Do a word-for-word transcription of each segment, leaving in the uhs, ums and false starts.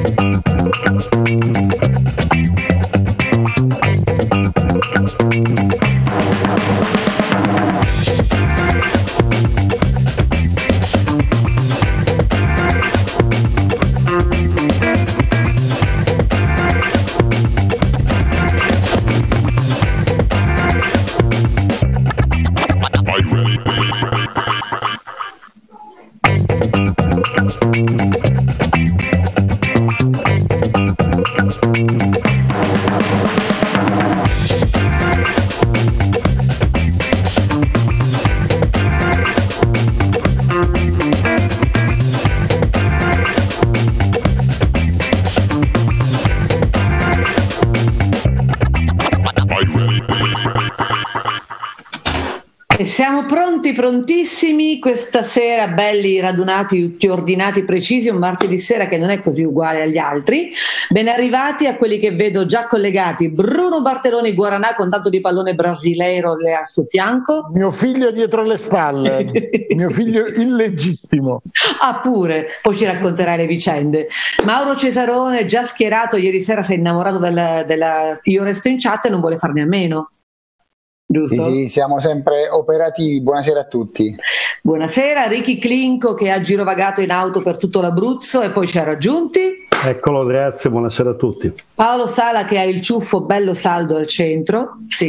Siamo pronti, prontissimi questa sera, belli radunati, tutti ordinati, precisi, un martedì sera che non è così uguale agli altri. Ben arrivati a quelli che vedo già collegati: Bruno Bartelloni Guaranà con tanto di pallone brasileiro a suo fianco. Mio figlio dietro le spalle, mio figlio illegittimo. Ah, pure, poi ci racconterai le vicende. Mauro Cesarone, già schierato, ieri sera si è innamorato della, della Io Resto in Chat e non vuole farne a meno. Giusto? Sì, sì, siamo sempre operativi. Buonasera a tutti. Buonasera, Ricky Clinco che ha girovagato in auto per tutto l'Abruzzo e poi ci ha raggiunti. Eccolo, grazie, buonasera a tutti. Paolo Sala che ha il ciuffo bello saldo al centro. Sì.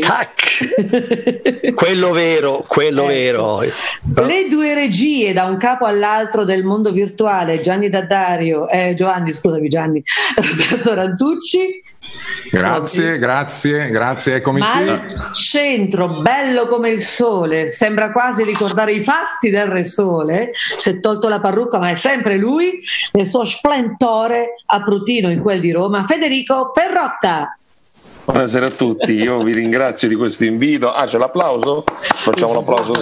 Tac! Quello vero, quello ecco. vero. Le due regie da un capo all'altro del mondo virtuale, Gianni Daddario, eh, Giovanni, scusami Gianni, Roberto Rantucci. Grazie, grazie, grazie, eccomi Ma qui. al centro, bello come il sole, sembra quasi ricordare i fasti del Re Sole, si è tolto la parrucca ma è sempre lui, nel suo splendore a Prutino in quel di Roma, Federico Perrotta. Buonasera a tutti, io vi ringrazio di questo invito. Ah, c'è l'applauso? Facciamo l'applauso.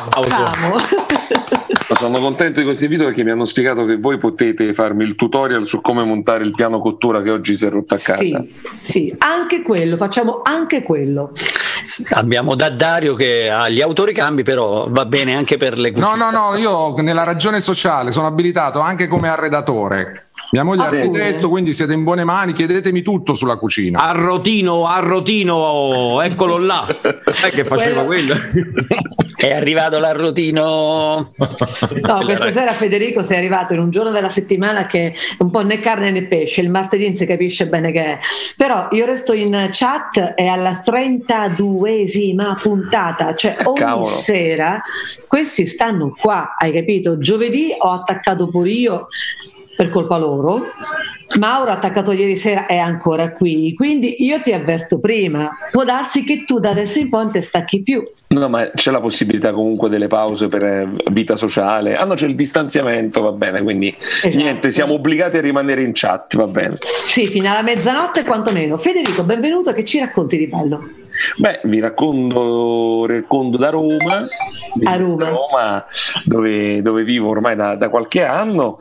Sono contento di questo invito perché mi hanno spiegato che voi potete farmi il tutorial su come montare il piano cottura che oggi si è rotto a casa. Sì, sì, anche quello, facciamo anche quello. Abbiamo Daddario che ha gli autoricambi, però va bene anche per le cucine. No, no, no, io nella ragione sociale sono abilitato anche come arredatore. Mia moglie è architetto, quindi siete in buone mani, chiedetemi tutto sulla cucina. Arrotino, arrotino, eccolo là. È che faceva quello. È arrivato l'arrotino. No, questa sera Federico sei arrivato in un giorno della settimana che è un po' né carne né pesce, il martedì non si capisce bene che è. Però io resto in chat, è alla trentaduesima puntata, cioè ogni Cavolo. sera questi stanno qua, hai capito? Giovedì ho attaccato pure io per colpa loro, Mauro ha attaccato ieri sera, è ancora qui, quindi io ti avverto prima, può darsi che tu da adesso in poi non te stacchi più. No, ma c'è la possibilità comunque delle pause per eh, vita sociale. Ah no, c'è il distanziamento, va bene, quindi Esatto. niente, siamo obbligati a rimanere in chat, va bene. Sì, fino alla mezzanotte quantomeno. Federico, benvenuto, che ci racconti di bello? Beh, vi racconto, racconto da Roma, A Roma. da Roma dove, dove vivo ormai da, da qualche anno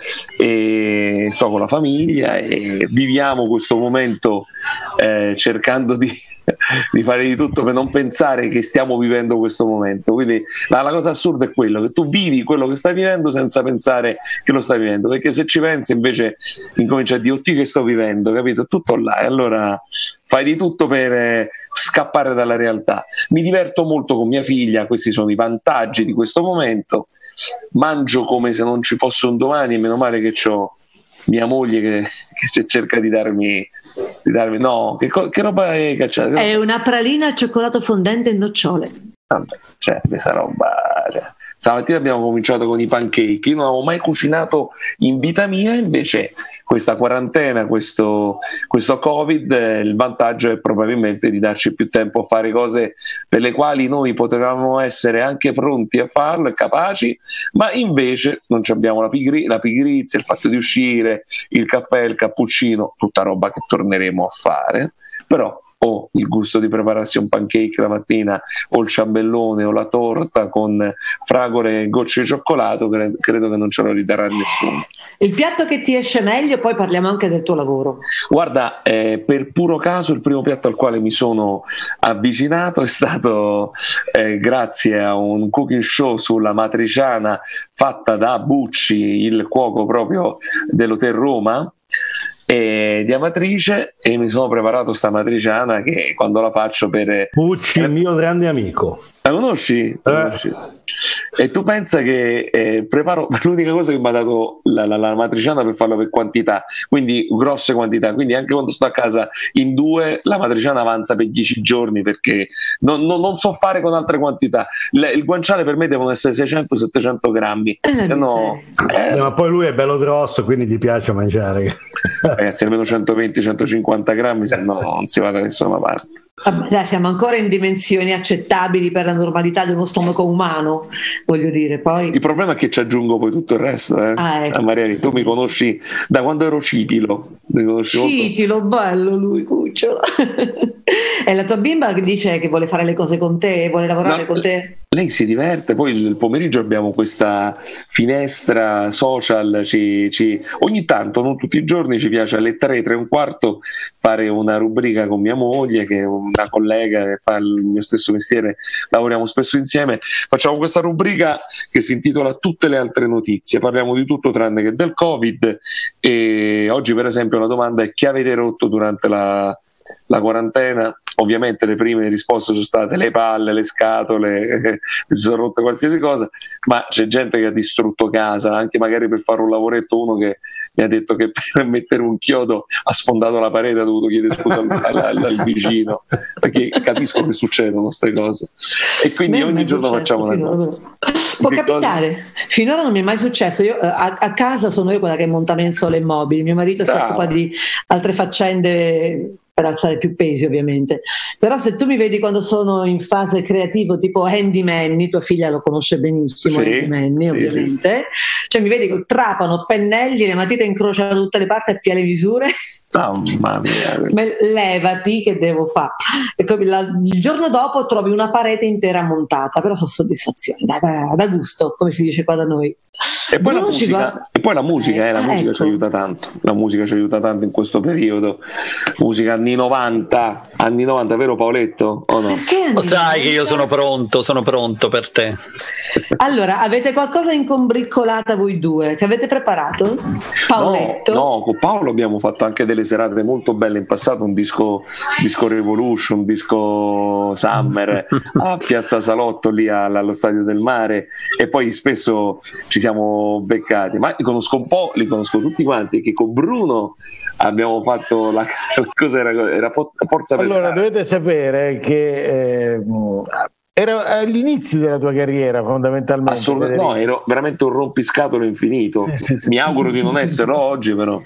e sto con la famiglia e viviamo questo momento eh, cercando di, di fare di tutto per non pensare che stiamo vivendo questo momento. Quindi la, la cosa assurda è quello, che tu vivi quello che stai vivendo senza pensare che lo stai vivendo, perché se ci pensi invece incomincia a dire oddio che sto vivendo, capito? Tutto là, e allora fai di tutto per eh, scappare dalla realtà. Mi diverto molto con mia figlia, questi sono i vantaggi di questo momento. Mangio come se non ci fosse un domani, meno male che ho mia moglie che, che cerca di darmi, di darmi no, che, co- che roba è cacciata? È una pralina al cioccolato fondente e nocciole. Vabbè, cioè, questa roba, cioè. Stamattina abbiamo cominciato con i pancake. Io non avevo mai cucinato in vita mia, invece questa quarantena, questo, questo Covid, eh, il vantaggio è probabilmente di darci più tempo a fare cose per le quali noi potevamo essere anche pronti a farlo e capaci, ma invece non abbiamo la, pigri- la pigrizia, il fatto di uscire, il caffè, il cappuccino, tutta roba che torneremo a fare, però o il gusto di prepararsi un pancake la mattina o il ciambellone o la torta con fragole e gocce di cioccolato, credo, credo che non ce lo ridarà nessuno. Il piatto che ti esce meglio, poi parliamo anche del tuo lavoro. Guarda, eh, per puro caso il primo piatto al quale mi sono avvicinato è stato eh, grazie a un cooking show sulla matriciana fatta da Bucci, il cuoco proprio dell'Hotel Roma, e di Amatrice, e mi sono preparato sta matriciana che quando la faccio per... Pucci, il mio grande amico. La conosci? Eh. La conosci? E tu pensa che eh, preparo l'unica cosa che mi ha dato la, la, la matriciana per farlo per quantità, quindi grosse quantità, quindi anche quando sto a casa in due la matriciana avanza per dieci giorni, perché non, non, non so fare con altre quantità. Le, il guanciale per me devono essere seicento settecento grammi, Eh, se no, eh, Ma poi lui è bello grosso, quindi ti piace mangiare. ragazzi, almeno centoventi centocinquanta grammi, se no non si va da nessuna parte. Vabbè, dai, siamo ancora in dimensioni accettabili per la normalità dello stomaco umano, voglio dire, poi... Il problema è che ci aggiungo poi tutto il resto, eh. Ah, ecco. Ah, Mariani, tu mi conosci da quando ero Citilo. Mi conosci molto. Citilo, bello lui, cucciolo. E la tua bimba che dice che vuole fare le cose con te, vuole lavorare No, con te? Lei si diverte, poi il pomeriggio abbiamo questa finestra social, ci, ci- ogni tanto, non tutti i giorni, ci piace alle tre, tre e un quarto fare una rubrica con mia moglie, che è una collega che fa il mio stesso mestiere, lavoriamo spesso insieme, facciamo questa rubrica che si intitola Tutte le altre notizie, parliamo di tutto tranne che del Covid, e oggi per esempio la domanda è: che avete rotto durante la, la quarantena? Ovviamente le prime risposte sono state le palle, le scatole, si sono rotte qualsiasi cosa, ma c'è gente che ha distrutto casa, anche magari per fare un lavoretto. Uno che mi ha detto che per mettere un chiodo ha sfondato la parete, ha dovuto chiedere scusa al, al- al vicino, perché capisco che succedono queste cose, e quindi A me non ogni è giorno successo facciamo una finora. cosa. Può Che capitare, finora non mi è mai successo. Io eh, a, a casa sono io quella che monta mensole e mobili, mio marito si Brava. occupa di altre faccende per alzare più pesi, ovviamente. Però se tu mi vedi quando sono in fase creativo, tipo Andy Manny, tua figlia lo conosce benissimo, Sì, Andy Manny, sì, ovviamente, cioè mi vedi che trapano pennelli, le matite incrociano da tutte le parti a piene misure. Mamma mia. Me- levati che devo fare. E poi la- il giorno dopo trovi una parete intera montata, però sono soddisfazione, da, da- da gusto, come si dice qua da noi. E poi, la Bruno ci musica, guarda- e poi la musica, eh, la Ah, musica ci ecco. aiuta tanto, la musica ci aiuta tanto in questo periodo, musica anni novanta, anni novanta, vero Paoletto? O no? Perché anni Lo sai che io novanta? sono pronto, sono pronto per te. Allora, avete qualcosa in combriccolata voi due che avete preparato? Paoletto? No, no, con Paolo abbiamo fatto anche delle serate molto belle in passato, un disco, disco Revolution, un disco Summer a Piazza Salotto lì all- allo Stadio del Mare, e poi spesso ci siamo beccati, ma li conosco un po', li conosco tutti quanti, che con Bruno abbiamo fatto la, cosa era, era Forza Allora, Pescara. dovete sapere che eh, era agli della tua carriera, fondamentalmente. Assolutamente, no, ero veramente un rompiscatole infinito. Sì, sì, sì. Mi auguro di non esserlo oggi, però.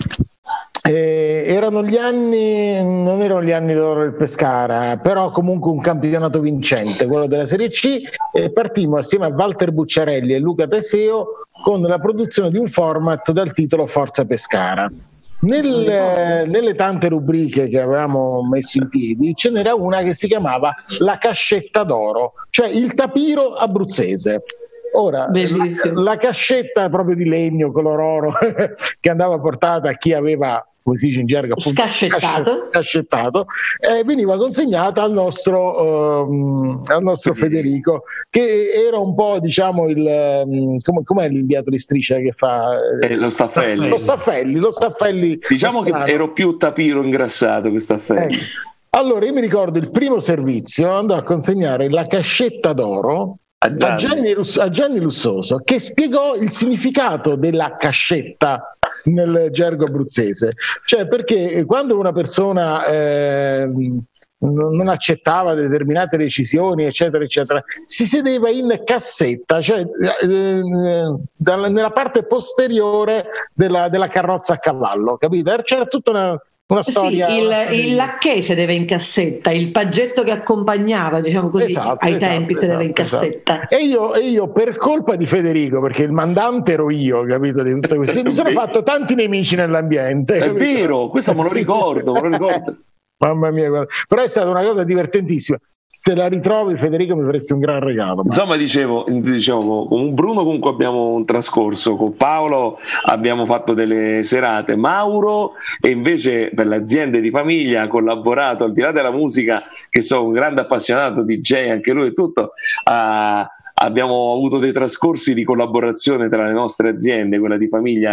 Eh, erano gli anni, non erano gli anni d'oro del Pescara, però comunque un campionato vincente, quello della Serie C, e partimmo assieme a Walter Bucciarelli e Luca Teseo con la produzione di un format dal titolo Forza Pescara. Nel, eh, nelle tante rubriche che avevamo messo in piedi ce n'era una che si chiamava La Cascetta d'Oro, cioè il tapiro abruzzese. Ora, la, Bellissimo. la cascetta proprio di legno color oro che andava portata a chi aveva, come si dice in gergo, appunto, Scascettato. scascettato, eh, veniva consegnata al nostro, ehm, al nostro Federico, che era un po', diciamo, il ehm, come, com'è l'inviato di striscia che fa Eh, lo Staffelli. lo Staffelli, lo Staffelli Diciamo che nostrano. ero più tapiro ingrassato che Staffelli. Ecco. Allora io mi ricordo il primo servizio andò a consegnare la cascetta d'oro A Gianni. a Gianni, Russ- a Gianni Lussoso, che spiegò il significato della cascetta nel gergo abruzzese, cioè perché quando una persona ehm, non non accettava determinate decisioni, eccetera eccetera, si sedeva in cassetta, cioè eh, dalla- nella parte posteriore della, della carrozza a cavallo, capito? C'era tutta una Una Sì, storia. il, il lacchè sedeva in cassetta, il paggetto che accompagnava, diciamo così, Esatto, ai esatto, tempi sedeva in esatto, cassetta. E io, e io per colpa di Federico, perché il mandante ero io, capito, di tutte queste, mi sono fatto tanti nemici nell'ambiente. È capito? vero, questo me lo Sì. ricordo, me lo ricordo. Mamma mia, guarda. Però è stata una cosa divertentissima. Se la ritrovi, Federico, mi faresti un gran regalo. Insomma, dicevo, dicevo, con Bruno comunque abbiamo un trascorso, con Paolo abbiamo fatto delle serate, Mauro e invece per le aziende di famiglia ha collaborato, al di là della musica, che sono un grande appassionato, D J anche lui e tutto, ha, abbiamo avuto dei trascorsi di collaborazione tra le nostre aziende, quella di famiglia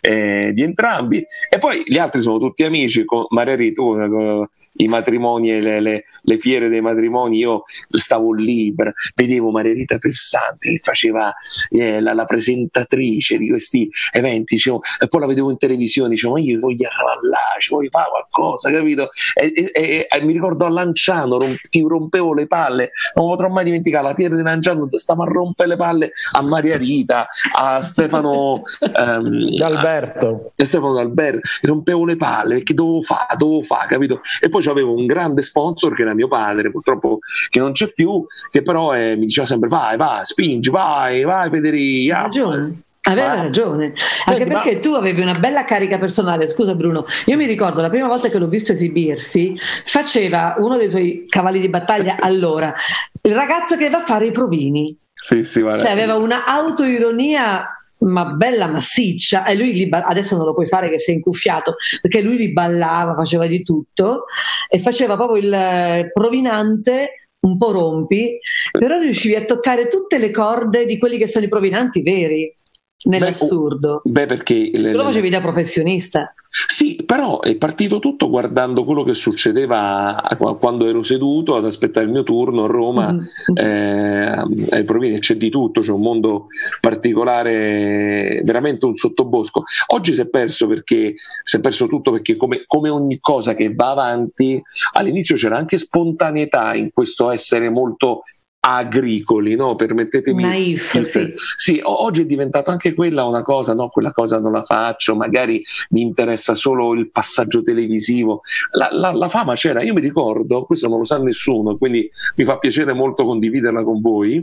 eh, di entrambi, e poi gli altri sono tutti amici. Con Maria Rita, con i matrimoni e le, le, le fiere dei matrimoni, io stavo lì, vedevo Maria Rita Persante che faceva eh, la, la presentatrice di questi eventi, dicevo, e poi la vedevo in televisione, dicevo, ma io voglio là, ci voglio fare qualcosa, capito? E, e, e, e mi ricordo a Lanciano, romp, ti rompevo le palle, non potrò mai dimenticare la fiera di Lanciano, stavo a rompere le palle a Maria Rita, a Stefano um, D'Alberto, a, a Stefano D'Alberto, rompevo le palle perché dovevo fare, dovevo fare, capito? E poi avevo un grande sponsor che era mio padre, purtroppo che non c'è più, che però eh, mi diceva sempre vai, vai, spingi, vai, vai Federica. Ha ragione. Aveva ragione, anche perché tu avevi una bella carica personale. Scusa Bruno, io mi ricordo la prima volta che l'ho visto esibirsi, faceva uno dei tuoi cavalli di battaglia allora, il ragazzo che va a fare i provini, sì, sì, cioè aveva una autoironia ma bella massiccia, e lui li ba- adesso non lo puoi fare che sei incuffiato, perché lui li ballava, faceva di tutto e faceva proprio il provinante un po' rompi, però riuscivi a toccare tutte le corde di quelli che sono i provinanti veri nell'assurdo. Beh, beh perché tu lo facevi da professionista. Sì, però è partito tutto guardando quello che succedeva quando ero seduto ad aspettare il mio turno a Roma, mm-hmm. eh, ai provini, c'è di tutto, c'è un mondo particolare, veramente un sottobosco. Oggi si è perso perché si è perso tutto, perché come, come ogni cosa che va avanti, all'inizio c'era anche spontaneità in questo essere molto agricoli, no? Permettetemi. Naif, il, sì. sì, oggi è diventato anche quella una cosa, no, quella cosa non la faccio, magari mi interessa solo il passaggio televisivo. La, la, la fama c'era, io mi ricordo, questo non lo sa nessuno, quindi mi fa piacere molto condividerla con voi,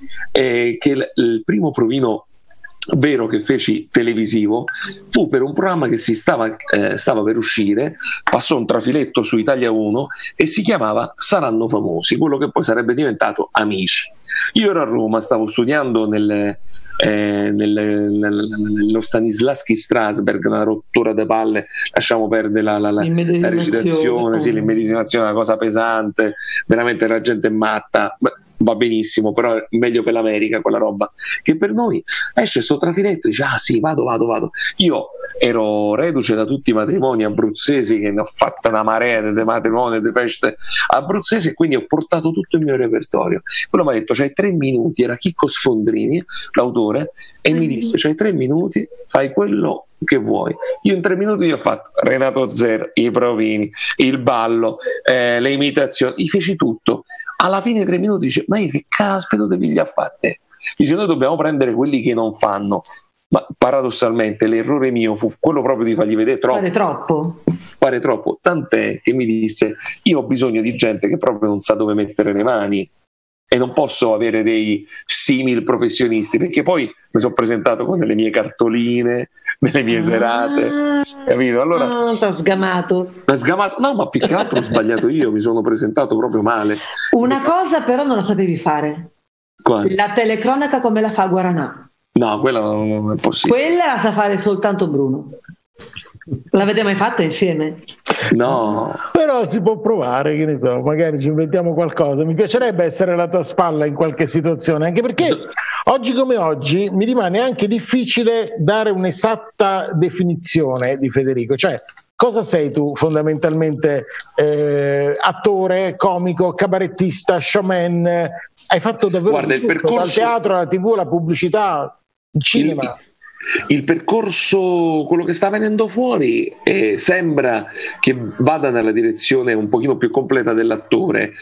eh, che il, il primo provino vero che feci televisivo fu per un programma che si stava, eh, stava per uscire, passò un trafiletto su Italia uno e si chiamava Saranno Famosi, quello che poi sarebbe diventato Amici. Io ero a Roma, stavo studiando nel, eh, nel, nello Stanislavski Strasberg, una rottura de palle, lasciamo perdere la, la, la, la recitazione, sì, l'immedesimazione è una cosa pesante, veramente la gente è matta. Beh, va benissimo, però è meglio per l'America quella roba, che per noi esce sto trafiletto e dice ah sì, vado, vado, vado. Io ero reduce da tutti i matrimoni abruzzesi, che ne ho fatta una marea di matrimoni di feste abruzzesi, e quindi ho portato tutto il mio repertorio. Quello mi ha detto c'hai tre minuti, era Chicco Sfondrini l'autore, e mi disse c'hai tre minuti, fai quello che vuoi. Io in tre minuti gli ho fatto Renato Zer, i provini, il ballo, eh, le imitazioni, gli feci tutto. Alla fine dei tre minuti dice ma io che caspito te piglia a fatte? Dice noi dobbiamo prendere quelli che non fanno, ma paradossalmente l'errore mio fu quello proprio di fargli vedere troppo, fare troppo fare troppo, tant'è che mi disse io ho bisogno di gente che proprio non sa dove mettere le mani e non posso avere dei simil professionisti, perché poi mi sono presentato con le mie cartoline nelle mie serate, ah, capito? Allora ah, t'ha sgamato. T'ha sgamato, no, ma più che altro ho sbagliato io, mi sono presentato proprio male. Una cosa però non la sapevi fare. Quale? La telecronaca come la fa Guaranà. No, quella non è possibile. Quella la sa fare soltanto Bruno. L'avete mai fatta insieme? No. Però si può provare, che ne so, magari ci inventiamo qualcosa. Mi piacerebbe essere alla tua spalla in qualche situazione, anche perché oggi come oggi mi rimane anche difficile dare un'esatta definizione di Federico. Cioè, cosa sei tu fondamentalmente? Eh, attore, comico, cabarettista, showman? Hai fatto davvero Guarda, tutto, il percorso... dal teatro alla tivù, alla pubblicità, il cinema. Il... Il percorso, quello che sta venendo fuori, eh, sembra che vada nella direzione un pochino più completa dell'attore.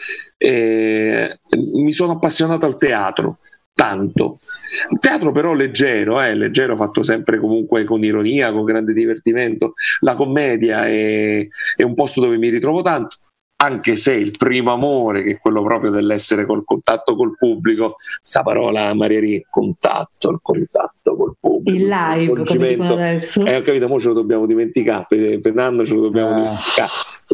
Eh, mi sono appassionato al teatro, tanto. Il teatro però leggero, eh, leggero, fatto sempre comunque con ironia, con grande divertimento. La commedia è, è un posto dove mi ritrovo tanto, anche se il primo amore, che è quello proprio dell'essere col contatto col pubblico, sta parola Maria Rì, contatto, il contatto col pubblico, il live, come dicono adesso. Eh, ho capito, mo ce lo dobbiamo dimenticare, per, per un anno ce lo dobbiamo ah. dimenticare.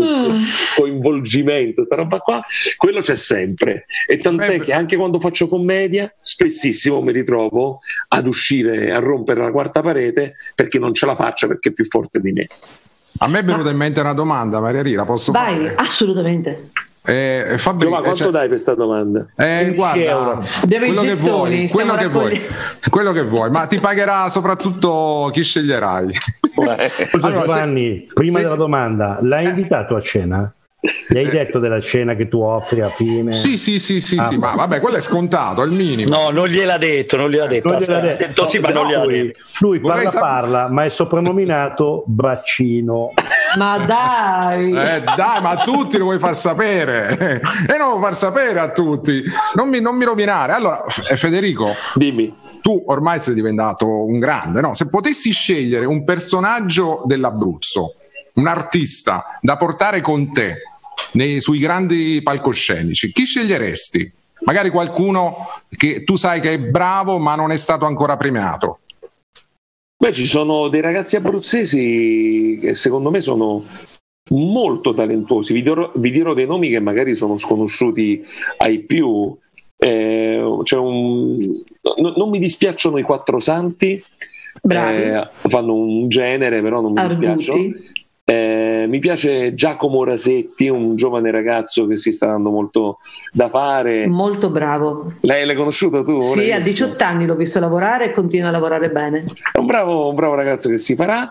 Coinvolgimento, sta roba qua, quello c'è sempre, e tant'è che anche quando faccio commedia spessissimo mi ritrovo ad uscire, a rompere la quarta parete perché non ce la faccio, perché è più forte di me. A me è venuta in mente una domanda, Maria Rì, la posso Vai, fare? assolutamente. Eh, Fabri- ma quanto cioè, dai per questa domanda? Eh, guarda, abbiamo i quello che gettoni, vuoi, stiamo quello che vuoi, raccogliendo. quello che vuoi, ma ti pagherà soprattutto chi sceglierai. Scusa, Allora, Giovanni, se- prima se- della domanda, l'hai invitato a cena? Gli hai detto della cena che tu offri a fine? Sì, sì, sì, sì, Ah, sì, ma vabbè, quello è scontato, è il minimo. No, non gliel'ha detto, non gliel'ha detto. Non gliel'ha Aspetta, detto. ha detto sì, ma No, non gliel'ha lui, detto. lui Vorrei parla sap- parla, ma è soprannominato Braccino. Ma dai, Eh, dai, ma a tutti lo vuoi far sapere e non lo far sapere a tutti, non mi, non mi rovinare. Allora, F- Federico, Dimmi. tu ormai sei diventato un grande, no? Se potessi scegliere un personaggio dell'Abruzzo, un artista da portare con te nei, sui grandi palcoscenici, chi sceglieresti? Magari qualcuno che tu sai che è bravo ma non è stato ancora premiato. Beh, ci sono dei ragazzi abruzzesi che secondo me sono molto talentuosi. Vi dirò, vi dirò dei nomi che magari sono sconosciuti ai più. Eh, c'è un, no, non mi dispiacciono i Quattro Santi, bravi, eh, fanno un genere, però non mi dispiacciono. arguti. Eh, mi piace Giacomo Rasetti, un giovane ragazzo che si sta dando molto da fare. Molto bravo. Lei l'hai conosciuto tu? Sì, L'hai a visto? diciotto anni l'ho visto lavorare e continua a lavorare bene. È un bravo, un bravo ragazzo che si farà.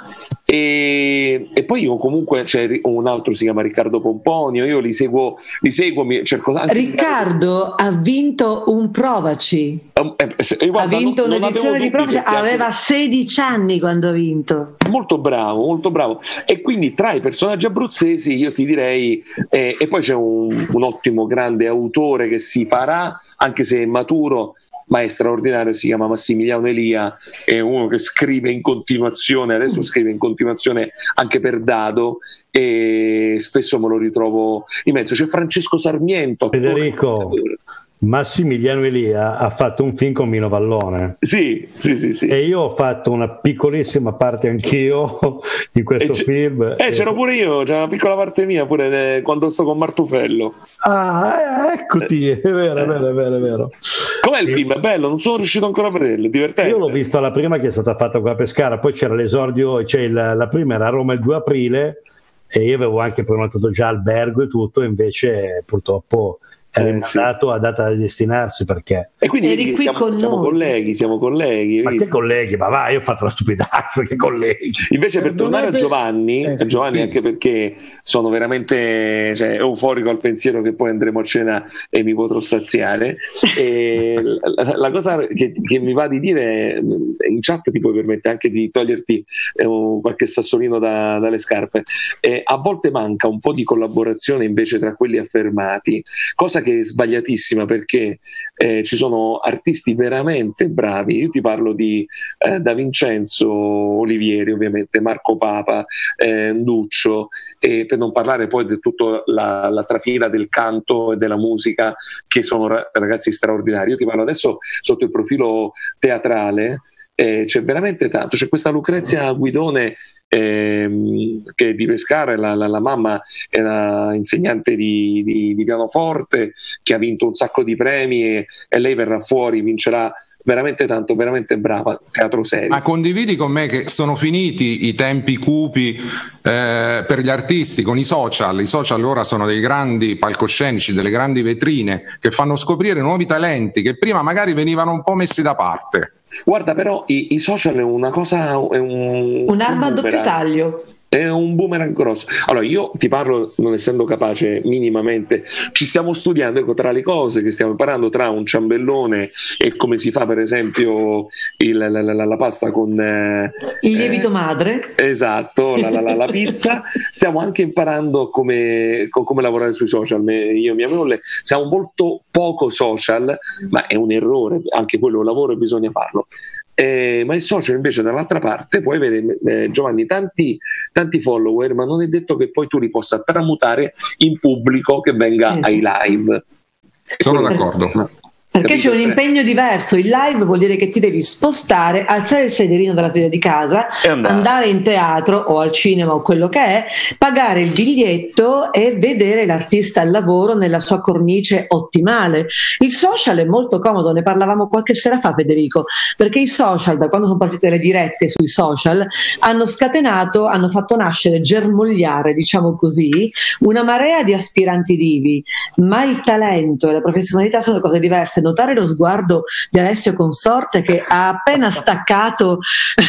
E, e poi io comunque c'è un altro, si chiama Riccardo Pomponio, io li seguo, li seguo mi, cerco anche Riccardo ha vinto un Provaci, eh, se- eh, guarda, ha vinto non- non un'edizione avevo di dubbi Provaci, perché anche- aveva sedici anni quando ha vinto. molto bravo, molto bravo. E quindi tra i personaggi abruzzesi io ti direi, eh, e poi c'è un, un ottimo grande autore che si farà, anche se è maturo, ma è straordinario, si chiama Massimiliano Elia, è uno che scrive in continuazione, adesso scrive in continuazione anche per Dado e spesso me lo ritrovo in mezzo. C'è Francesco Sarmiento. Federico, Massimiliano Elia ha fatto un film con Mino Vallone. Sì, sì, sì, sì. E io ho fatto una piccolissima parte anch'io in questo E c- film. Eh, c'ero pure io, c'è una piccola parte mia pure eh, quando sto con Martufello. Ah, eccoti, è vero, è vero, è vero, è vero. Com'è il film? È bello, non sono riuscito ancora a vederlo, è divertente. Io l'ho visto alla prima che è stata fatta qua a Pescara, poi c'era l'esordio, cioè la, la prima era a Roma il due aprile e io avevo anche prenotato già albergo e tutto, invece purtroppo è Eh, rimandato a data di destinarsi perché... E quindi Eri vedi che qui siamo, con siamo noi. colleghi, siamo colleghi. Ma vedi? che colleghi, ma vai, io ho fatto la stupidaggine, che colleghi. Invece per Perdonate- tornare a Giovanni, Eh, a sì, Giovanni sì. anche perché sono veramente cioè, euforico al pensiero che poi andremo a cena e mi potrò saziare. E la, la cosa che, che mi va di dire, è, in chat ti puoi permettere anche di toglierti eh, un- qualche sassolino da- dalle scarpe, eh, a volte manca un po' di collaborazione invece tra quelli affermati, cosa che è sbagliatissima perché eh, ci sono artisti veramente bravi. Io ti parlo di eh, Da Vincenzo Olivieri, ovviamente, Marco Papa, eh, Nduccio, e per non parlare poi di tutta la, la trafila del canto e della musica, che sono ra- ragazzi straordinari. Io ti parlo adesso sotto il profilo teatrale, eh, c'è veramente tanto. C'è questa Lucrezia Guidone ehm, che è di Pescara, la, la, la mamma era insegnante di, di, di pianoforte, che ha vinto un sacco di premi e, e lei verrà fuori, vincerà veramente tanto, veramente brava, teatro serio. Ma condividi con me che sono finiti i tempi cupi eh, per gli artisti con i social? I social ora sono dei grandi palcoscenici, delle grandi vetrine che fanno scoprire nuovi talenti che prima magari venivano un po' messi da parte. Guarda, però i, i social è una cosa, è un, Un'arma a un doppio boomerang. taglio. È un boomerang grosso. Allora, io ti parlo, non essendo capace minimamente, ci stiamo studiando, ecco, tra le cose che stiamo imparando, tra un ciambellone e come si fa, per esempio, il, la, la, la, la pasta con eh, Il lievito eh, madre. esatto, la, la, la, la pizza. Stiamo anche imparando come, co- come lavorare sui social. Me- io e mia moglie siamo molto poco social, ma è un errore, anche quello è un lavoro e bisogna farlo. Eh, ma il social invece dall'altra parte puoi avere, eh, Giovanni, tanti, tanti follower, ma non è detto che poi tu li possa tramutare in pubblico che venga Eh, ai sì. live. Sono Quello- d'accordo. Perché capito? c'è un impegno diverso. Il live vuol dire che ti devi spostare, alzare il sederino dalla sedia di casa, andare. andare in teatro o al cinema o quello che è, pagare il biglietto e vedere l'artista al lavoro nella sua cornice ottimale. Il social è molto comodo, ne parlavamo qualche sera fa, Federico, perché i social, da quando sono partite le dirette sui social, hanno scatenato, hanno fatto nascere, germogliare, diciamo così, una marea di aspiranti divi, ma il talento e la professionalità sono cose diverse. Notare lo sguardo di Alessio Consorte che ha appena staccato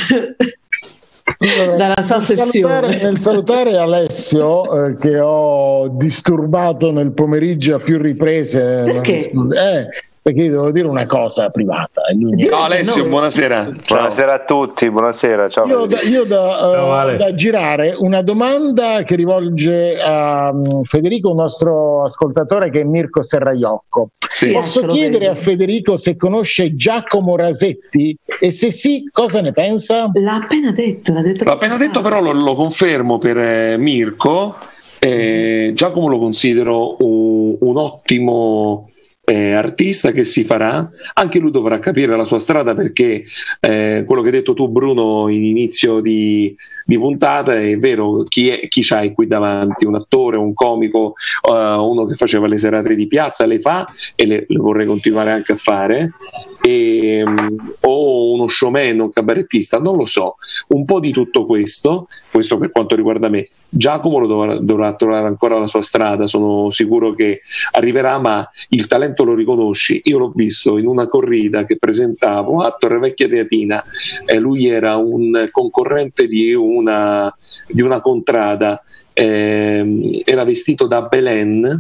dalla sua nel sessione. Salutare, nel salutare Alessio, eh, che ho disturbato nel pomeriggio a più riprese, Perché? Eh, perché io devo dire una cosa privata. No, Alessio, no. Buonasera. Ciao. Buonasera a tutti, buonasera. Ciao. Io, da, io da, Ciao, uh, Ale. da girare una domanda che rivolge a um, Federico, un nostro ascoltatore, che è Mirko Serraiocco. Sì. Posso Ecco, chiedere vedi. a Federico se conosce Giacomo Rasetti e se sì, cosa ne pensa? L'ha appena detto, l'ha detto, L'ho appena detto, però lo, lo confermo per eh, Mirko. Eh, Giacomo lo considero un, un ottimo eh, artista che si farà. Anche lui dovrà capire la sua strada, perché eh, quello che hai detto tu, Bruno, in inizio di, di puntata, è vero. Chi, è, chi c'hai qui davanti? Un attore, un comico, uh, uno che faceva le serate di piazza, le fa e le, le vorrei continuare anche a fare, e, um, o uno showman, un cabarettista, non lo so, un po' di tutto questo. Questo per quanto riguarda me. Giacomo lo dovrà, dovrà trovare ancora la sua strada, sono sicuro che arriverà, ma il talento lo riconosci. Io l'ho visto in una corrida che presentavo a Torre Vecchia Teatina, eh, lui era un concorrente di una, di una contrada, eh, era vestito da Belen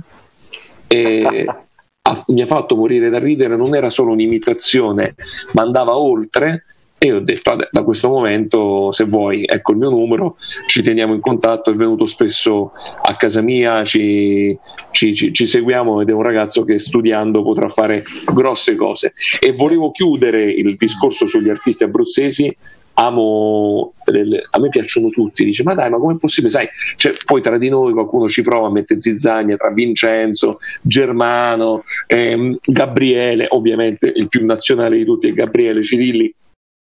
e ha, mi ha fatto morire da ridere. Non era solo un'imitazione, ma andava oltre. E ho detto, da questo momento, se vuoi, ecco il mio numero, ci teniamo in contatto. È venuto spesso a casa mia, ci, ci, ci, ci seguiamo, ed è un ragazzo che studiando potrà fare grosse cose. E volevo chiudere il discorso sugli artisti abruzzesi. Amo, a me piacciono tutti. Dice, ma dai, ma com'è possibile? Sai, cioè, poi tra di noi qualcuno ci prova a mettere zizzania, tra Vincenzo, Germano, ehm, Gabriele, ovviamente il più nazionale di tutti è Gabriele Cirilli.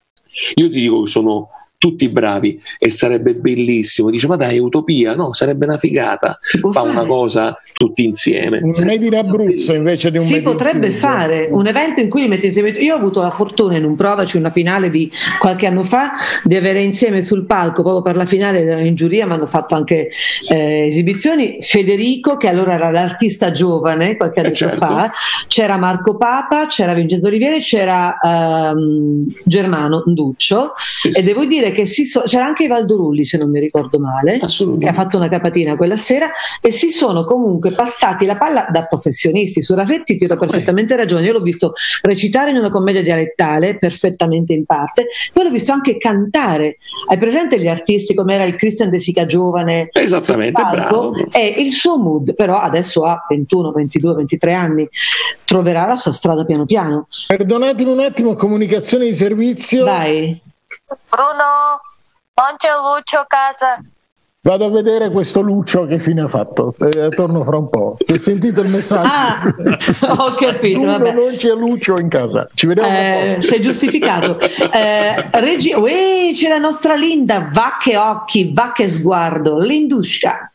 Io ti dico che sono tutti bravi e sarebbe bellissimo. Dice, ma dai, utopia? No, sarebbe una figata. Fa fare. una cosa tutti insieme. Un Made in Abruzzo invece di un si Made in potrebbe Sud. fare un evento in cui li metti insieme. Io ho avuto la fortuna in un Provaci, una finale di qualche anno fa, di avere insieme sul palco, proprio per la finale, erano in giuria, ma hanno fatto anche eh, esibizioni, Federico, che allora era l'artista giovane qualche anno Eh, certo. fa, c'era Marco Papa, c'era Vincenzo Olivieri, c'era ehm, Germano Nduccio, Sì, e devo dire che si so- c'era anche Valdo Rulli, se non mi ricordo male, che assolutamente. ha fatto una capatina quella sera, e si sono comunque passati la palla da professionisti. Su Rasetti ti do perfettamente ragione, io l'ho visto recitare in una commedia dialettale perfettamente in parte, poi l'ho visto anche cantare. Hai presente gli artisti come era il Christian De Sica giovane Esattamente, sul palco? bravo. E il suo mood, però adesso ha ventuno, ventidue, ventitré anni, troverà la sua strada piano piano. Perdonatemi un attimo, comunicazione di servizio. Dai. Bruno, non c'è Lucio a casa. Vado a vedere questo Lucio che fine ha fatto. Eh, torno fra un po'. Si è sentito il messaggio? Ah, ho capito, Bruno, vabbè. non c'è Lucio in casa. Ci vediamo Eh, dopo. sei giustificato. Eh, Regi- Uè, c'è la nostra Linda, va che occhi, va che sguardo, Linduscia.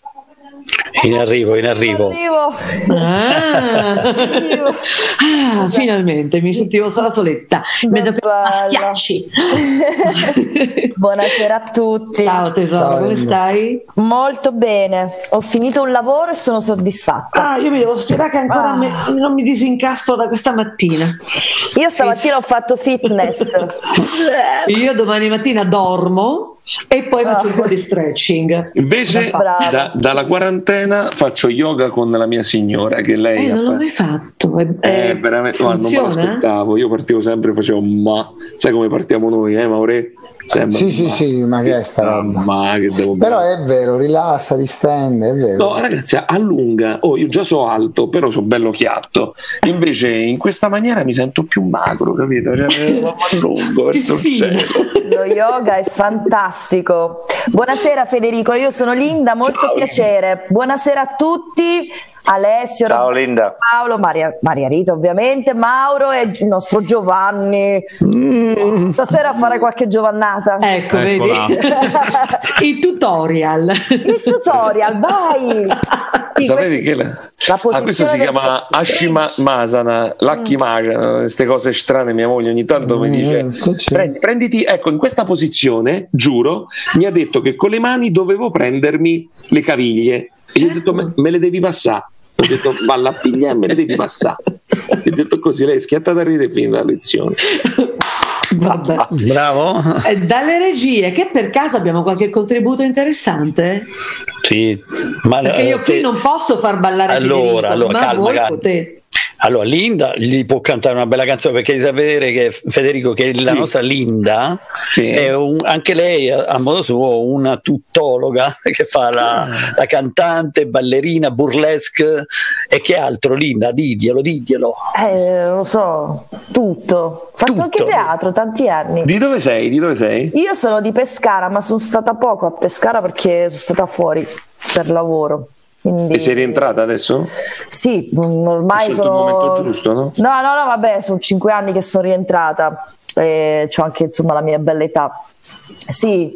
In arrivo, in arrivo. Arrivo. Ah. Ah, finalmente mi sentivo sola soletta. Mi ha giocato a bella. schiacci. Buonasera a tutti. Ciao tesoro, Ciao, come Linda. stai? Molto bene, ho finito un lavoro e sono soddisfatta. Ah, io mi devo stirare che ancora Ah. me- non mi disincastro da questa mattina. Io stamattina ho fatto fitness. Io domani mattina dormo e poi faccio un po' di stretching. Invece Bravo. da- dalla quarantena faccio yoga con la mia signora, che lei Eh, ha non l'ho fa- mai fatto. È, Eh, è- veramente, guarda, non me funziona? l'aspettavo. Io partivo sempre, facevo ma sai come partiamo noi, eh Maure? Sempre, Sì, sì, ma- sì, ma che è sta roba? ma che devo Però è vero, rilassa, distende, è vero. No, ragazzi, allunga. Oh, io già so alto, però so bello chiatto. Invece in questa maniera mi sento più magro, capito? Cioè, allungo Ti verso il sfida. cielo. Lo yoga è fantastico. Buonasera Federico, io sono Linda, molto Ciao. piacere. Buonasera a tutti. Alessio, Ciao, Roberto, Linda. Paolo, Maria, Maria Rita ovviamente, Mauro e il nostro Giovanni. Mm. Stasera a fare qualche giovannata. Ecco, Eccola. vedi? Il tutorial. Il tutorial, vai! Sì, Sapevi questi- che la... la ah, questo posizione si del- chiama Ashima Masana, Lucky Masana, queste cose strane. Mia moglie ogni tanto mi dice: "Prendi- prenditi, ecco, in questa posizione, giuro, mi ha detto che con le mani dovevo prendermi le caviglie. E gli ho detto: me, me le devi passare. Ho detto: valla a pigliare, me le devi passare. Gli ho detto così, lei è schiattata a ridere fino alla lezione. Vabbè. Bravo. Eh, Dalle regie, che per caso abbiamo qualche contributo interessante? Sì, ma Perché io eh, qui te- non posso far ballare Allora, Federico, allora, ma calma, voi calma. potete. Allora, Linda gli può cantare una bella canzone, perché devi sapere che Federico, che la Sì. nostra Linda Sì. è un- anche lei a, a modo suo una tuttologa che fa la, la cantante, ballerina, burlesque e che altro. Linda, diglielo, diglielo. Eh, non lo so, tutto. Ho fatto Tutto. anche teatro tanti anni. Di dove sei? Di dove sei? Io sono di Pescara, ma sono stata poco a Pescara perché sono stata fuori per lavoro. Quindi... E sei rientrata adesso? Sì, mm, ormai Hai scelto sono... il momento giusto, no? No, no, no, vabbè, sono cinque anni che sono rientrata e ho anche insomma la mia bella età. Sì,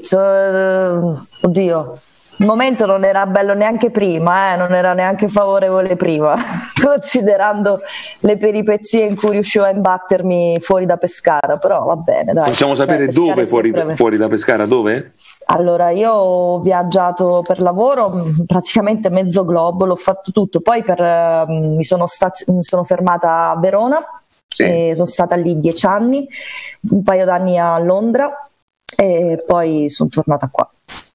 so- oddio, il momento non era bello neanche prima, eh, non era neanche favorevole prima, considerando le peripezie in cui riuscivo a imbattermi fuori da Pescara, però va bene, dai. Possiamo sapere Eh, Pescara dove è fuori, sempre- fuori da Pescara? Dove? Allora, io ho viaggiato per lavoro mh, praticamente mezzo globo, l'ho fatto tutto, poi per, eh, mi, sono staz- mi sono fermata a Verona, Sì. e sono stata lì dieci anni, un paio d'anni a Londra e poi sono tornata qua.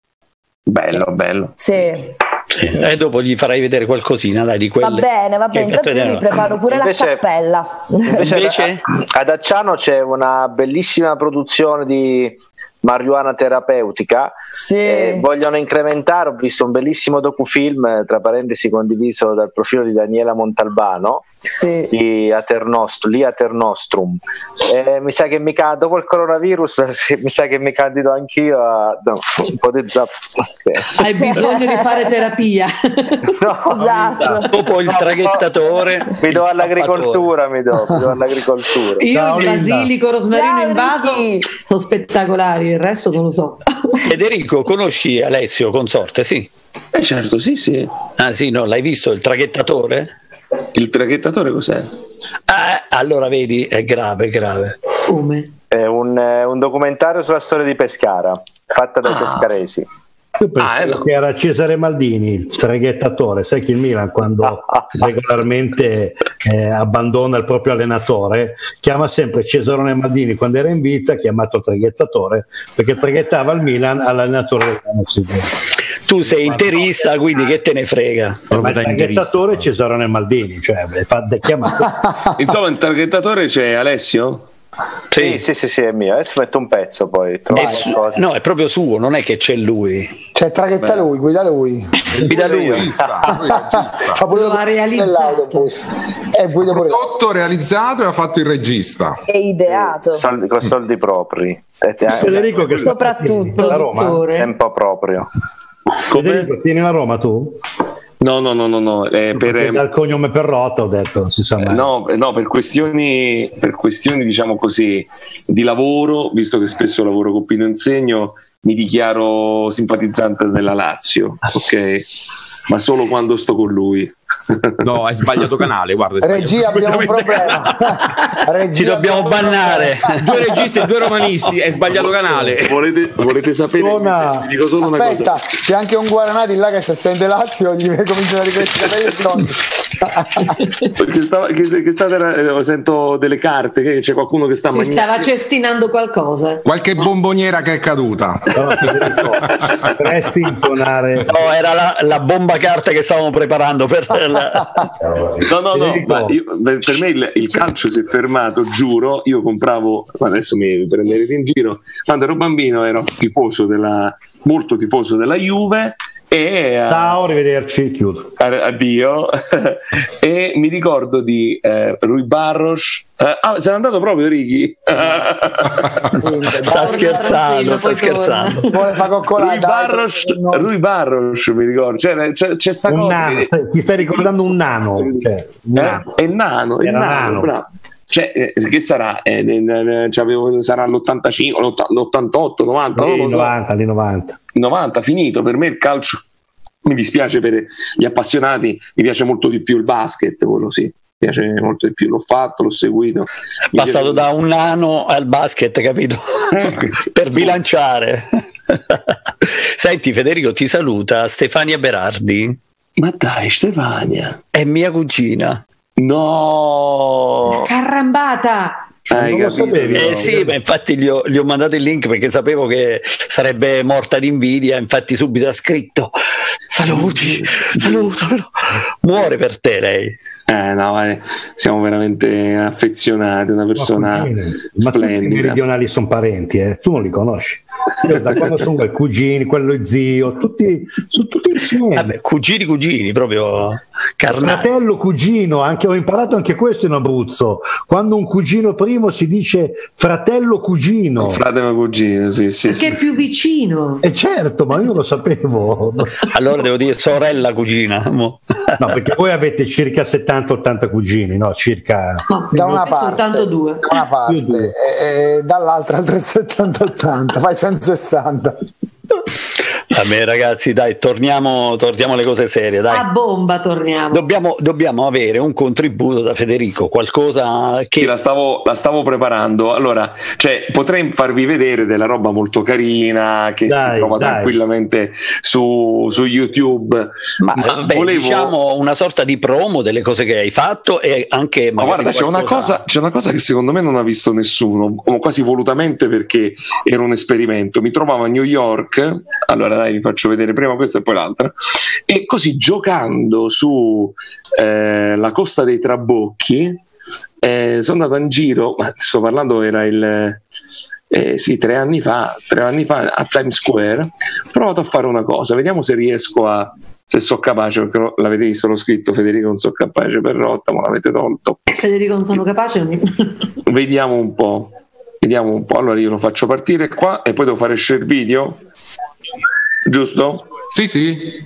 Bello, bello. Sì, Sì. E dopo gli farai vedere qualcosina, dai, di va quelle. bene, va bene, che intanto io mi vedere. preparo pure Invece- la cappella. Invece, Invece? a- ad Acciano c'è una bellissima produzione di marijuana terapeutica. Sì. Eh, vogliono incrementare, ho visto un bellissimo docufilm, eh, tra parentesi condiviso dal profilo di Daniela Montalbano, Sì. di Aternost- lì Aternostrum. Eh, mi sa che mi ca- dopo il coronavirus mi sa che mi candido anch'io a no, un po' di zap. Ok. Hai bisogno di fare terapia. No, Esatto. Dopo il traghettatore, mi do il all'agricoltura, mi do, mi do all'agricoltura. Io Ciao, il Linda. basilico, rosmarino Ciao, in vaso Ricky. sono spettacolari, il resto non lo so. Federico, conosci Alessio Consorte? Sì. Eh certo, sì, sì. Ah sì, no, l'hai visto il traghettatore? Il traghettatore cos'è? Ah, allora vedi, è grave, grave. Come? È un, eh, un documentario sulla storia di Pescara, fatta dai Ah. pescaresi. Io pensavo Ah, eh, no. che era Cesare Maldini, il traghettatore. Sai che il Milan, quando regolarmente eh, abbandona il proprio allenatore, chiama sempre Cesarone Maldini. Quando era in vita, ha chiamato traghettatore perché traghettava il Milan all'allenatore del Milano Sicuro. Tu sei interista, quindi che te ne frega? Ma il Proprio da traghettatore è interista. Cesarone Maldini, cioè fa da chiamato. Insomma, il traghettatore c'è Alessio? Sì, sì, sì, sì, è mio. Adesso metto un pezzo poi. È trovo su- qualcosa. no, è proprio suo, non è che c'è lui. Cioè, traghetta lui, guida lui. Guida lui. Regista, lui è regista. Fa pure Lo ha realizzato. nell'autobus. E guida pure. Prodotto, realizzato e ha fatto il regista. È ideato. Soldi, con soldi propri. È, è, Federico che sta Soprattutto. a Roma. è Dottore. un po' proprio. Federico, tieni la Roma tu? No, no, no, no, no. eh, per, Perché dal cognome Perrotta ho detto, non si sa mai. no, no, per questioni, per questioni, diciamo così, di lavoro, visto che spesso lavoro con Pino Insegno, mi dichiaro simpatizzante della Lazio, ok? Ma solo quando sto con lui. No, hai sbagliato canale, guarda. hai sbagliato Regia, abbiamo un completamente problema. Regia, Ci dobbiamo abbiamo un bannare. canale. Due registi e due romanisti, hai sbagliato canale. Volete, volete sapere? Suona- Vi dico solo una Aspetta, cosa. c'è anche un Guaranati là che se sente Lazio gli cominciano a ricrescere i capelli bianchi. Che stava, che, che state, eh, sento delle carte, che c'è qualcuno che sta Ti mangiando. stava cestinando qualcosa. Qualche bomboniera che è caduta. No, Federico, Potresti intonare. No, era la, la bomba carta che stavamo preparando per la... No, no, no, Federico. ma io- per per me il, il calcio si è fermato, giuro. Io compravo, ma adesso mi prenderete in giro. Quando ero bambino ero tifoso della, molto tifoso della Juve E, ciao, arrivederci, chiudo. Addio. E mi ricordo di eh, Rui Barros. Eh, ah, sei andato proprio, Ricky? sta scherzando, sta scherzando. Rui Barros, Rui Barros, mi ricordo. C'è, c'è, c'è sta un cosa nano, che... stai, ti stai ricordando un nano? Cioè, un eh? nano. È nano, è Era nano, nano. bravo. Cioè, eh, che sarà? Eh, nel, nel, c'avevo, sarà l'ottantacinque, l'ottantotto, novanta, non lo so. novanta, di novanta. novanta, finito. Per me il calcio, mi dispiace per gli appassionati, mi piace molto di più il basket, quello sì. Mi piace molto di più, l'ho fatto, l'ho seguito. È passato da un nano al basket, capito? Per bilanciare. Senti Federico, ti saluta Stefania Berardi. Ma dai, Stefania. È mia cugina. No! Carambata! Hai Non lo capito? sapevi, Eh no? sì, ma infatti gli ho, gli ho mandato il link perché sapevo che sarebbe morta di invidia, infatti subito ha scritto saluti, salutalo, muore per te lei. Eh no, eh, siamo veramente affezionati, una persona Ma cugini, ma tutti i splendida. meridionali sono parenti, eh? Tu non li conosci. Io da quando sono quei cugini, quello è zio, tutti, sono tutti insieme. Vabbè, cugini cugini, proprio carnali. Fratello cugino, anche, ho imparato anche questo in Abruzzo. Quando un cugino primo si dice fratello cugino. Fratello cugino, sì, sì. Perché sì. è più vicino. E certo, ma io lo sapevo. Allora devo dire sorella cugina. Mo. No, perché voi avete circa settanta ottanta cugini, no? Circa No, Da una è parte, soltanto due. da una parte e, e dall'altra altri settanta ottanta, fai centosessanta. Vabbè ragazzi, dai, torniamo, torniamo alle cose serie, dai. A bomba torniamo. Dobbiamo, dobbiamo avere un contributo da Federico, qualcosa Sì, che... la stavo, la stavo preparando. Allora, cioè, potrei farvi vedere della roba molto carina che Dai, si trova dai. tranquillamente su, su YouTube. Ma, Ma beh, volevo- diciamo una sorta di promo delle cose che hai fatto e anche Ma magari guarda, c'è una, qualcosa- cosa, c'è una cosa che secondo me non ha visto nessuno, o quasi volutamente perché era un esperimento. Mi trovavo a New York, allora dai, vi faccio vedere prima questa e poi l'altra, e così giocando su eh, la Costa dei Trabocchi, eh, sono andato in giro, ma sto parlando, era il... Eh, sì, tre anni fa, tre anni fa a Times Square, ho provato a fare una cosa, vediamo se riesco a, se so capace, perché no- l'avete visto, l'ho scritto Federico non so capace per rotta, ma l'avete tolto. Federico non sono capace. non mi- Vediamo un po', vediamo un po'. Allora io lo faccio partire qua e poi devo fare share video, giusto? Sì, sì.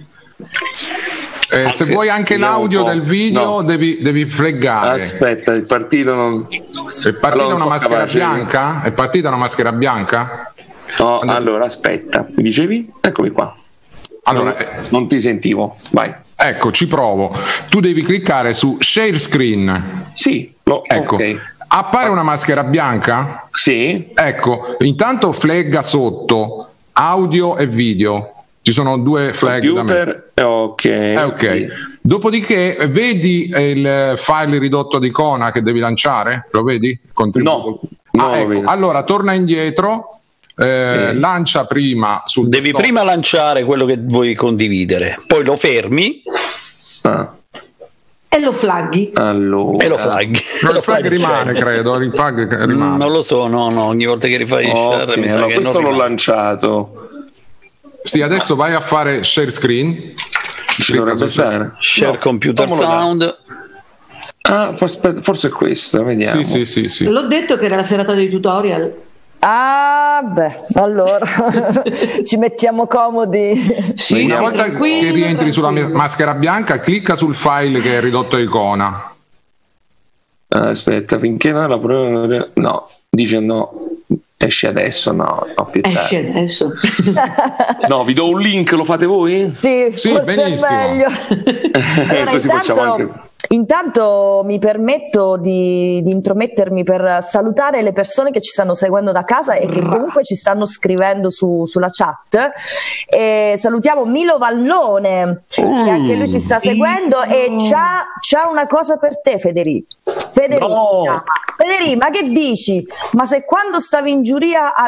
Eh, se Anche- vuoi anche vediamo l'audio un po'. del video No. devi, devi fleggare. Aspetta, il partito non... È partita Allora, non una so maschera capace. bianca? È partita una maschera bianca? No, allora aspetta, mi dicevi? Eccomi qua. Allora, non, eh, non ti sentivo, vai. ecco, ci provo. Tu devi cliccare su share screen. Sì, lo, Ecco. ok. Appare una maschera bianca? Sì, Ecco, intanto flegga sotto audio e video. Ci sono due flag da me. computer, eh, ok. Eh, ok. Dopodiché vedi il file ridotto ad icona che devi lanciare? Lo vedi? Contributo. No, Ah, non lo ecco. vedo. Allora torna indietro, eh, Sì. lancia prima sul Devi desktop. prima lanciare quello che vuoi condividere, poi lo fermi Ah, E lo flaghi. allora. e lo flaghi. No, Lo il flag fai rimane, dicendo. credo. Il flag Mm, rimane. Non lo so, no, no, ogni volta che rifai share Ok, mi sa allora che questo non l'ho rimane. lanciato. Sì, adesso vai a fare share screen. Ci Clicca dovrebbe su share. stare. Share No, computer fammelo dare. sound. Ah, forse, forse è questo, vediamo. Sì, sì, sì, sì. L'ho detto che era la serata dei tutorial. Ah, beh, allora ci mettiamo comodi. Sì, Una sì, volta tranquillo, che rientri sulla tranquillo. maschera bianca, clicca sul file che è ridotto a icona. Ah, aspetta, finché no, la prova... No, dice no. Esce adesso, no, no, più tardi. Esce adesso. No, vi do un link, lo fate voi? Sì, Sì, forse benissimo. è meglio. Allora, Così facciamo intanto, anche... intanto mi permetto di, di intromettermi per salutare le persone che ci stanno seguendo da casa e che comunque ci stanno scrivendo su- sulla chat. E salutiamo Milo Vallone, che anche lui ci sta seguendo e c'ha, c'ha una cosa per te, Federico. Federico, No. Federico, ma che dici? Ma se quando stavi in giuria al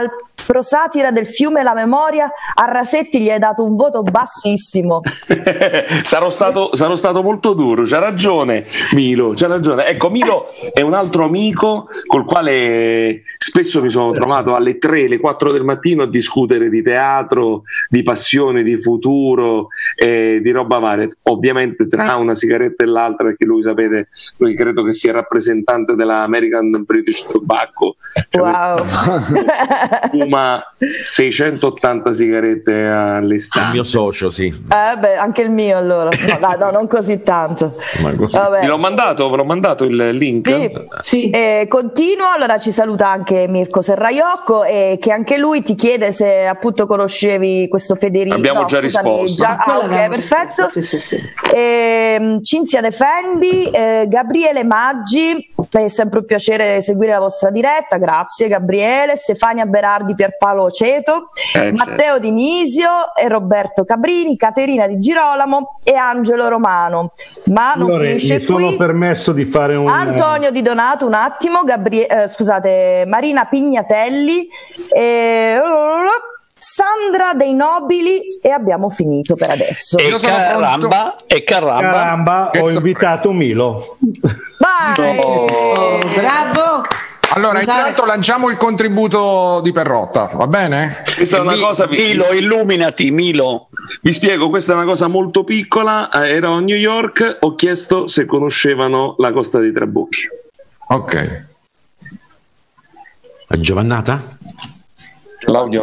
prosatira del fiume La Memoria, a Rasetti gli hai dato un voto bassissimo. sarò, stato, sarò stato molto duro, c'ha ragione Milo, c'ha ragione. Ecco, Milo è un altro amico col quale spesso mi sono trovato alle tre, le quattro del mattino a discutere di teatro, di passione, di futuro, eh, di roba varia, ovviamente tra una sigaretta e l'altra, perché lui, sapete, lui credo che sia rappresentante della American British Tobacco, cioè Wow. fuma seicentottanta sigarette all'estate. Il mio socio, sì. Eh beh, anche il mio allora. No, dai, no, non così tanto. Vabbè. Vi l'ho mandato, ve l'ho mandato il link? Sì, sì. Eh, continuo, allora ci saluta anche Mirko Serraiocco, e che anche lui ti chiede se appunto conoscevi questo Federico. Abbiamo no, già scusami, risposto. Già, ah, ok, perfetto. Sì, sì, sì. Eh, Cinzia Defendi, eh, Gabriele Maggi, è sempre un piacere seguire la vostra diretta, grazie Gabriele. Stefania Berardi, Pierpaolo Ceto, Eh, Matteo certo. Dinisio e Roberto Cabrini, Caterina Di Girolamo e Angelo Romano. Ma non Signore, finisce mi sono qui. permesso di fare un Antonio Di Donato, un attimo, Gabrie- eh, scusate, Marina Pignatelli, eh, Sandra Dei Nobili, e abbiamo finito per adesso. E Io sono caramba, e caramba. caramba, Che ho sorpresa. invitato Milo. Vai! Oh, bravo! Allora, Scusate. intanto lanciamo il contributo di Perrotta, va bene? Questa è una Mi- cosa vi, Milo, illuminati, Milo. vi spiego, questa è una cosa molto piccola. Eh, ero a New York, ho chiesto se conoscevano la Costa dei Trabocchi. Ok. La Giovannata? L'audio.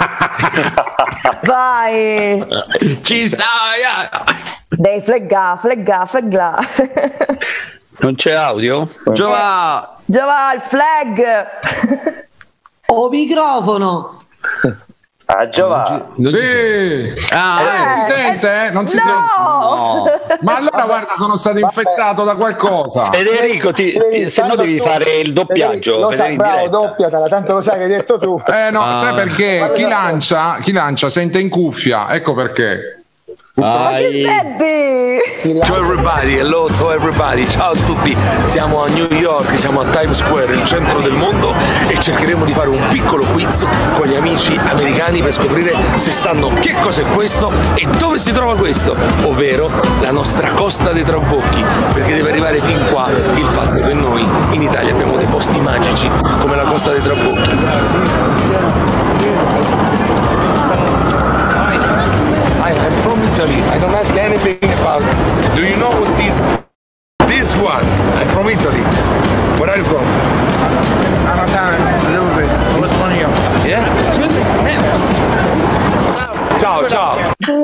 Vai! Ci sai! Dei flegga, flegga, flegga. Non c'è audio? Giova! Giova il flag! O microfono! Ah, Giovanni. Non ci Sì. Ah, Eh, si sente? Eh? Non si no! sente? Ma allora guarda, sono stato infettato da qualcosa. Federico, ti, ti- se no tanto devi tu- fare il doppiaggio. Lo vedere sai, in bravo, diretta. doppiatela, tanto lo sai che hai detto tu. Eh no, Ah. sai perché? Guarda Chi da lancia, chi lancia sente in cuffia, ecco perché. Ma che senti? Ciao everybody, hello to everybody, ciao a tutti, siamo a New York, siamo a Times Square, il centro del mondo, e cercheremo di fare un piccolo quiz con gli amici americani per scoprire se sanno che cos'è questo e dove si trova questo, ovvero la nostra Costa dei Trabocchi, perché deve arrivare fin qua il fatto che noi in Italia abbiamo dei posti magici come la Costa dei Trabocchi. Hi, I'm from Italy. I don't ask anything about. Do you know what this this one? I'm from Italy. Where are you from? I'm Italian, a little bit. I was born here. Yeah. Ciao, ciao.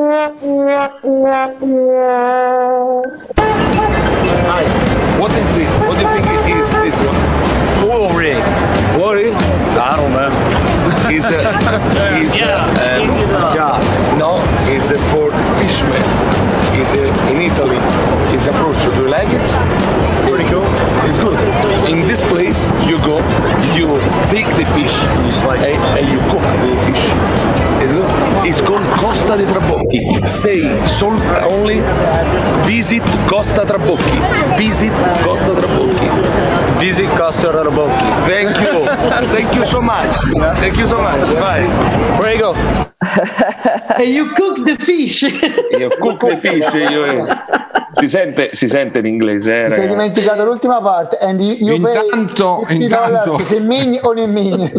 Hi. What is this? What do you think it is? This one? Oil rig. What is? I don't know. Is a is Yeah. a, um, yeah. No, is a for fishermen. Is a, in Italy. Is a prosciutto. Do you like it? Pretty cool. It's good. In this place, you go, you take the fish, and, and you cook the fish. It's good. It's called Costa dei Trabocchi. Say sol only visit Costa Trabocchi. Visit Costa Trabocchi. Visit Costa Trabocchi. Thank you. Thank you so much. Thank you so much. Bye. Where you go? And you cook the fish. Io cook the fish, io, eh. Si sente, si sente in inglese, eh, Ti sei ragazzi. dimenticato l'ultima parte. And you, you Intanto- pay intanto- se migni o non migni.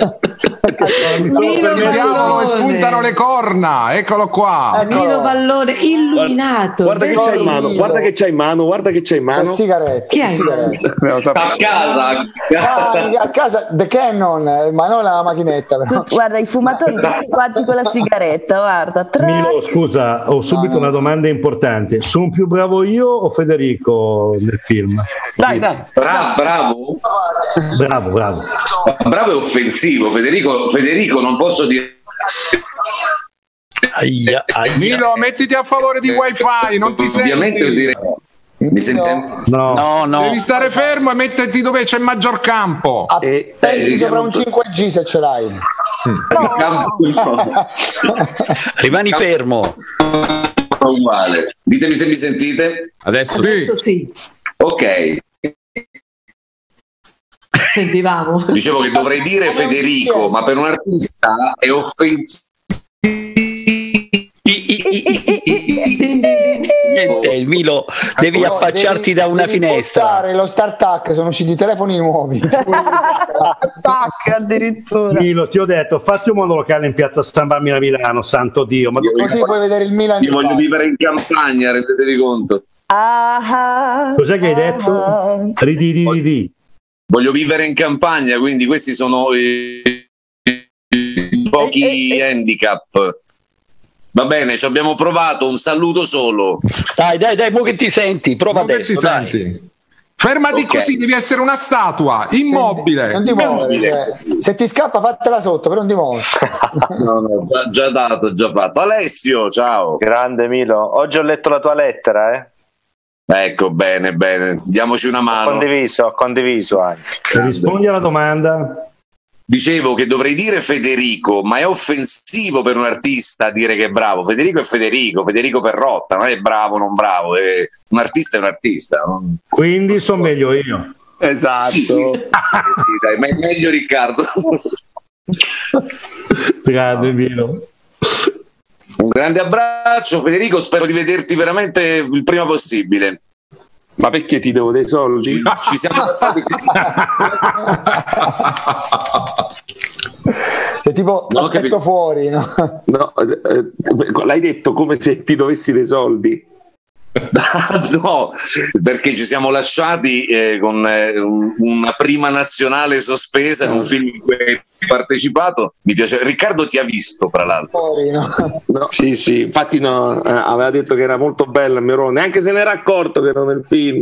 Milo Vediamolo e Pallone. spuntano le corna, eccolo qua. Eccolo. Milo Pallone illuminato. Guarda che c'hai in mano, Milo. guarda che c'hai in mano, guarda che c'hai in Le mano. sigarette. Chi le è? sigarette. No, sapevo. A casa, Ah, a casa The Canon, eh, ma non la macchinetta. Però. Tu- guarda, i fumatori tutti quanti con la sigaretta, guarda. Tra- Milo, scusa, ho subito una domanda importante. Sono più bravo io o Federico nel film? Dai, dai. Bra- bravo, Bravo, bravo. bravo è offensivo. Federico, Federico, non posso dire. Aia, aia. Milo, mettiti a favore di wifi, non ti Ovviamente io senti. direi. Mi sente? No, No, no. Devi stare fermo e metterti dove c'è maggior campo. Appendi eh, sopra un cinque G se ce l'hai. Rimani fermo. Uguale. Ditemi se mi sentite. Adesso Adesso sì. Ok. Sentivamo. Dicevo che dovrei dire Federico, ma per un artista è offensivo. Niente, il Milo, devi No, affacciarti devi- da una devi finestra. postare lo start-up, sono usciti i telefoni nuovi. Tac, addirittura. Milo, ti ho detto, fatti un monolocale in piazza San Bambino a Milano, santo Dio. Ma Così puoi vedere il Milan. Io voglio vivere in campagna, rendetevi conto. Ah, cos'è che hai detto? Ridi, di, di, di. Voglio vivere in campagna, quindi questi sono i, i pochi handicap. Va bene, ci abbiamo provato, un saluto solo. Dai, dai, dai, mo che ti senti, prova Mo che adesso, ti dai. senti? Fermati Ok. così, devi essere una statua, immobile. Non ti muovere, cioè, se ti scappa fatela sotto, però non ti muovere. No, no, già, già dato, già fatto. Alessio, ciao. Grande Milo, oggi ho letto la tua lettera, eh? Ecco, bene, bene, diamoci una Ho mano. condiviso, ho condiviso anche. Rispondi alla domanda. Dicevo che dovrei dire Federico, ma è offensivo per un artista dire che è bravo. Federico è Federico, Federico Perrotta, non è bravo o non bravo, è... un artista è un artista. non- Quindi sono meglio io. Esatto. Sì, dai, me- meglio Riccardo. Grande Milo. Un grande abbraccio, Federico, spero di vederti veramente il prima possibile. Ma perché ti devo dei soldi? Ci siamo passati. Sei tipo No, aspetto capito. fuori, no? No, eh, l'hai detto come se ti dovessi dei soldi. No, perché ci siamo lasciati eh, con eh, un- una prima nazionale sospesa in un film in cui hai partecipato. Mi piace. Riccardo ti ha visto, tra l'altro. Fuori, no? No, sì, sì, infatti no, eh, aveva detto che era molto bella il mio ruolo, neanche se ne era accorto che ero nel film.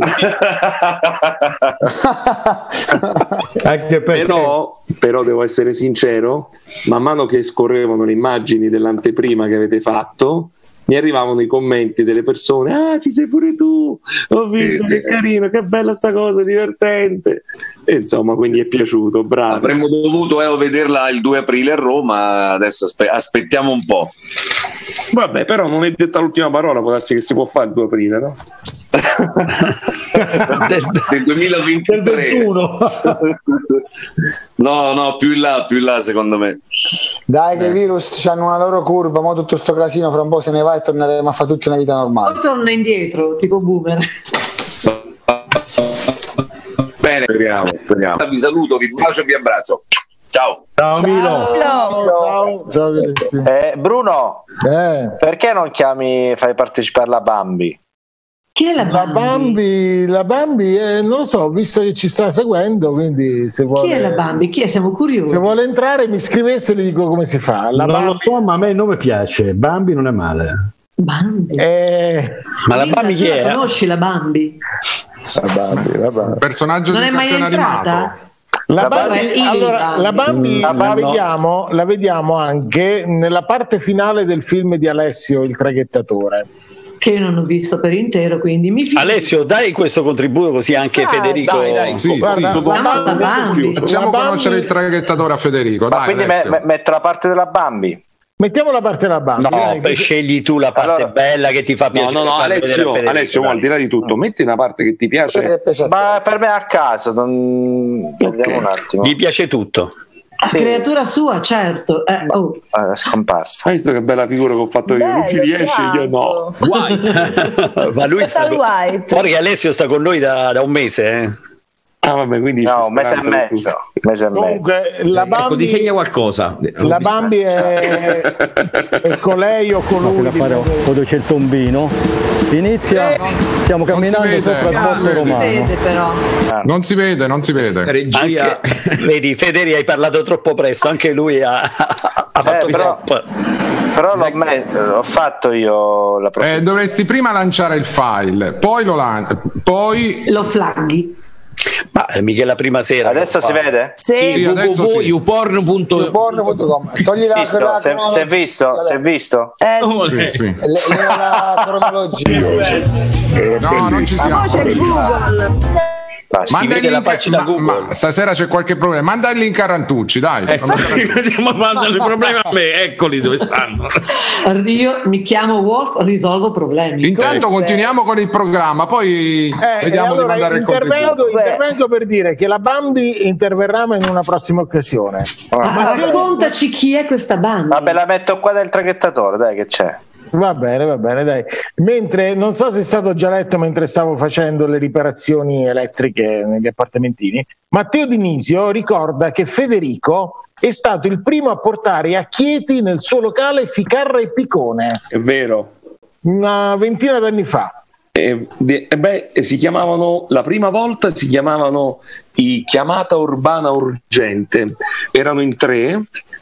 Anche perché Però, però devo essere sincero, man mano che scorrevano le immagini dell'anteprima che avete fatto, mi arrivavano i commenti delle persone: ah, ci sei pure tu, ho visto, Sì, che sì. carino, che bella sta cosa, divertente. E insomma, quindi è piaciuto, bravo. Avremmo dovuto eh, vederla il due aprile a Roma, adesso aspe- aspettiamo un po'. Vabbè, però non è detta l'ultima parola, può darsi che si può fare il due aprile, no? Del duemilaventitré. del ventuno. No, no, più in là, più in là secondo me. Dai che i virus hanno una loro curva, ma tutto sto casino fra un po' se ne va e torneremo a fare tutta una vita normale. Poi torna indietro, tipo boomer. Bene, speriamo, speriamo. Vi saluto, vi bacio e vi abbraccio. Ciao. Ciao Milo. Ciao, ciao carissimo. Eh, Bruno, Eh, perché non chiami, fai partecipare la Bambi? Chi è la la Bambi? Bambi, la Bambi eh, non lo so, ho visto che ci sta seguendo, quindi se vuole, Chi è la Bambi? Chi è? Siamo curiosi. se vuole entrare mi scrivesse e gli dico come si fa. La Non Bambi, lo so, ma a me il nome piace. Bambi non è male. Bambi. eh, Ma la Linda, Bambi tu chi la era? conosci la Bambi? La Bambi, la Bambi. Personaggio Non di è un mai cartone entrata? animato. la La Bambi, Bambi- allora, Bambi. la Bambi La la, Bambi- vediamo, la vediamo anche nella parte finale del film di Alessio, il traghettatore. Che io non ho visto per intero, quindi mi fido. Alessio, dai questo contributo così anche Ah, Federico. dai, dai. Sì, Guarda, sì. la No, la Bambi. Facciamo la Bambi- conoscere il traghettatore a Federico. Ma Dai, quindi me- Alessio. me- metto la parte della Bambi. Mettiamo la parte della Bambi. No, dai, per che- scegli tu la parte Allora- bella che ti fa No, piacere. no, no, farla vedere a Alessio, Federico, Alessio, dai. al di là di tutto, metti una parte che ti piace. Eh, pesce a Ma per me è a caso, non... vediamo un attimo. Gli piace tutto. La Sì. creatura sua, certo. Eh, oh. Ah, è scomparsa. Hai visto che bella figura che ho fatto io? Lui ci Bello, riesce, io no. Ma lui sta Metal con... White. Guarda che Alessio sta con noi da, da un mese. Eh. Ah, vabbè, quindi No, c'è un mese e speranza per mezzo. tutti. Un mese e mezzo. Comunque, la Ecco, Bambi, disegna qualcosa. la Bambi è, è con lei o con lui? Quando c'è il tombino inizia, stiamo Non si camminando vede, sopra il non si porto vede. romano. Vede però. Non si vede, non si vede. Regia. Anche- vedi, Federi, hai parlato troppo presto. Anche lui ha, ha fatto Eh, i però- stop. Però l'ho, me- l'ho fatto io la Eh, dovresti prima lanciare il file, poi lo lanci, poi Lo flaghi. Ma è mica la prima sera. Adesso che si fa. vede? Sì, Sì, adesso www punto sì. youporn punto youporn punto com. Togli la, Visto? la Si è- si è visto? Si è visto? eh, Oh, sì. Sì, sì. le- le- la cronologia. No, non ci Ma siamo. poi c'è Google. Manda il vede la link, pagina ma, Google. ma stasera c'è qualche problema. Manda il link a Rantucci, dai. Eh, ma mandano il problema a me, eccoli dove stanno. Io mi chiamo Wolf, risolvo problemi. Intanto continuiamo con il programma, poi Eh, vediamo allora, di mandare il intervengo, contributo. intervengo per dire che la Bambi interverrà in una prossima occasione. Ma raccontaci chi è questa banda. Vabbè, la metto qua del traghettatore, dai che c'è. Va bene, va bene, dai. Mentre non so se è stato già letto mentre stavo facendo le riparazioni elettriche negli appartamentini, Matteo Dinisio ricorda che Federico è stato il primo a portare a Chieti nel suo locale Ficarra e Picone. È vero. Una ventina d'anni fa. E, e beh, si chiamavano, la prima volta si chiamavano i Chiamata Urbana Urgente, erano in tre.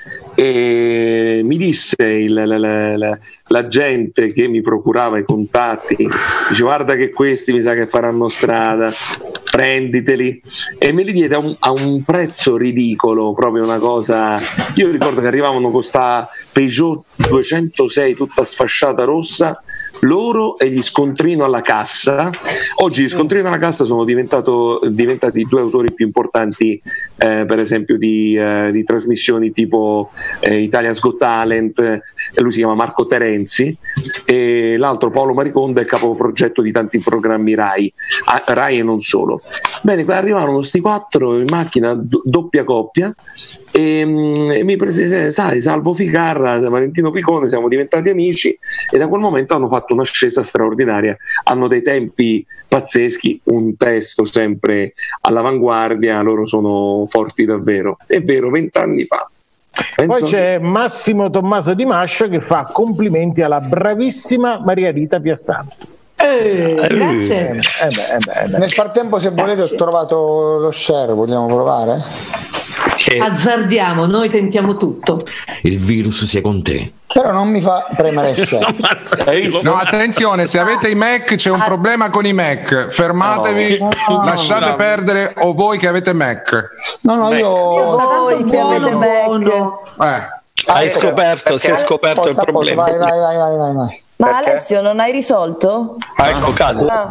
E mi disse il, la, la, la, la gente che mi procurava i contatti, dice guarda che questi mi sa che faranno strada, prenditeli, e me li diede a un, a un prezzo ridicolo, proprio una cosa. Io ricordo che arrivavano con sta Peugeot duecentosei tutta sfasciata rossa, loro e gli Scontrino alla cassa. Oggi gli Scontrino alla cassa sono diventato, diventati i due autori più importanti, eh, per esempio di, eh, di trasmissioni tipo eh, Italia's Got Talent. Eh, lui si chiama Marco Terenzi e l'altro Paolo Mariconda è capoprogetto di tanti programmi Rai, ah, Rai e non solo. Bene, arrivarono sti quattro in macchina, do, doppia coppia, e, e mi prese, sai, Salvo Ficarra, Valentino Picone, siamo diventati amici e da quel momento hanno fatto un'ascesa straordinaria, hanno dei tempi pazzeschi, un testo sempre all'avanguardia, loro sono forti davvero. È vero, vent'anni fa. Penso... Poi c'è Massimo Tommaso Di Mascio che fa complimenti alla bravissima Maria Rita Piazzanti. Eh, grazie. Eh, beh, eh beh, eh beh. Nel frattempo, se volete, Grazie. ho trovato lo share, vogliamo provare? Che... Azzardiamo, noi tentiamo tutto. Il virus sia con te. Però non mi fa premere share. No, attenzione, se avete i Mac c'è un problema con i Mac, fermatevi, No, no, lasciate no. perdere, o voi che avete Mac. No, no, io... Voi che avete buono. Mac. Eh. Hai scoperto, si è scoperto il Posto, a posto, problema. vai, vai, vai, vai, vai, vai. Ma Perché? Alessio, non hai risolto? Ah, ecco, calmo. Ah.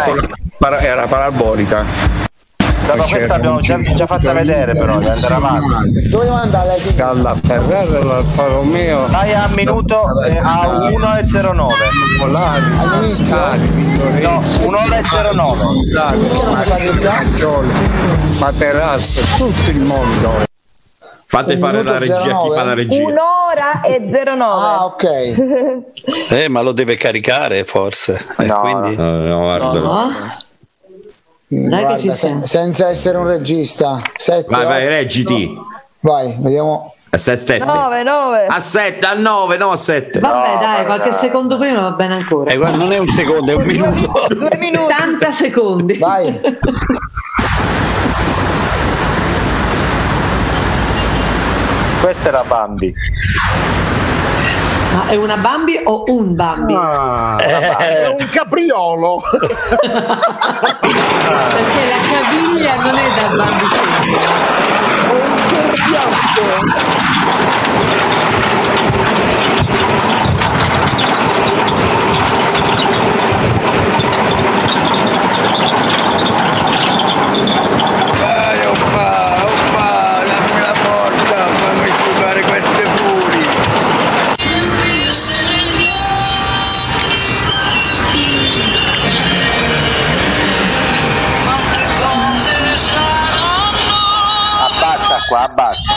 Era parabolica. Dopo questa l'abbiamo già, già fatta vedere, però di andare avanti. Dove devo andare? Dalla Ferrara all'Alfa Romeo. Vai a minuto eh, a uno e zero nove. Polari, Mascali, No, un'ora e zero nove. Maggiore, Materasso, tutto il mondo. Fate Un fare la minuto regia, zero chi nove? fa la regia. Un'ora e zero nove. Ah, ok. Eh, ma lo deve caricare forse. Eh, No, quindi... No, no, guarda. No? Dai che ci Guarda, siamo. sen- senza essere un regista. Sette, Vai, vai, otto. reggiti. Vai, vediamo. A sette. nove, nove. A sette, a nove, no a sette. Vabbè, No, dai, ma qualche dai. secondo prima va bene ancora. Eh, guarda, non è un secondo, è un minuto. Due minuti. ottanta secondi. Vai. Questa era Bambi. Ma è una Bambi o un Bambi? Ah, è un capriolo. Perché la caviglia non è da Bambi. È un cerbiatto. Dai, oppa, oppa, dammi la porta, fammi sfogare queste furie. Abbassa qua, abbassa.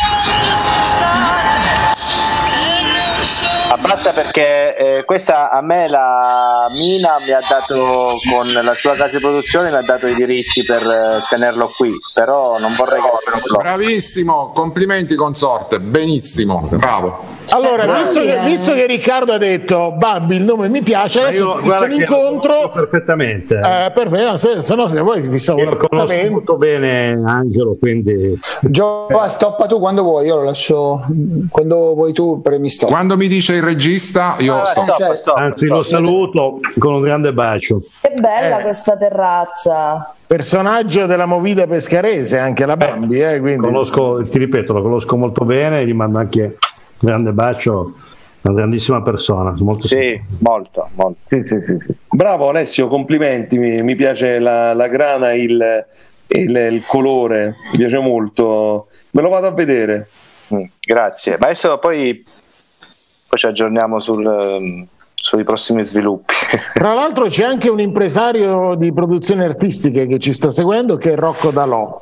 Abbassa perché eh, questa a me la Mina mi ha dato, con la sua casa di produzione, mi ha dato i diritti per eh, tenerlo qui, però non vorrei che lo... Bravissimo, complimenti consorte, benissimo, bravo. Allora, Eh, visto che, eh. visto che Riccardo ha detto Bambi, il nome mi piace, Ma adesso io, ti visto guarda che l'incontro. lo conosco perfettamente. Eh, perfetto, se, se no se vuoi ti fissa un Io lo conosco appuntamento. molto bene Angelo, quindi Giova, stoppa tu quando vuoi, io lo lascio quando vuoi tu, premi stop. Quando mi dice il regista, io Ah, sto. stop, Cioè, stop, anzi stop. lo saluto con un grande bacio. Che bella Eh. questa terrazza. Personaggio della movida pescarese, anche la Bambi, eh, quindi. Conosco, ti ripeto, lo conosco molto bene, gli mando anche un grande bacio una grandissima persona, molto sì, molto, molto. Sì, sì, sì, sì. Bravo Alessio, complimenti, mi, mi piace la, la grana, il, il, il colore, mi piace molto, me lo vado a vedere. Mm, grazie, ma adesso poi, poi ci aggiorniamo sul, um, sui prossimi sviluppi. Tra l'altro c'è anche un impresario di produzioni artistiche che ci sta seguendo, che è Rocco Dalò,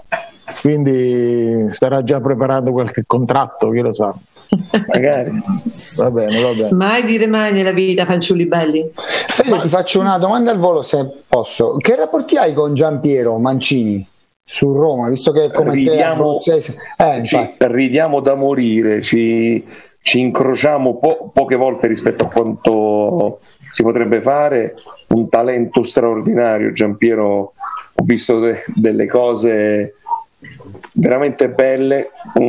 quindi starà già preparando qualche contratto, chi lo sa. Magari. Va bene, va bene. Mai dire mai nella vita, fanciulli belli. Fede, Ma... ti faccio una domanda al volo, se posso. Che rapporti hai con Giampiero Mancini su Roma, visto che come ridiamo, te eh, ci, ridiamo da morire, ci, ci incrociamo po- poche volte rispetto a quanto si potrebbe fare. Un talento straordinario, Giampiero, ho visto de- delle cose veramente belle,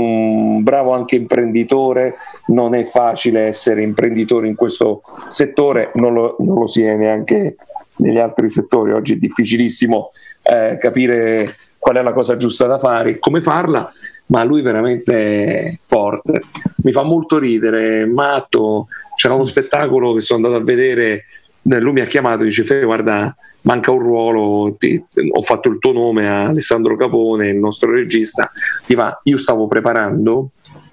un bravo anche imprenditore. Non è facile essere imprenditore in questo settore, non lo, non lo si è neanche negli altri settori. Oggi è difficilissimo eh, capire qual è la cosa giusta da fare e come farla, ma lui veramente forte, mi fa molto ridere, matto. C'era uno spettacolo che sono andato a vedere, lui mi ha chiamato e dice: Fede, guarda, manca un ruolo, ti, ho fatto il tuo nome a Alessandro Capone, il nostro regista, ti va? Io stavo preparando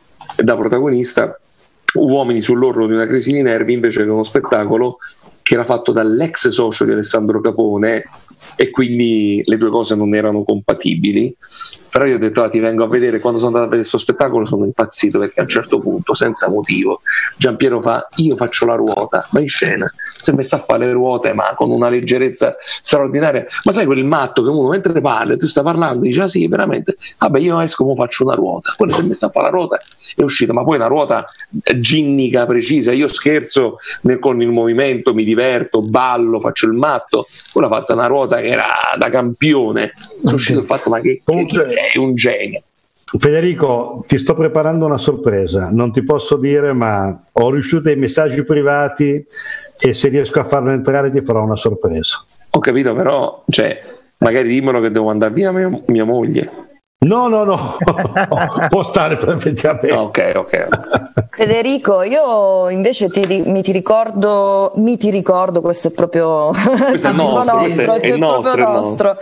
da protagonista Uomini sull'orlo di una crisi di nervi, invece che uno spettacolo che era fatto dall'ex socio di Alessandro Capone, e quindi le due cose non erano compatibili. Però io ho detto: ah, ti vengo a vedere. Quando sono andato a vedere questo spettacolo sono impazzito, perché a un certo punto, senza motivo, Giampiero fa: io faccio la ruota, va in scena, si è messo a fare le ruote ma con una leggerezza straordinaria. Ma sai quel matto che uno mentre parla, tu stai parlando, dice: ah sì, veramente, vabbè, io esco, mo faccio una ruota. Quello si è messo a fare la ruota, è uscito, ma poi una ruota ginnica, precisa. Io scherzo nel, con il movimento, mi diverto, ballo, faccio il matto. Quello ha fatto una ruota che era da campione. Sono uscito il fatto: ma che, che, che è un genio. Federico, ti sto preparando una sorpresa, non ti posso dire, ma ho riuscito ai messaggi privati e se riesco a farlo entrare ti farò una sorpresa. Ho capito, però cioè, magari dimmelo che devo andare via mia, mia moglie. No, no, no, può stare perfettamente. Ok, ok. Federico, io invece ti, mi ti ricordo, mi ti ricordo, questo è proprio questo è nostro, nostro, questo è, è, è nostro, proprio nostro.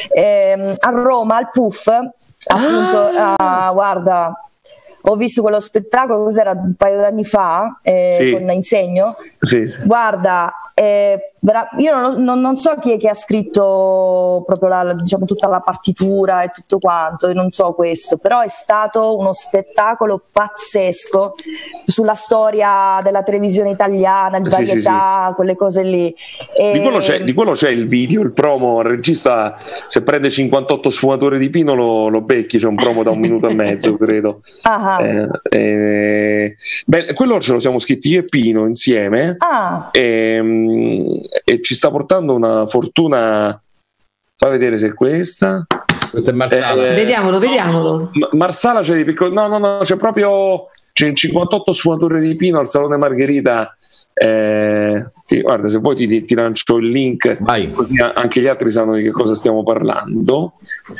Eh, a Roma, al Puff, appunto, ah. ah, guarda, ho visto quello spettacolo, cos'era, un paio d'anni fa, eh, sì. con Insegno. Sì, sì. Guarda, eh, io non, non, non so chi è che ha scritto proprio la, diciamo, tutta la partitura e tutto quanto, non so questo, però è stato uno spettacolo pazzesco sulla storia della televisione italiana, il varietà, sì, sì, sì. quelle cose lì. E... Di, quello c'è, di quello c'è il video, il promo, il regista se prende cinquantotto sfumature di pino lo, lo becchi, c'è un promo da un minuto e mezzo, credo. Ah, eh, eh, beh, quello ce lo siamo scritti io e Pino insieme. Ah. E, e ci sta portando una fortuna. Fa vedere se è questa. Questa è Marsala. Eh, vediamolo, vediamolo. Marsala c'è di piccolo. No, no, no, c'è proprio c'è cinquantotto sfumature di pino al Salone Margherita. Eh, ti, guarda, se vuoi ti, ti lancio il link. Vai. Così anche gli altri sanno di che cosa stiamo parlando.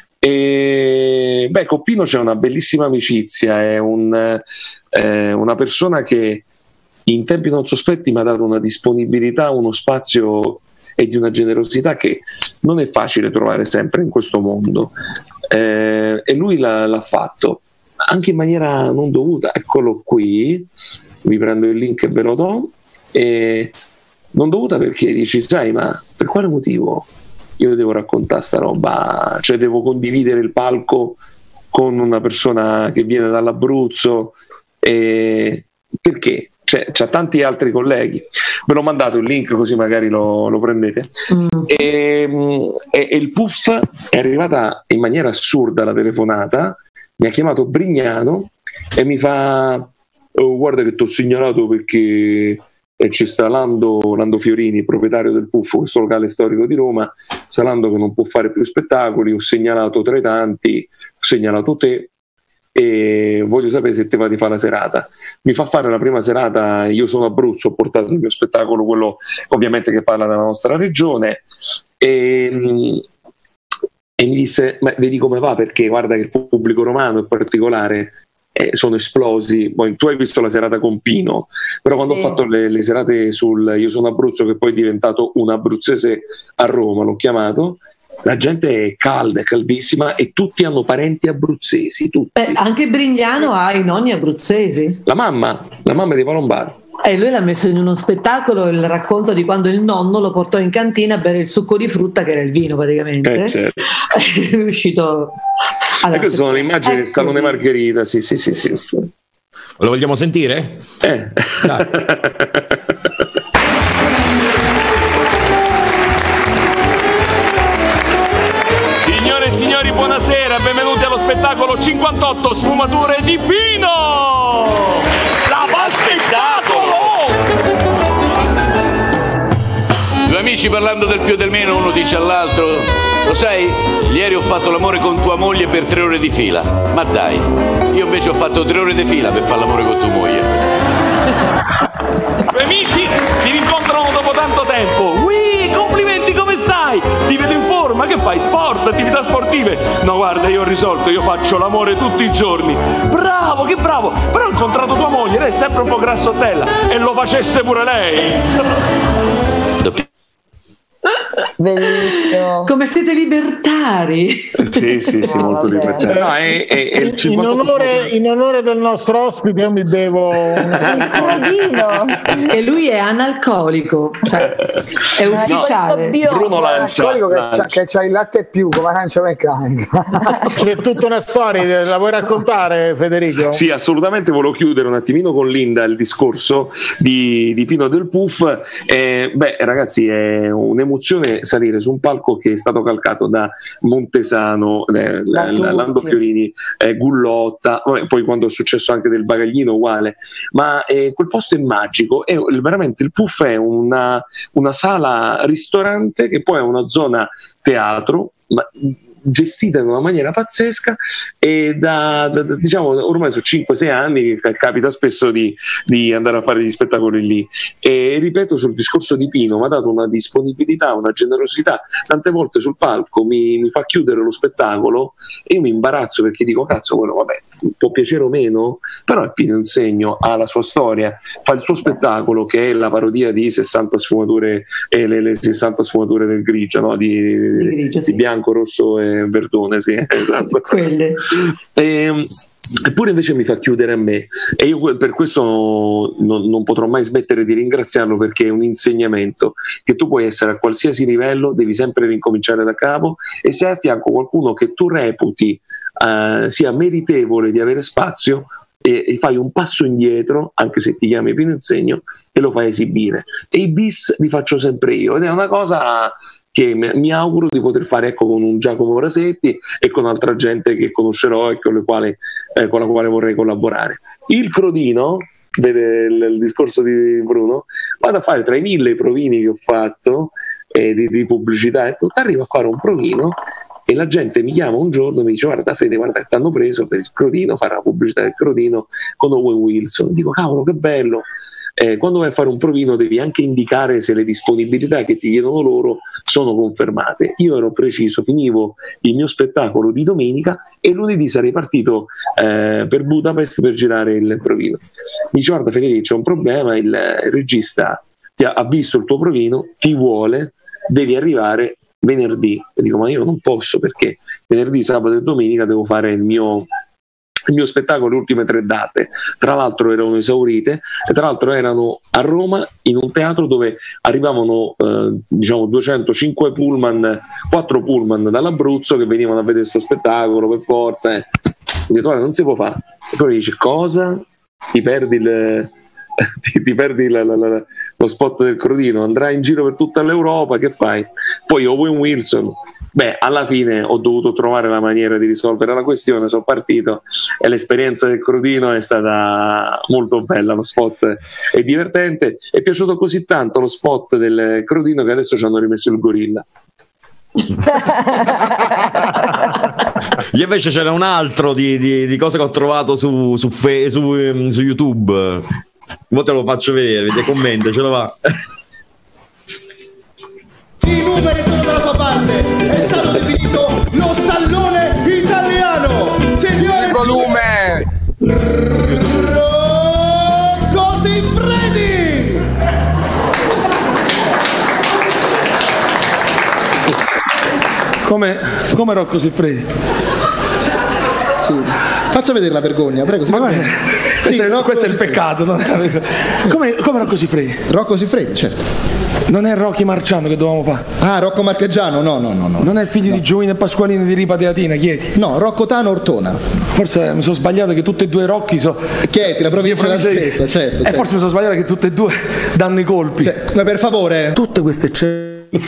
E beh, con Pino c'è una bellissima amicizia. È un, eh, una persona che in tempi non sospetti mi ha dato una disponibilità, uno spazio e di una generosità che non è facile trovare sempre in questo mondo, eh, e lui l'ha, l'ha fatto anche in maniera non dovuta. Eccolo qui, vi prendo il link e ve lo do. E non dovuta perché dici: sai, ma per quale motivo io devo raccontare sta roba, cioè devo condividere il palco con una persona che viene dall'Abruzzo, e perché? C'è, c'ha tanti altri colleghi. Ve l'ho mandato il link così magari lo, lo prendete. Mm. E, e, e il Puff è arrivata in maniera assurda la telefonata, mi ha chiamato Brignano e mi fa: oh, guarda che ti ho segnalato perché ci sta Lando, Lando Fiorini, proprietario del Puff, questo locale storico di Roma. Sta Lando che non può fare più spettacoli, ho segnalato tra i tanti, ho segnalato te e voglio sapere se te va di fare la serata. Mi fa fare la prima serata, io sono Abruzzo, ho portato il mio spettacolo, quello ovviamente che parla della nostra regione, e, e mi disse: ma vedi come va, perché guarda che il pubblico romano è particolare, eh, sono esplosi. Poi, tu hai visto la serata con Pino, però quando Sì. ho fatto le, le serate sul Io sono Abruzzo, che poi è diventato un abruzzese a Roma, l'ho chiamato, la gente è calda, è caldissima e tutti hanno parenti abruzzesi, tutti. Eh, anche Brignano ha i nonni abruzzesi. La mamma, la mamma di Palombaro. E lui l'ha messo in uno spettacolo il racconto di quando il nonno lo portò in cantina a bere il succo di frutta, che era il vino praticamente. Eh, certo. È uscito. E queste sono le immagini del Ecco. Salone Margherita, sì, sì, sì, sì. Lo vogliamo sentire? Eh. Dai. Signore e signori, buonasera, benvenuti allo spettacolo cinquantotto sfumature di Pino! La spettacolo! Due amici parlando del più e del meno, uno dice all'altro: lo sai, ieri ho fatto l'amore con tua moglie per tre ore di fila. Ma dai, io invece ho fatto tre ore di fila per fare l'amore con tua moglie. Due amici si rincontrano dopo tanto tempo. Ui, complimenti, come stai? Ti vedo in forma, che fai? Sport, attività sportive? No, guarda, io ho risolto, io faccio l'amore tutti i giorni. Bravo, che bravo! Però ho incontrato tua moglie, lei è sempre un po' grassottella, e lo facesse pure lei. Bellissimo. Come siete libertari. Sì, sì, sì, molto libertari. No, è, è, è il In cinquantotto onore, in onore del nostro ospite io mi bevo un Crodino. E lui è analcolico, cioè è ufficiale. Bruno Lancia, Alcolico che Lancia. c'ha, che c'ha il latte più come arancia meccanica. C'è tutta una storia, la vuoi raccontare, Federico? Sì, assolutamente. Volevo chiudere un attimino con Linda il discorso di, di Pino del Puff. Eh, beh, ragazzi, è un'emozione salire su un palco che è stato calcato da Montesano, eh, Da la- Lando tutti. Fiorini, eh, Gullotta, vabbè, poi quando è successo anche del Bagaglino uguale, ma eh, quel posto è magico, è veramente il Puff è una, una sala ristorante che poi è una zona teatro, ma gestita in una maniera pazzesca, e da, da- da- diciamo ormai sono cinque sei anni che ca- capita spesso di, di andare a fare gli spettacoli lì, e ripeto, sul discorso di Pino mi ha dato una disponibilità, una generosità, tante volte sul palco mi, mi fa chiudere lo spettacolo e io mi imbarazzo perché dico cazzo, quello vabbè, può piacere o meno, però è Pino Insegno, ha la sua storia, fa il suo spettacolo che è la parodia di sessanta sfumature, eh, le, le sessanta sfumature del grigio, no? di, Di grigio, di sì. bianco, rosso e verdone, sì, esatto. Quelle. Ehm, Eppure invece mi fa chiudere a me, e io que- per questo non, non potrò mai smettere di ringraziarlo, perché è un insegnamento che tu puoi essere a qualsiasi livello, devi sempre ricominciare da capo, e se hai a fianco qualcuno che tu reputi eh, sia meritevole di avere spazio, e, e fai un passo indietro, anche se ti chiami Pino Insegno, e lo fai esibire, e i bis li faccio sempre io, ed è una cosa che mi mi auguro di poter fare, ecco, con un Giacomo Rasetti e con altra gente che conoscerò e con, le quali, eh, con la quale vorrei collaborare. Il Crodino, vede il, il discorso di Bruno, vado a fare tra i mille provini che ho fatto, eh, di, di pubblicità e tutto, arrivo a fare un provino e la gente mi chiama un giorno e mi dice: guarda Fede, guarda che ti hanno preso per il Crodino, fare la pubblicità del Crodino con Owen Wilson. Dico cavolo, che bello. Eh, quando vai a fare un provino devi anche indicare se le disponibilità che ti chiedono loro sono confermate. Io ero preciso, finivo il mio spettacolo di domenica e lunedì sarei partito eh, per Budapest per girare il provino. Mi dice: guarda Federico, c'è un problema, il, il regista ti ha, ha visto il tuo provino, ti vuole, devi arrivare venerdì. E dico: ma io non posso, perché venerdì, sabato e domenica devo fare il mio il mio spettacolo, le ultime tre date, tra l'altro erano esaurite, e tra l'altro erano a Roma in un teatro dove arrivavano eh, diciamo duecentocinque pullman, quattro pullman dall'Abruzzo che venivano a vedere questo spettacolo per forza, eh. Ho detto: guarda, non si può fare. E poi mi dice: cosa? Ti perdi il ti, ti perdi la, la, la, lo spot del Crodino, andrai in giro per tutta l'Europa, che fai? Poi Owen Wilson. Beh, alla fine ho dovuto trovare la maniera di risolvere la questione, sono partito e l'esperienza del Crodino è stata molto bella, lo spot è divertente, è piaciuto così tanto lo spot del Crodino che adesso ci hanno rimesso il gorilla. Io invece c'era un altro di, di, di cose che ho trovato su, su, fe, su, um, su YouTube. Ora te lo faccio vedere, vedi, commenta, ce lo va. I numeri sono dalla sua parte, è stato definito lo stallone italiano. Signore, volume! Come, come Rocco Siffredi? Sì. Faccia vedere la vergogna, prego. Ma guarda, Sì, questo, è, Rocco questo è il Siffredi. peccato. Non è... come, come Rocco Siffredi? Rocco Siffredi, certo. Non è Rocky Marciano che dovevamo fare. Ah, Rocco Marchegiano? No, no, no. no. Non è il figlio no. di Giovine e Pasqualini di Ripa Teatina, chiedi. No, Rocco Tano Ortona. Forse mi sono sbagliato che tutti e due Rocchi sono. Chieti, la provincia è la stessa, certo. E certo. forse mi sono sbagliato che tutti e due danno i colpi. Cioè, ma per favore. Tutte queste c'è.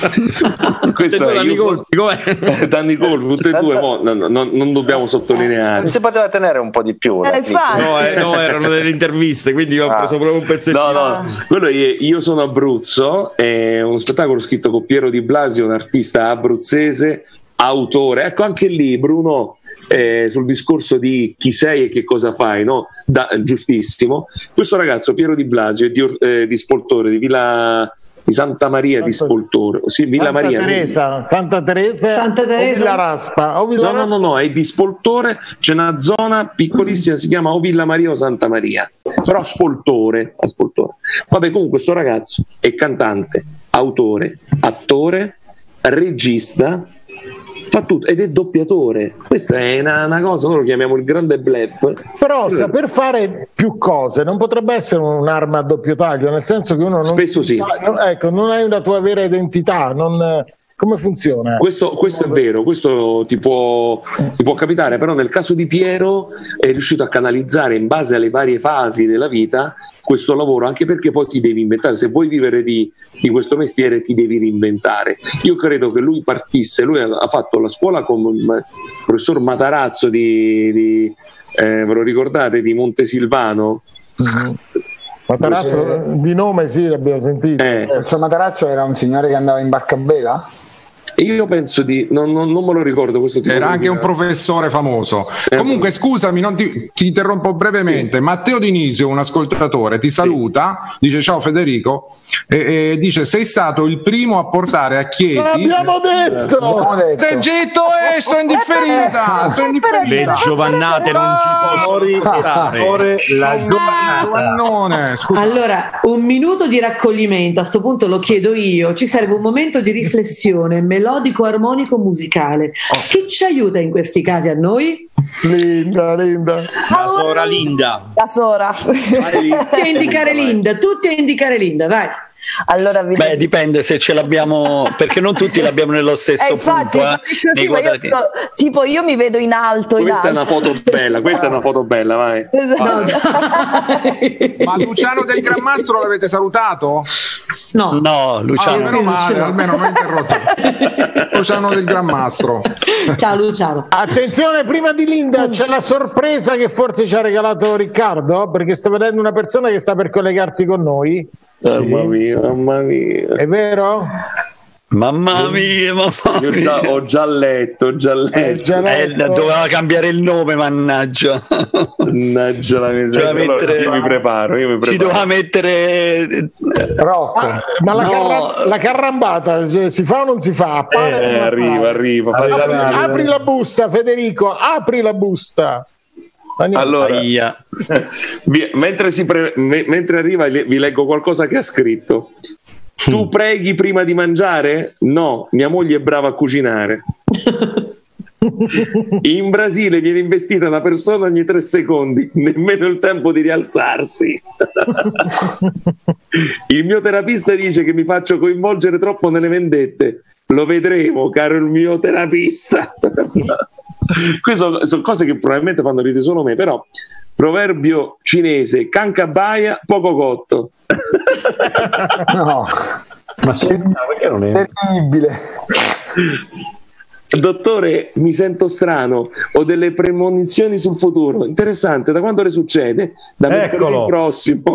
Questo è danni io- colpi, com'è? danni colpi, tutte e due, mo, no, no, non dobbiamo sottolineare. Non si poteva tenere un po' di più. la Eh, infatti. No, eh, no, erano delle interviste, quindi ho Ah. preso proprio un pezzettino. No, no, quello è Io sono Abruzzo, è uno spettacolo scritto con Piero Di Blasio, un artista abruzzese, autore. Ecco, anche lì Bruno, eh, sul discorso di chi sei e che cosa fai, no? Da, giustissimo. Questo ragazzo Piero Di Blasio è di, Or- eh, di Spoltore, di Villa di Santa Maria di Spoltore, sì, Villa Santa Maria. Teresa, Santa Teresa, Santa Teresa. o Villa Raspa, o Villa No, no, no, no, è di Spoltore, c'è una zona piccolissima, si chiama o Villa Maria o Santa Maria, però a Spoltore, a Spoltore. Vabbè, comunque sto ragazzo è cantante, autore, attore, regista, fa tutto ed è doppiatore. Questa è una, una cosa, noi lo chiamiamo il grande bluff. Però saper fare più cose non potrebbe essere un'arma a doppio taglio, nel senso che uno non Spesso sì. fa- ecco, non hai una tua vera identità, non, come funziona? Questo, questo è vero, questo ti può, ti può capitare, però nel caso di Piero è riuscito a canalizzare in base alle varie fasi della vita questo lavoro, anche perché poi ti devi inventare, se vuoi vivere di, di questo mestiere ti devi reinventare. Io credo che lui partisse, lui ha, ha fatto la scuola con il professor Matarazzo di, di eh, ve lo ricordate, di Montesilvano? Mm-hmm. Matarazzo di nome sì, l'abbiamo sentito. Eh. Il professor Matarazzo era un signore che andava in barca a vela? Io penso di, non, non, non me lo ricordo questo tipo Era di- anche un professore famoso. Eh, Comunque, scusami, non ti, ti interrompo brevemente. Matteo Dinisio, un ascoltatore, ti saluta, dice ciao Federico, e, e dice sei stato il primo a portare a Chieti. L'abbiamo detto! Abbiamo detto. Egitto e sono indifferita, sono indifferita. Le giovannate non ci possono stare. La Giovannone, scusa. Allora, un minuto di raccoglimento, a sto punto lo chiedo io, ci serve un momento di riflessione melodico armonico musicale. Chi ci aiuta in questi casi a noi? Linda, Linda. La sora Linda. La Sora. Tutti a indicare Linda, tutti a indicare Linda, vai. Allora vi Beh, dipende se ce l'abbiamo, perché non tutti l'abbiamo nello stesso Eh, infatti, punto. Eh, così, nei ma io quadrati. sto- tipo io mi vedo in alto, in Questa è alto. una foto bella, questa è una foto bella, vai. Esatto. Ma Luciano del Gran Mastro l'avete salutato? No, No, Ah, Luciano. meno male, almeno non ho interrotto. Luciano del Gran Mastro. ciao Luciano. Attenzione, prima di Linda c'è la sorpresa che forse ci ha regalato Riccardo, perché sto vedendo una persona che sta per collegarsi con noi. Mamma mia, mamma mia. È vero? Mamma mia, mamma Io mia. già, ho già letto, ho già letto. Eh, già Eh, letto. doveva cambiare il nome, mannaggia. Mannaggia la miseria. Doveva Allora, mettere- io mi preparo, io mi Ci preparo. doveva mettere Rocco. Ah, ma la, No. carra- la carrambata cioè, si fa o non si fa? Appare o Eh, non appare? arriva, arriva. fai Apri, la- apri la busta, Federico, apri la busta. Andiamo. Allora, Aia. vi- mentre, si pre- me- mentre arriva le- vi leggo qualcosa che ha scritto. Tu preghi prima di mangiare? No, mia moglie è brava a cucinare. In Brasile viene investita una persona ogni tre secondi, nemmeno il tempo di rialzarsi. Il mio terapista dice che mi faccio coinvolgere troppo nelle vendette. Lo vedremo, caro il mio terapista. Queste sono cose che probabilmente fanno ridere solo me, però proverbio cinese, cancabaia, poco cotto. No, Ma sì, perché non è? terribile. Dottore, mi sento strano, ho delle premonizioni sul futuro. Interessante, da quando le succede? Da mercoledì Eccolo. prossimo.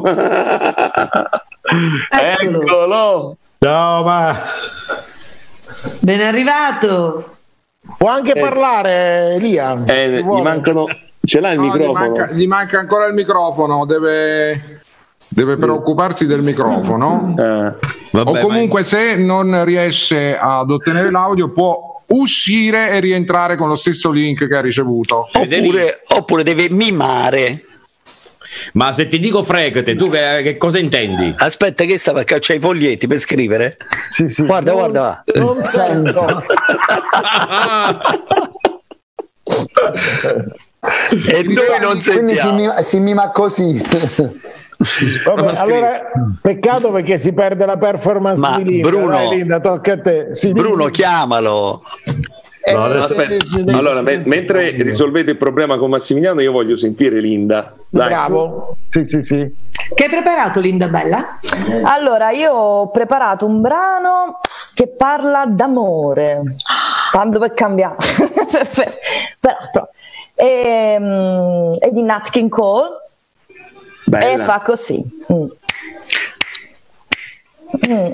Eccolo. Eccolo. Ciao, ma Ben arrivato. Può anche Eh. parlare, Elia. Eh, se gli vuole. mancano. Ce l'ha il No, gli, microfono? manca, gli manca ancora il microfono, deve, deve preoccuparsi del microfono. Eh. Vabbè, O comunque se non riesce ad ottenere l'audio può uscire e rientrare con lo stesso link che ha ricevuto. Oppure, oppure deve mimare. Ma se ti dico fregate, tu che, che cosa intendi? Aspetta, che sta perché c'hai i foglietti per scrivere? Sì, sì. Guarda, non, guarda. Non sento. E noi non sentiamo. Quindi si mima, si mima così. Vabbè, allora peccato perché si perde la performance Ma di Linda. Bruno, Dai, Linda, tocca a te. Sì, Bruno, dimmi. chiamalo. No, aspetta. Allora, me- mentre risolvete il problema con Massimiliano, io voglio sentire Linda. Dai. Bravo. Sì, sì, sì. Che hai preparato, Linda Bella? Allora, io ho preparato un brano che parla d'amore, tanto per cambiare. però, però. E, um, è di Nat King Cole. Bella. E fa così. Mm. Mm.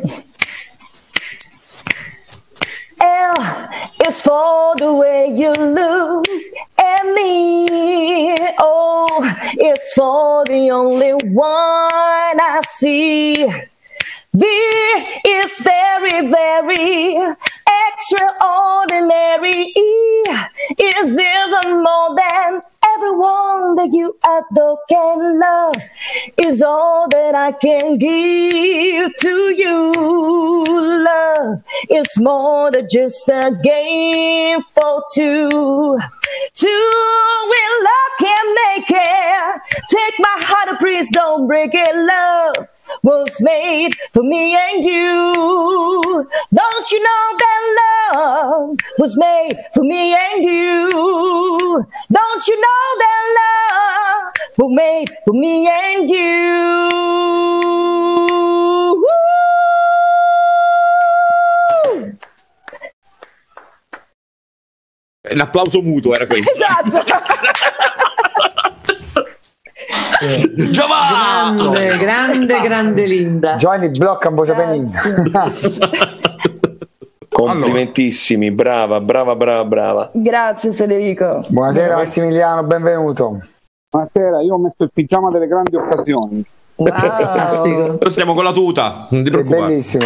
L is for the way you look at me. O is for the only one I see. V is very, very extraordinary. E is even more than everyone that you adore can love. Is all that I can give to you. Love is more than just a game for two. Two will love can make it. Take my heart and please don't break it. Love was made for me and you. Don't you know that love was made for me and you? Don't you know that love was made for me and you? Woo! Un applauso mutuo era questo. Esatto. Grande, grande, grande Linda. Giovanni blocca un po' Sapenina. Complimentissimi, brava, brava, brava, brava. Grazie Federico. Buonasera Massimiliano, benvenuto. Buonasera, io ho messo il pigiama delle grandi occasioni. Fantastico. Stiamo con la tuta, non ti preoccupare. Bellissimo.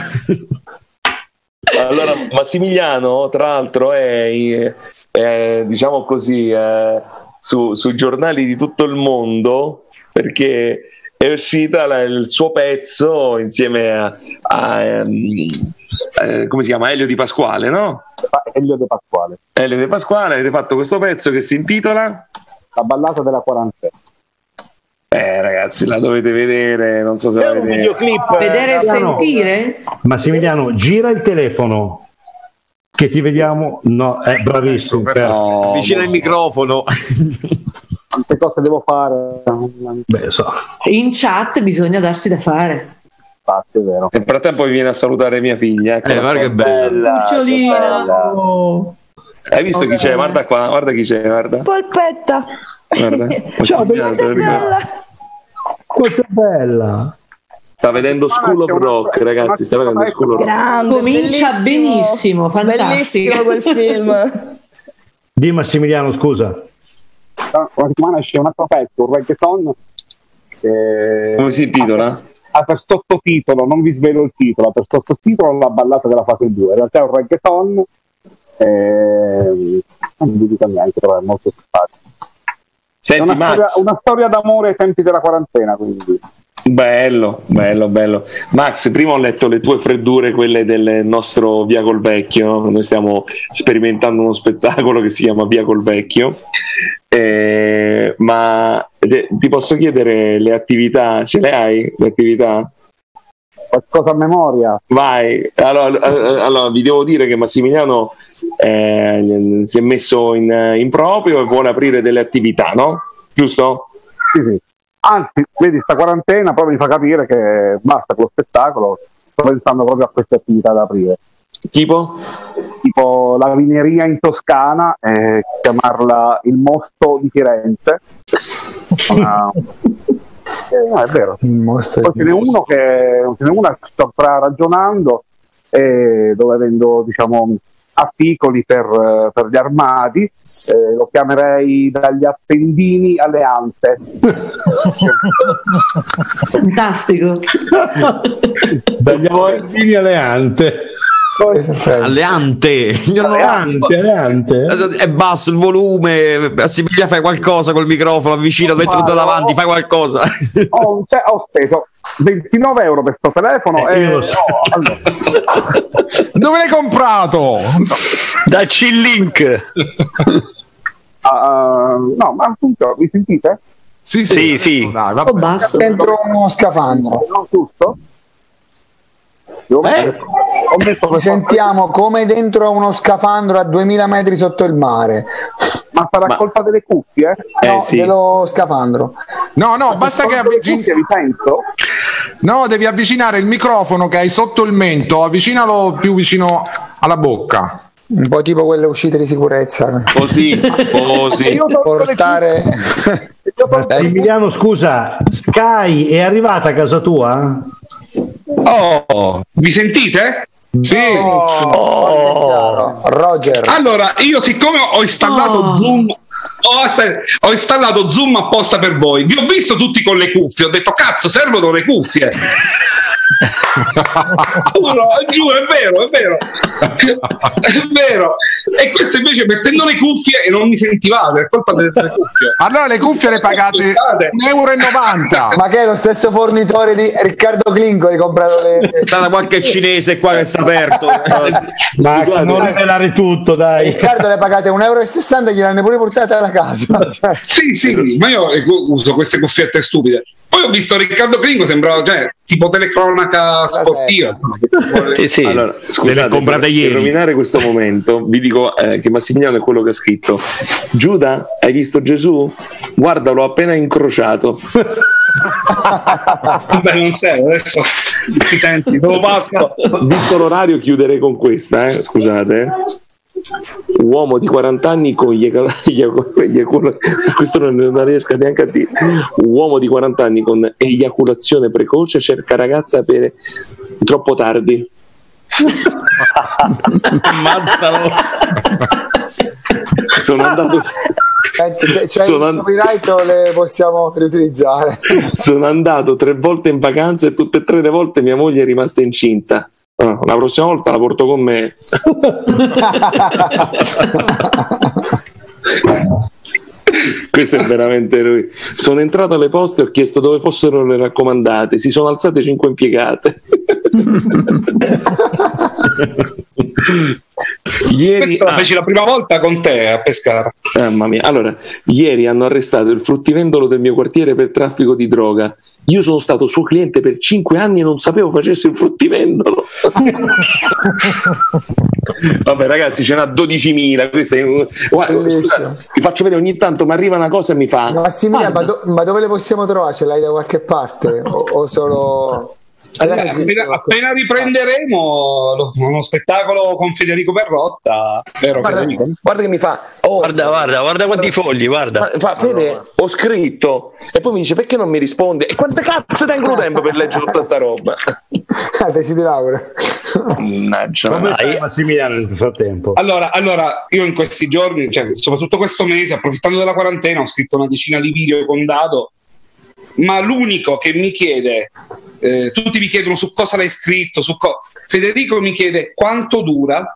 Allora, Massimiliano, tra l'altro, è, è diciamo così, è, su, sui giornali di tutto il mondo, perché è uscita la, il suo pezzo insieme a, a ehm, eh, come si chiama? Elio Di Pasquale, no? Elio De Pasquale. Elio De Pasquale, avete fatto questo pezzo che si intitola La ballata della quarantena. Eh ragazzi, la dovete vedere, non so se È la un vedete. videoclip. Vedere e sentire? Massimiliano, gira il telefono che ti vediamo. No, è bravissimo. No, vicino al microfono. Quante cose devo fare? Beh, so. In chat bisogna darsi da fare. Infatti, è vero. Nel frattempo mi viene a salutare mia figlia. Eh, guarda che bella. Cucciolina. Hai visto chi c'è? Guarda qua, guarda chi c'è, guarda. Polpetta. Guarda. Ciao, Guarda, Bella. Quanto è bella. sta vedendo School of Rock, ragazzi, sta vedendo School of Rock. Grande, comincia bellissimo. benissimo, fantastico Bellissimo quel film. Di Massimiliano, scusa. Una settimana esce un altro pezzo, un reggaeton. Che... Come si intitola? Ha per sottotitolo, non vi svelo il titolo, ha per sottotitolo La ballata della fase due. In realtà è un reggaeton, eh, non vi dico niente, però è molto simpatico. Senti, è una, Max. storia, una storia d'amore ai tempi della quarantena, quindi. Bello, bello, bello. Max, prima ho letto le tue freddure, quelle del nostro Via col Vecchio. Noi stiamo sperimentando uno spettacolo che si chiama Via col Vecchio. Eh, ma te, ti posso chiedere le attività? Ce le hai? Le attività? Qualcosa a memoria? Vai. Allora, allora vi devo dire che Massimiliano eh, si è messo in, in proprio e vuole aprire delle attività, no? Giusto? Sì, sì. Anzi, vedi, sta quarantena proprio mi fa capire che basta con lo spettacolo, sto pensando proprio a queste attività da aprire. Tipo? Tipo la vineria in Toscana, eh, chiamarla il Mosto di Firenze. Una... eh, no, è vero. Il mostro Poi ce n'è uno che ce n'è una che sto ancora ragionando, eh, dove vendo, diciamo, articoli per, per gli armadi, eh, lo chiamerei dagli appendini alle ante. Fantastico. Dagli appendini alle ante. alle ante, alle ante, alle ante. È basso il volume, Massimiliano, fai qualcosa col microfono, avvicina, mettilo da davanti, fai qualcosa. Ho, cioè, ho speso ventinove euro per sto telefono eh, e io lo so. no, allora. Dove l'hai comprato? Da C-Link. Uh, no, ma appunto, mi sentite? Sì, sì, sì. Dai, un po' basso. Dentro uno scafandro. Non giusto? Io Eh? ho messo Ci sentiamo come dentro uno scafandro a duemila metri sotto il mare. Ma sarà Ma- colpa delle cuffie? Eh, No, sì. dello scafandro. No, no, basta che avvicini. Cuffie, vi sento? No, devi avvicinare il microfono che hai sotto il mento, avvicinalo più vicino alla bocca. Un po' tipo quelle uscite di sicurezza. Così, così. Io tolgo le Portare cuffie, io tolgo- Emiliano, scusa, Sky è arrivata a casa tua? Oh, mi sentite? Sì. benissimo. Oh. Chiaro. Roger. Allora, io siccome ho installato Oh. Zoom, ho, aspetta, ho installato Zoom apposta per voi. Vi ho visto tutti con le cuffie, ho detto cazzo, servono le cuffie. Giuro, giuro, è vero, è vero. È vero. E questo invece mettendo le cuffie e non mi sentivate, è colpa delle, delle cuffie. Allora le cuffie le pagate un euro e novanta. Ma che è lo stesso fornitore di Riccardo Clinco? Hai comprato le. C'è qualche cinese qua che sta aperto. Ma non rivelare tutto, dai. Riccardo le pagate un euro e sessanta, gliel'hanno pure portate alla casa. Cioè, Sì, sì, ma io uso queste cuffiette stupide. Poi ho visto Riccardo Clingo, sembrava cioè, tipo telecronaca sportiva. Sì, sì. Allora, Se le scusate, comprate per, ieri. per rovinare questo momento, vi dico eh, che Massimiliano è quello che ha scritto: Giuda, hai visto Gesù? Guarda, l'ho appena incrociato. Beh, non sei, adesso ti tenti, te lo passo. Visto l'orario, chiuderei con questa, eh? Scusate. eh. Uomo di quaranta anni con gli questo non non riesco neanche a dire. Uomo di quaranta anni con eiaculazione precoce cerca ragazza per troppo tardi. Ammazzalo. Sono andato Senti, c'è, c'è Sono il an- copyright o le possiamo riutilizzare? sono andato tre volte in vacanza e tutte e tre le volte mia moglie è rimasta incinta. Ah, la prossima volta la porto con me. Questo è veramente lui. Sono entrato alle poste e ho chiesto dove fossero le raccomandate. Si sono alzate cinque impiegate. Ieri, Questo lo ah, feci la prima volta con te a Pescara. mamma mia. Allora, ieri hanno arrestato il fruttivendolo del mio quartiere per traffico di droga. Io sono stato suo cliente per cinque anni e non sapevo facesse il fruttivendolo. Vabbè, ragazzi, ce n'ha dodicimila. Questo è... Guarda, scusate, vi faccio vedere ogni tanto mi arriva una cosa e mi fa. Massimiliano, ma, "Guarda, do- ma dove le possiamo trovare? Ce l'hai da qualche parte? O, o solo. Allora, appena, appena riprenderemo lo- uno spettacolo con Federico Perrotta, vero Guarda, Federico? guarda che mi fa. Oh, Guarda, guarda, guarda quanti fogli, guarda. fa, fa, Fede, ho scritto e poi mi dice perché non mi risponde? E quante cazzo tengo tempo per leggere tutta sta roba? Ah, tesi di laurea. Mannaggia. Come ma- stai, Massimiliano, nel frattempo? Allora, allora, io in questi giorni, cioè, soprattutto questo mese, approfittando della quarantena, ho scritto una decina di video con Dado, ma l'unico che mi chiede, eh, tutti mi chiedono su cosa l'hai scritto, su co- Federico mi chiede quanto dura.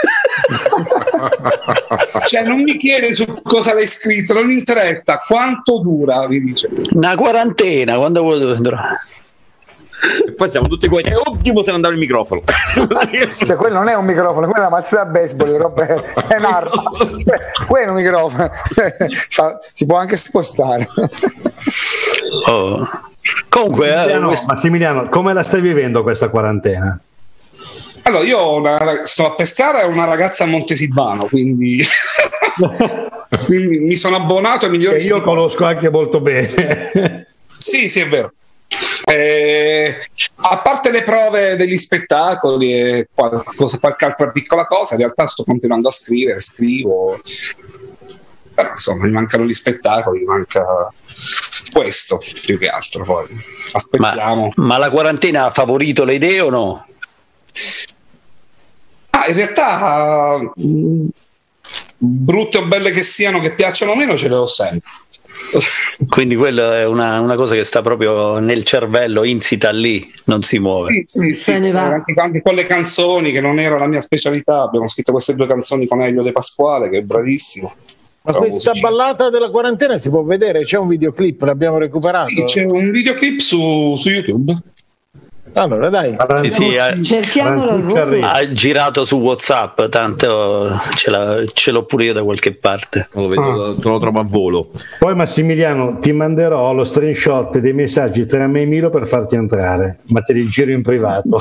Cioè non mi chiede su cosa l'hai scritto, non mi interessa quanto dura, mi dice. Una quarantena, quando vuoi durare? E poi siamo tutti qua. E oddio, se ne andava il microfono. Cioè, quello non è un microfono, quella è una mazza da baseball, però è, è un'arma. Cioè, quello è un microfono. Fa- si può anche spostare. Oh. Comunque, eh, Massimiliano, questo- Massimiliano, come la stai vivendo questa quarantena? Allora, io ho una- sto a Pescara e ho una ragazza a Montesilvano, quindi, quindi mi sono abbonato ai migliori Che io siti. conosco anche molto bene. Sì, sì, è vero. Eh, a parte le prove degli spettacoli e qualcosa, qualche altra piccola cosa, in realtà sto continuando a scrivere, scrivo. Però, insomma, mi mancano gli spettacoli, mi manca questo più che altro. Poi aspettiamo. ma, ma la quarantena ha favorito le idee o no? Ah, in realtà, mh, brutte o belle che siano, che piacciono o meno, ce le ho sempre. Quindi quello è una, una cosa che sta proprio nel cervello, insita lì, non si muove. Sì, sì, sì. Anche, anche con le canzoni, che non era la mia specialità, abbiamo scritto queste due canzoni con Elio De Pasquale, che è bravissimo. Ma questa ballata della quarantena si può vedere? C'è un videoclip, l'abbiamo recuperato? Sì, c'è un videoclip su, su YouTube. Allora dai, sì, sì, ha, ha girato su WhatsApp, tanto ce, la, ce l'ho pure io da qualche parte. Lo vedo, te lo trovo a volo. Poi Massimiliano, ti manderò lo screenshot dei messaggi tra me e Milo per farti entrare, ma te li giro in privato.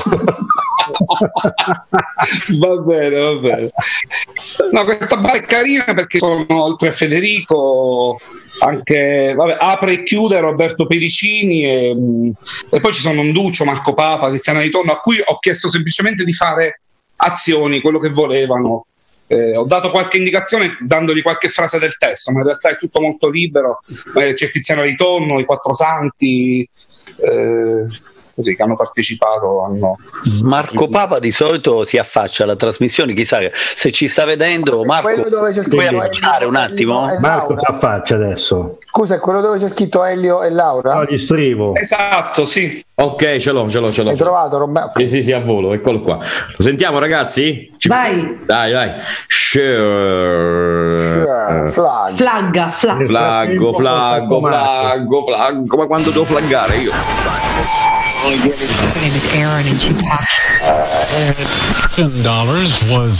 Va bene, va bene. No, questa bar è carina perché sono, oltre a Federico, anche vabbè, apre e chiude Roberto Pericini e, e poi ci sono Onduccio, Marco Papa, Tiziana Di Tonno, a cui ho chiesto semplicemente di fare azioni, quello che volevano. Eh, ho dato qualche indicazione dandogli qualche frase del testo, ma in realtà è tutto molto libero. Eh, c'è Tiziana Di Tonno, i Quattro Santi, eh, così, che hanno partecipato. Hanno... Marco Papa di solito si affaccia alla trasmissione, chissà se ci sta vedendo. Marco, puoi affacciare un attimo? Marco ti affaccia adesso. Scusa, è quello dove c'è scritto Elio e Laura? No, gli scrivo. Esatto, sì. Ok, ce l'ho, ce l'ho, ce l'ho. Hai trovato, Roberto? Sì, sì, sì, a volo, eccolo qua. Lo sentiamo, ragazzi? Ci... Vai. Dai, dai. Share. Share. Flag. Flagga, flagga. Flaggo, flaggo, flaggo, flaggo. Ma quando devo flaggare io? Ten dollars was.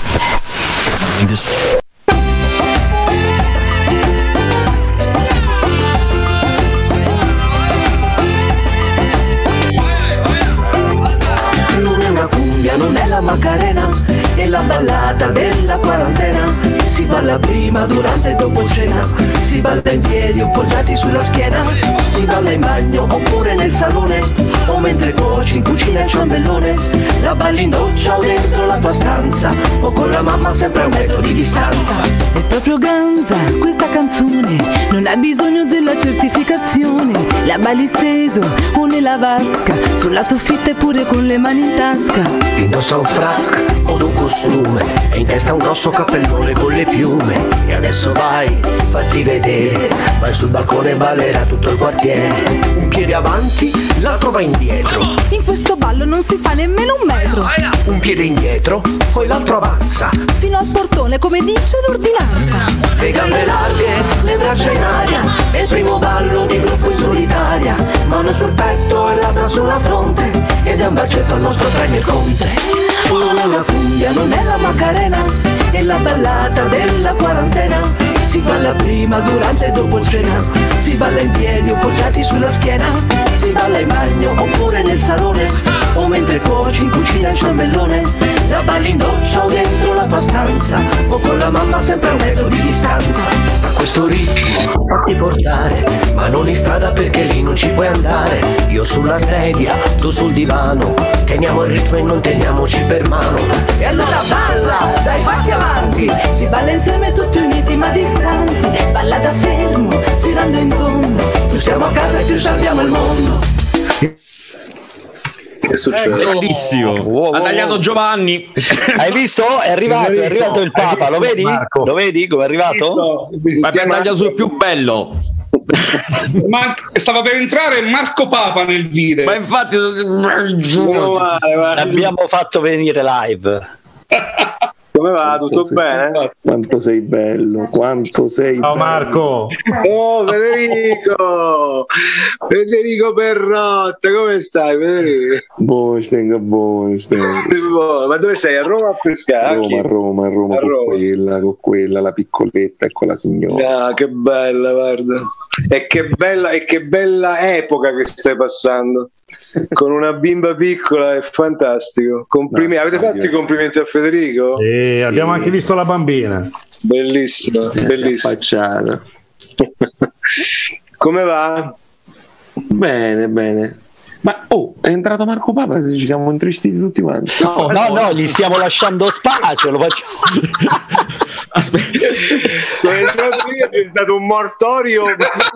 Non è una cumbia, non è la Macarena, è la ballata della quarantena. Si balla prima, durante e dopo cena, si balla in piedi o poggiati sulla schiena, si balla in bagno oppure nel salone, o mentre cuoci in cucina il ciambellone. La balli in doccia o dentro la tua stanza, o con la mamma sempre a un metro di distanza. È proprio ganza questa canzone, non ha bisogno della certificazione. La balli steso o nella vasca, sulla soffitta e pure con le mani in tasca. Indossa un frac o un costume, e in testa un grosso cappellone con le piume. E adesso vai, fatti vedere, vai sul balcone e ballerà tutto il quartiere. Un piede avanti, l'altro va indietro. In questo ballo non si fa nemmeno un metro. Un piede indietro, poi l'altro avanza, fino al portone come dice l'ordinanza. Le gambe larghe, le braccia in aria, è il primo ballo di gruppo in solitaria. Mano sul petto e l'altra sulla fronte, ed è un bacetto al nostro premier Conte. Non è una cumbia, non è la Macarena, è la ballata della quarantena. Si balla prima, durante e dopo cena, si balla in piedi o poggiati sulla schiena, si balla in bagno oppure nel salone, o mentre cuoci in cucina il ciambellone. La balli in doccia o dentro la tua stanza, o con la mamma sempre a un metro di distanza. A questo ritmo fatti portare, ma non in strada perché lì non ci puoi andare. Io sulla sedia, tu sul divano, teniamo il ritmo e non teniamoci per mano. E allora balla, dai fatti avanti, si balla insieme tutti uniti ma distanti. Balla da fermo, girando in tondo, più stiamo a casa e più salviamo il mondo. Che succede? È bellissimo. Wow, wow, ha tagliato wow. Giovanni. Hai visto? È arrivato, è arrivato il Papa. Lo vedi? Marco. Lo vedi come è arrivato? Ma per tagliato sul più bello. Ma stava per entrare Marco Papa nel video. Ma infatti l'abbiamo fatto venire live. Come va? Tutto bene? Quanto sei bello, quanto sei Ciao bello. Marco. Oh Federico, Federico Perrotta, come stai Federico? Bostenga, Bostenga. Ma dove sei? A Roma o a Pescara? Roma, a Roma, a Roma, a con Roma. Quella, con quella, la piccoletta e con la signora. Ah, che bella, guarda. E che bella, e che bella epoca che stai passando. Con una bimba piccola è fantastico. Complimenti. No, avete fatto io. I complimenti a Federico? Sì, abbiamo sì. anche visto la bambina. Bellissima, eh, bellissima. Come va? Bene, bene. Ma oh, è entrato Marco Papa, ci siamo intristiti tutti quanti. No, no, no, gli stiamo lasciando spazio, lo facciamo. Aspetta, sono entrato io, è stato un mortorio.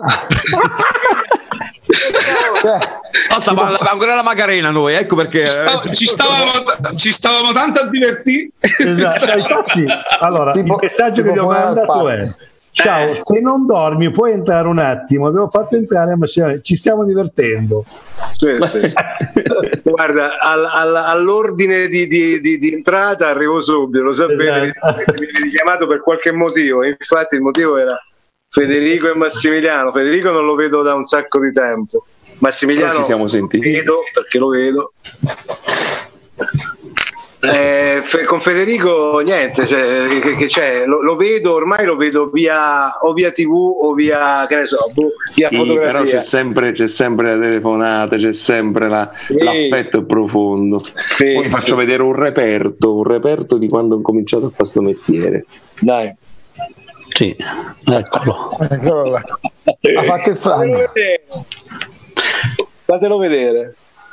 Oh, stavamo ancora la Macarena noi, ecco perché ci, stavo, ci, stavamo, ci stavamo tanto a divertire. Esatto, infatti, allora tipo, il messaggio che vi ho mandato è: ciao, Eh. se non dormi puoi entrare un attimo, abbiamo fatto entrare, ma ci stiamo divertendo. Sì, sì, sì. Guarda, al, al, all'ordine di, di, di, di entrata arrivo subito, lo sapevi, Esatto. mi avevi chiamato per qualche motivo, infatti il motivo era Federico e Massimiliano. Federico non lo vedo da un sacco di tempo, Massimiliano Però ci siamo sentiti. vedo perché lo vedo. Eh, fe- con Federico niente, cioè, che, che c'è? Lo, lo vedo ormai, lo vedo via o via tivù o via, che ne so, boh, via Sì, però fotografia. c'è sempre, c'è sempre la telefonata, c'è sempre la, Sì. l'affetto profondo. Sì, Poi faccio sì. vedere un reperto, un reperto di quando ho cominciato a fare questo mestiere. Dai. Sì, eccolo. Eccolo là. Ha fatto il Fatelo flag. vedere. Fatelo vedere.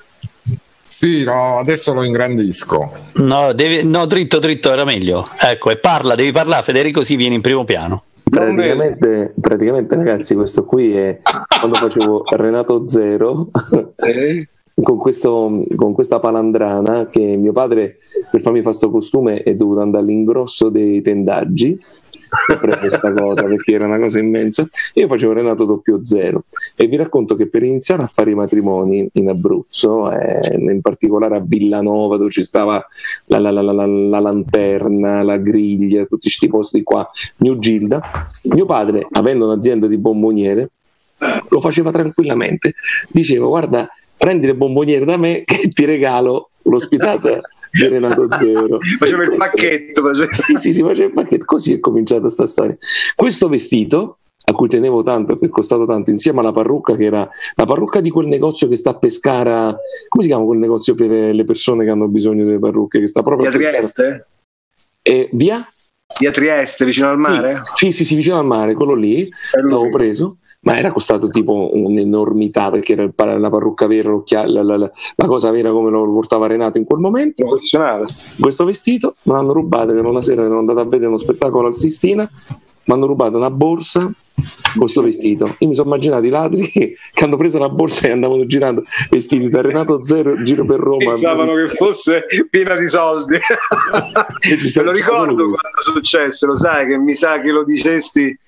Sì, no, adesso lo ingrandisco. No, devi, no, dritto, dritto era meglio. Ecco, e parla, devi parlare, Federico, si viene in primo piano. Praticamente, praticamente, ragazzi, questo qui è quando facevo Renato Zero con, questo, con questa palandrana che mio padre, per farmi fare sto costume, è dovuto andare all'ingrosso dei tendaggi per questa cosa, perché era una cosa immensa. Io facevo Renato doppio zero e vi racconto che per iniziare a fare i matrimoni in Abruzzo, eh, in particolare a Villanova, dove ci stava la, la, la, la, la, la lanterna, la griglia, tutti questi posti qua, New Gilda, mio padre, avendo un'azienda di bomboniere, lo faceva tranquillamente, diceva: guarda, prendi le bomboniere da me che ti regalo l'ospitata di Renato Zero. Faceva il pacchetto, faceva... Sì, sì, sì, faceva il pacchetto. Così è cominciata sta storia. Questo vestito, a cui tenevo tanto e che è costato tanto, insieme alla parrucca, che era la parrucca di quel negozio che sta a Pescara, come si chiama quel negozio per le persone che hanno bisogno delle parrucche, che sta proprio Via a Pescara? Trieste? E via? Via Trieste, vicino al mare? Sì, sì, sì, vicino al mare, quello lì, l'avevo preso, ma era costato tipo un'enormità, perché era il par- la parrucca vera, l'occhia- la, la, la, la cosa vera come lo portava Renato in quel momento. Professionale. Questo vestito me l'hanno rubato, che una sera ero andato a vedere uno spettacolo al Sistina, mi hanno rubato una borsa con questo vestito. Io mi sono immaginato i ladri che, che hanno preso la borsa e andavano girando vestiti da Renato Zero, giro per Roma. Pensavano che fosse piena di soldi. Me lo ricordo quando successe, lo sai, che mi sa che lo dicesti.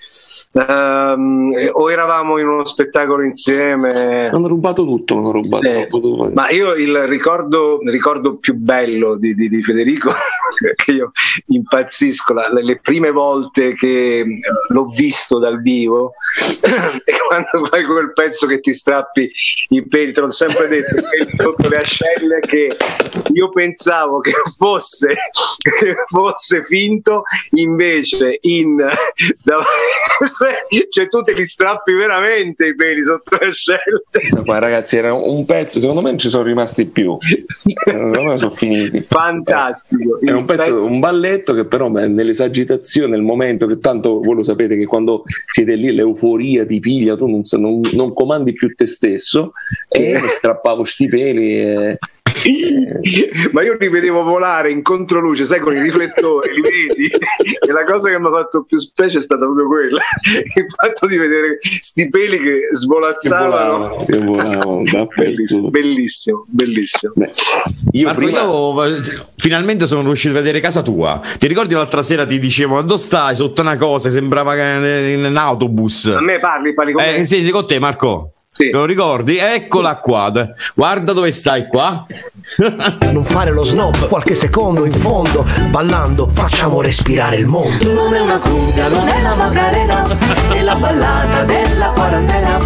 Um, o eravamo in uno spettacolo insieme. Hanno rubato tutto, hanno rubato Eh, tutto. ma io il ricordo, ricordo più bello di, di, di Federico, che io impazzisco, la, le prime volte che l'ho visto dal vivo, e quando fai quel pezzo che ti strappi i peli, te l'ho sempre detto, i peli sotto le ascelle, che io pensavo che fosse, che fosse finto, invece in da, cioè tu te li strappi veramente i peli sotto le ascelle. Questa qua, ragazzi, era un pezzo, secondo me non ci sono rimasti più, secondo me sono finiti. Fantastico. È un pezzo, pezzo- un balletto che però beh, nell'esagitazione, nel momento che tanto voi lo sapete che quando siete lì l'euforia ti piglia, tu non, non, non comandi più te stesso, e io mi strappavo sti peli e... ma io li vedevo volare in controluce, sai, con i riflettori, li vedi, e la cosa che mi ha fatto più specie è stata proprio quella, il fatto di vedere sti peli che svolazzavano. Che volavo, bellissimo, bellissimo, bellissimo. Io, Marco, prima... io finalmente sono riuscito a vedere casa tua. Ti ricordi l'altra sera ti dicevo: ma dove stai? Sotto una cosa, sembrava che in un autobus. A me parli, parli con eh, me? sì, sì, con te, Marco. Sì. Te lo ricordi? Eccola qua. Guarda dove stai qua. Non fare lo snob, qualche secondo in fondo, ballando facciamo respirare il mondo. Non è una cumbia, non è la Macarena, è la ballata della quarantena.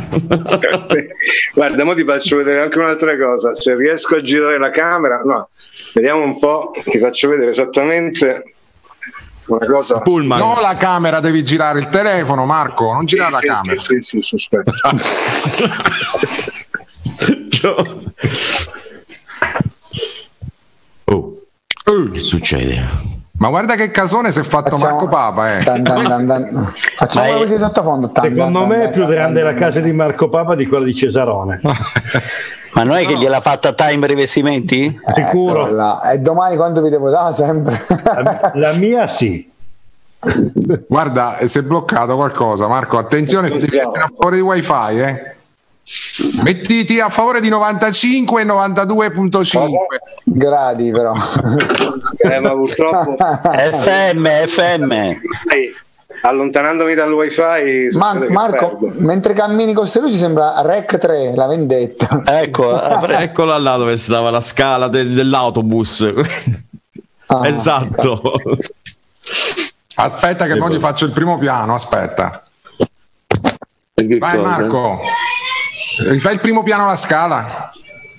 Guarda, mo ti faccio vedere anche un'altra cosa, se riesco a girare la camera, no, vediamo un po', ti faccio vedere esattamente una cosa. Pullman. No, la camera, devi girare il telefono, Marco, non girare Sì, la sì, camera. sì, sì, sì, aspetta. Oh. Che succede? Ma guarda che casone si è fatto Facciamo- Marco Papa, eh. Dan, dan, dan, dan. Facciamo Ma è- così sottofondo. Dan, Secondo dan, me dan, è più dan, grande dan, la casa di Marco Papa di quella di Cesarone. Ma non è che gliel'ha fatta Time Rivestimenti? Sicuro. Eccola là. E domani quando vi devo dare sempre? La, la mia sì. Guarda, si è bloccato qualcosa, Marco. Attenzione, se devi essere a favore di wifi, eh. Mettiti a favore di novantacinque e novantadue virgola cinque gradi, però. Eh, ma purtroppo F M, F M. Ehi, allontanandomi dal wifi. Ma, Marco, mentre cammini con queste luci sembra Rec tre, la vendetta. Ecco, eccola là dove stava la scala del, dell'autobus. Ah, esatto. Aspetta che poi ti faccio il primo piano, aspetta. Vai cosa? Marco, rifai il primo piano alla scala.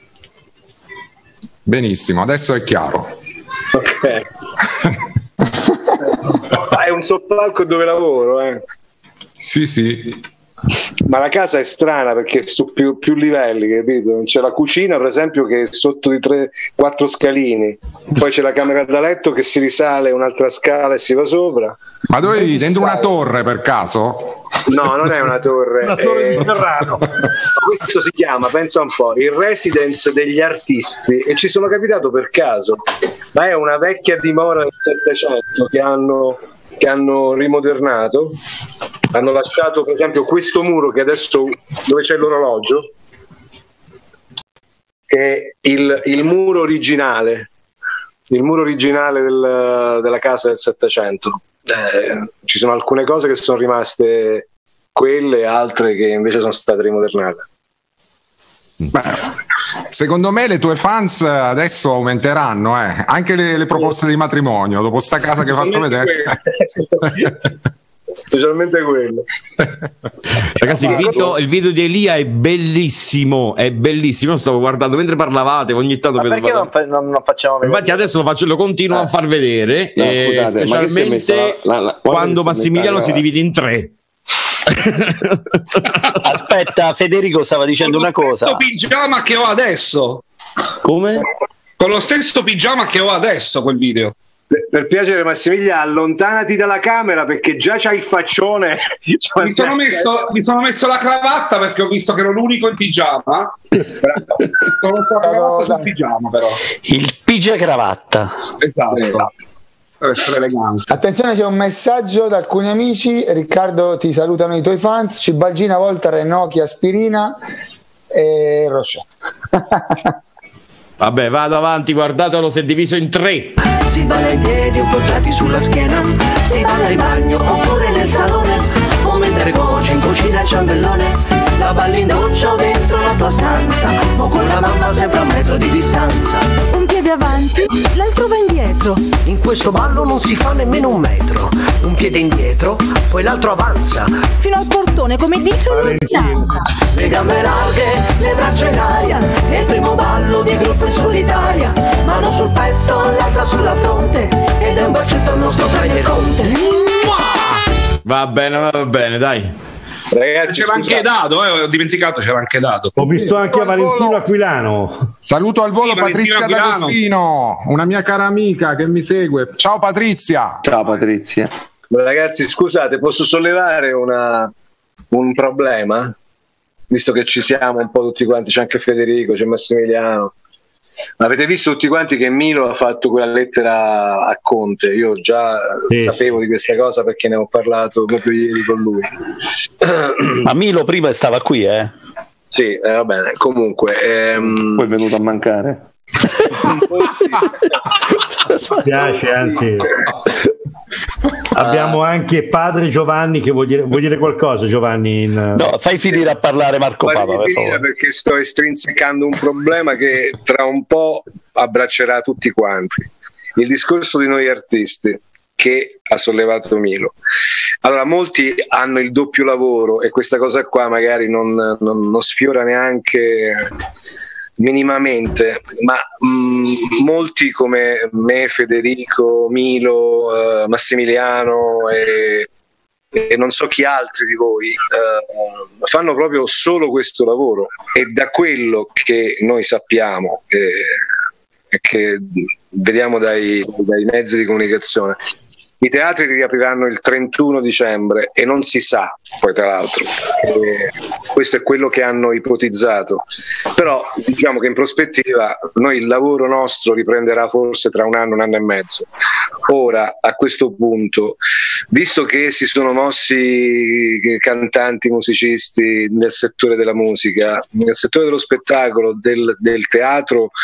Benissimo, adesso è chiaro. Ok. È un soppalco dove lavoro, eh. Sì, sì. Ma la casa è strana perché è su più, più livelli, capito? C'è la cucina, per esempio, che è sotto di tre quattro scalini, poi c'è la camera da letto che si risale un'altra scala e si va sopra. Ma dove vivi? Dentro una torre per caso? No, non è una torre. Una torre è... di Ferrano. Questo si chiama, pensa un po', il residence degli artisti, e ci sono capitato per caso. Ma è una vecchia dimora del Settecento che hanno che hanno rimodernato, hanno lasciato per esempio questo muro che adesso dove c'è l'orologio, che è il, il muro originale, il muro originale del, della casa del Settecento. Eh, ci sono alcune cose che sono rimaste quelle, altre che invece sono state rimodernate. Beh, secondo me le tue fans adesso aumenteranno, eh. Anche le, le proposte di matrimonio dopo sta casa che hai fatto vedere. Specialmente quello. Ragazzi, il video, il video di Elia è bellissimo, è bellissimo. Io stavo guardando mentre parlavate, ogni tanto ma perché non, fa, non, non facciamo vedere? Infatti adesso lo, faccio, lo continuo eh. a far vedere, no, eh, scusate, specialmente la, la, la, quando Massimiliano si divide in tre. Aspetta, Federico stava dicendo una cosa. Con lo stesso pigiama che ho adesso. Come? Con lo stesso pigiama che ho adesso quel video. Per, per piacere Massimiliano, allontanati dalla camera perché già c'hai il faccione. Mi sono, messo, mi sono messo la cravatta perché ho visto che ero l'unico in pigiama. Sono messo la cravatta sul pigiama, però. Il pigia cravatta. Esatto. Per essere elegante. Attenzione, c'è un messaggio da alcuni amici. Riccardo, ti salutano i tuoi fans. Cibalgina, Voltare, Nokia, Aspirina e Rocha. Vabbè, vado avanti, guardatelo, si è diviso in tre. Si balla in piedi appoggiati sulla schiena, si balla in bagno oppure nel salone, o mentre cuoci in cucina il ciambellone, la balli in doccia o dentro la tua stanza, o con la mamma sempre a un metro di distanza. Un piede avanti, l'altro va indietro. In questo ballo non si fa nemmeno un metro. Un piede indietro, poi l'altro avanza. Fino al portone, come dice l'ordinanza. Le gambe larghe, le braccia in aria, è il primo ballo di gruppo in solitaria. Mano sul petto, l'altra sulla fronte, ed è un bacetto al nostro Premier Conte. Va bene, va bene, dai. Ragazzi, c'era anche Dado, eh, ho dimenticato, c'era anche Dado. Ho visto anche a Valentino Aquilano. Saluto al volo sì, Patrizia D'Agostino, una mia cara amica che mi segue. Ciao Patrizia. Ciao Patrizia. Ragazzi, scusate, posso sollevare una, un problema? Visto che ci siamo un po' tutti quanti, c'è anche Federico, c'è Massimiliano. Avete visto tutti quanti che Milo ha fatto quella lettera a Conte? Io già sì. sapevo di questa cosa perché ne ho parlato proprio ieri con lui. Ma Milo prima stava qui, eh? Sì, eh, va bene. Comunque, ehm... poi è venuto a mancare. Mi piace, anzi. Abbiamo anche padre Giovanni che vuol dire, vuol dire qualcosa, Giovanni? In... No, fai finire a parlare Marco Papa, per favore. Perché sto estrinsecando un problema che tra un po' abbraccerà tutti quanti. Il discorso di noi artisti che ha sollevato Milo. Allora, molti hanno il doppio lavoro e questa cosa qua magari non, non, non sfiora neanche minimamente, ma mh, molti come me, Federico, Milo, uh, Massimiliano e, e non so chi altri di voi uh, fanno proprio solo questo lavoro, e da quello che noi sappiamo e eh, che vediamo dai, dai mezzi di comunicazione, i teatri riapriranno il trentuno dicembre e non si sa, poi tra l'altro, che questo è quello che hanno ipotizzato, però diciamo che in prospettiva noi il lavoro nostro riprenderà forse tra un anno, un anno e mezzo. Ora, a questo punto, visto che si sono mossi cantanti, musicisti nel settore della musica, nel settore dello spettacolo, del, del teatro,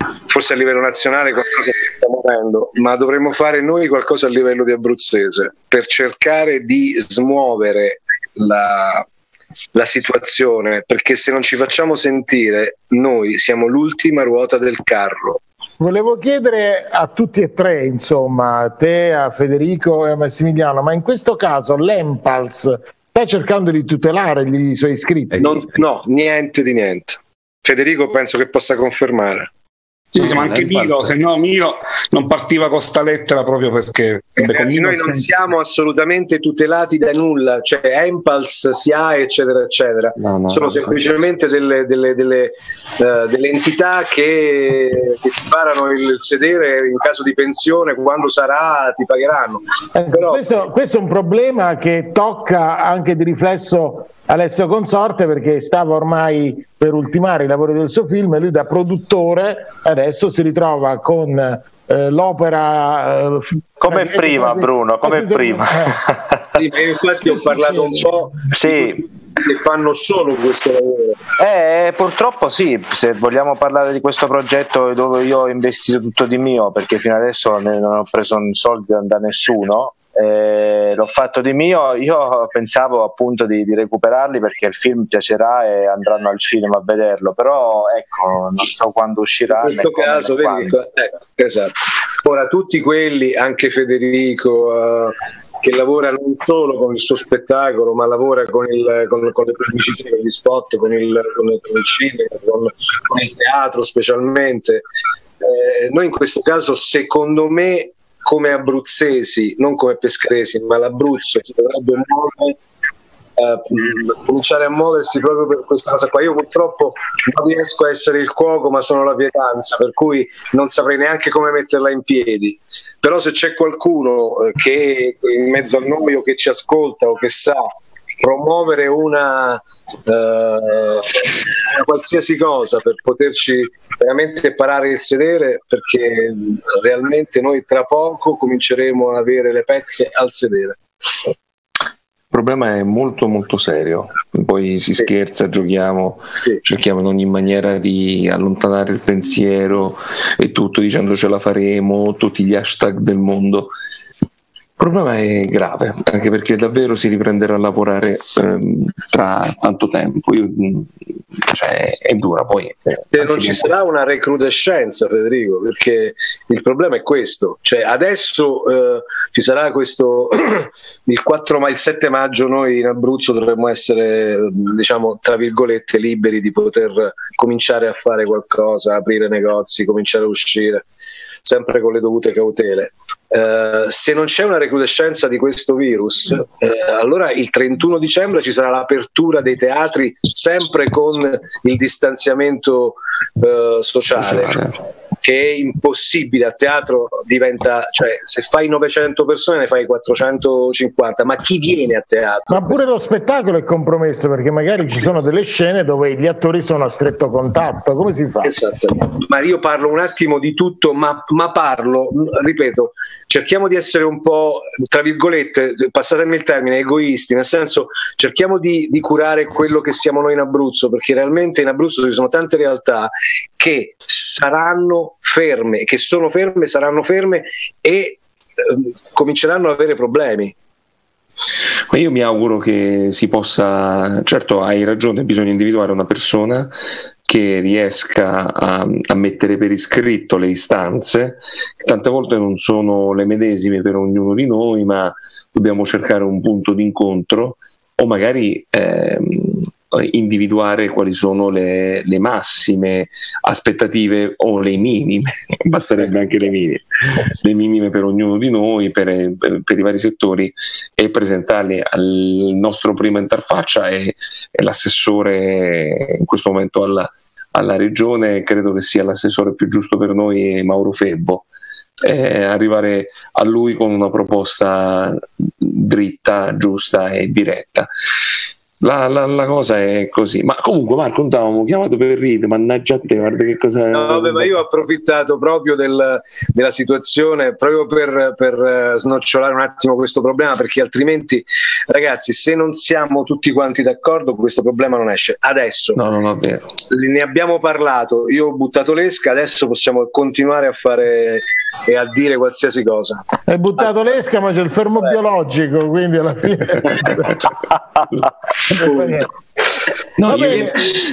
forse a livello nazionale qualcosa si sta muovendo, ma dovremmo fare noi qualcosa a livello di abruzzese per cercare di smuovere la, la situazione, perché se non ci facciamo sentire noi siamo l'ultima ruota del carro. Volevo chiedere a tutti e tre, insomma, a te, a Federico e a Massimiliano, ma in questo caso l'Empals sta cercando di tutelare i suoi iscritti? Non, no, niente di niente. Federico penso che possa confermare. Sì, sì, ma anche Milo, se no Milo non partiva con sta lettera proprio perché ragazzi, noi non siamo assolutamente tutelati da nulla, cioè Empals, S I A E eccetera eccetera, no, no, sono no, semplicemente no. delle, delle, delle, uh, delle entità che, che ti parano il sedere in caso di pensione, quando sarà ti pagheranno. Eh, Però... questo, questo è un problema che tocca anche di riflesso Alessio Consorte, perché stava ormai per ultimare i lavori del suo film e lui da produttore adesso si ritrova con eh, l'opera eh, come prima quasi, Bruno come prima eh. Sì, infatti ho parlato un po' sì. che fanno solo questo lavoro. Eh, purtroppo sì, se vogliamo parlare di questo progetto dove io ho investito tutto di mio, perché fino adesso non ho preso soldi da nessuno, Eh, l'ho fatto di mio, io pensavo appunto di, di recuperarli perché il film piacerà e andranno al cinema a vederlo, però ecco, non so quando uscirà. In questo caso, vedi, ecco, esatto. Ora tutti quelli, anche Federico, uh, che lavora non solo con il suo spettacolo, ma lavora con, il, con, con le pubblicità, con gli spot, con il, con il, con il cinema, con, con il teatro specialmente. Eh, noi in questo caso, secondo me, come abruzzesi, non come pescaresi, ma l'Abruzzo si dovrebbe muovere, eh, cominciare a muoversi proprio per questa cosa qua. Io purtroppo non riesco a essere il cuoco, ma sono la pietanza, per cui non saprei neanche come metterla in piedi. Però se c'è qualcuno che in mezzo a noi o che ci ascolta o che sa promuovere una, uh, una qualsiasi cosa per poterci veramente parare il sedere, perché realmente noi tra poco cominceremo a avere le pezze al sedere. Il problema è molto molto serio, poi si sì. scherza, giochiamo, sì. cerchiamo in ogni maniera di allontanare il pensiero e tutto dicendo ce la faremo, tutti gli hashtag del mondo. Il problema è grave, anche perché davvero si riprenderà a lavorare ehm, tra tanto tempo. Io, cioè, è dura poi. Eh, Se non ci sarà una recrudescenza, Federico, perché il problema è questo. Cioè, adesso eh, ci sarà questo il quattro ma il sette maggio noi in Abruzzo dovremmo essere, diciamo, tra virgolette, liberi di poter cominciare a fare qualcosa, aprire negozi, cominciare a uscire, sempre con le dovute cautele. Uh, se non c'è una recrudescenza di questo virus, uh, allora il trentuno dicembre ci sarà l'apertura dei teatri sempre con il distanziamento uh, sociale, sociale, che è impossibile. A teatro diventa, cioè se fai novecento persone ne fai quattrocentocinquanta, ma chi viene a teatro? Ma pure lo spettacolo è compromesso, perché magari ci sono delle scene dove gli attori sono a stretto contatto, come si fa? Esatto. Ma io parlo un attimo di tutto, ma, ma parlo, ripeto, cerchiamo di essere un po', tra virgolette, passatemi il termine, egoisti, nel senso cerchiamo di, di curare quello che siamo noi in Abruzzo, perché realmente in Abruzzo ci sono tante realtà che saranno ferme, che sono ferme, saranno ferme e eh, cominceranno ad avere problemi. Ma io mi auguro che si possa, certo hai ragione, bisogna individuare una persona che riesca a, a mettere per iscritto le istanze, che tante volte non sono le medesime per ognuno di noi, ma dobbiamo cercare un punto d'incontro o magari ehm, individuare quali sono le, le massime aspettative o le minime, basterebbe anche le minime, le minime per ognuno di noi, per, per i vari settori, e presentarli al nostro primo interfaccia e, e l'assessore in questo momento alla, alla regione, credo che sia l'assessore più giusto per noi, è Mauro Febbo. Eh, arrivare a lui con una proposta dritta, giusta e diretta. La, la, la cosa è così. Ma comunque Marco, non t'avevamo chiamato per ridere, mannaggia a te, guarda che cosa. No, vabbè, ma io ho approfittato proprio del, della situazione proprio per, per snocciolare un attimo questo problema, perché altrimenti, ragazzi, se non siamo tutti quanti d'accordo, questo problema non esce. Adesso no, non è vero. Ne abbiamo parlato, io ho buttato l'esca, adesso possiamo continuare a fare e a dire qualsiasi cosa. Hai buttato l'esca, ma c'è il fermo Beh. biologico, quindi alla fine. No, io...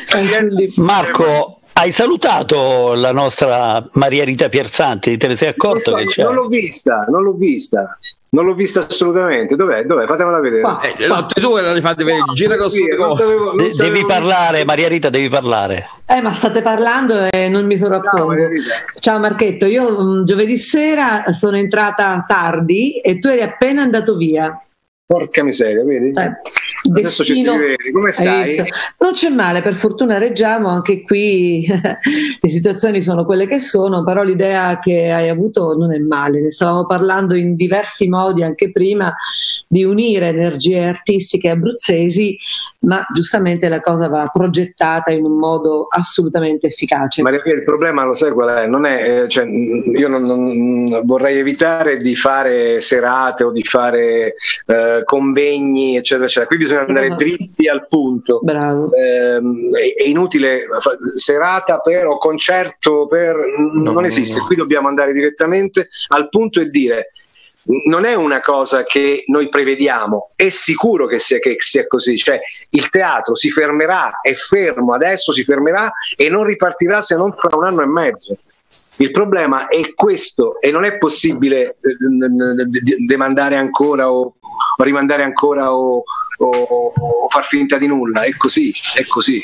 Marco, hai salutato la nostra Maria Rita Piersanti? Te ne sei accorto? Non, so, che c'è? non l'ho vista, non l'ho vista. Non l'ho vista assolutamente. Dov'è? Dov'è? Fatemela vedere. Eh, no, tu le fate vedere. Gira con De- devi parlare, Maria Rita, devi parlare. Eh, ma state parlando e non mi sovrappongo. Ciao Marchetto, io um, giovedì sera sono entrata tardi e tu eri appena andato via. Porca miseria, vedi? Eh, Adesso destino, ci si vede. Come stai? Non c'è male, per fortuna reggiamo, anche qui le situazioni sono quelle che sono, però l'idea che hai avuto non è male, ne stavamo parlando in diversi modi anche prima, di unire energie artistiche abruzzesi, ma giustamente la cosa va progettata in un modo assolutamente efficace. Maria Pia, il problema lo sai qual è? Non è cioè, io non, non vorrei evitare di fare serate o di fare eh, convegni, eccetera, eccetera. Qui bisogna andare dritti al punto. Bravo. Eh, è, è inutile serata per o concerto per No, non esiste. no. Qui dobbiamo andare direttamente al punto e dire: non è una cosa che noi prevediamo, è sicuro che sia, che sia così, cioè il teatro si fermerà, è fermo, adesso si fermerà e non ripartirà se non fra un anno e mezzo. Il problema è questo e non è possibile demandare ancora o rimandare ancora o, o, o far finta di nulla, è così, è così.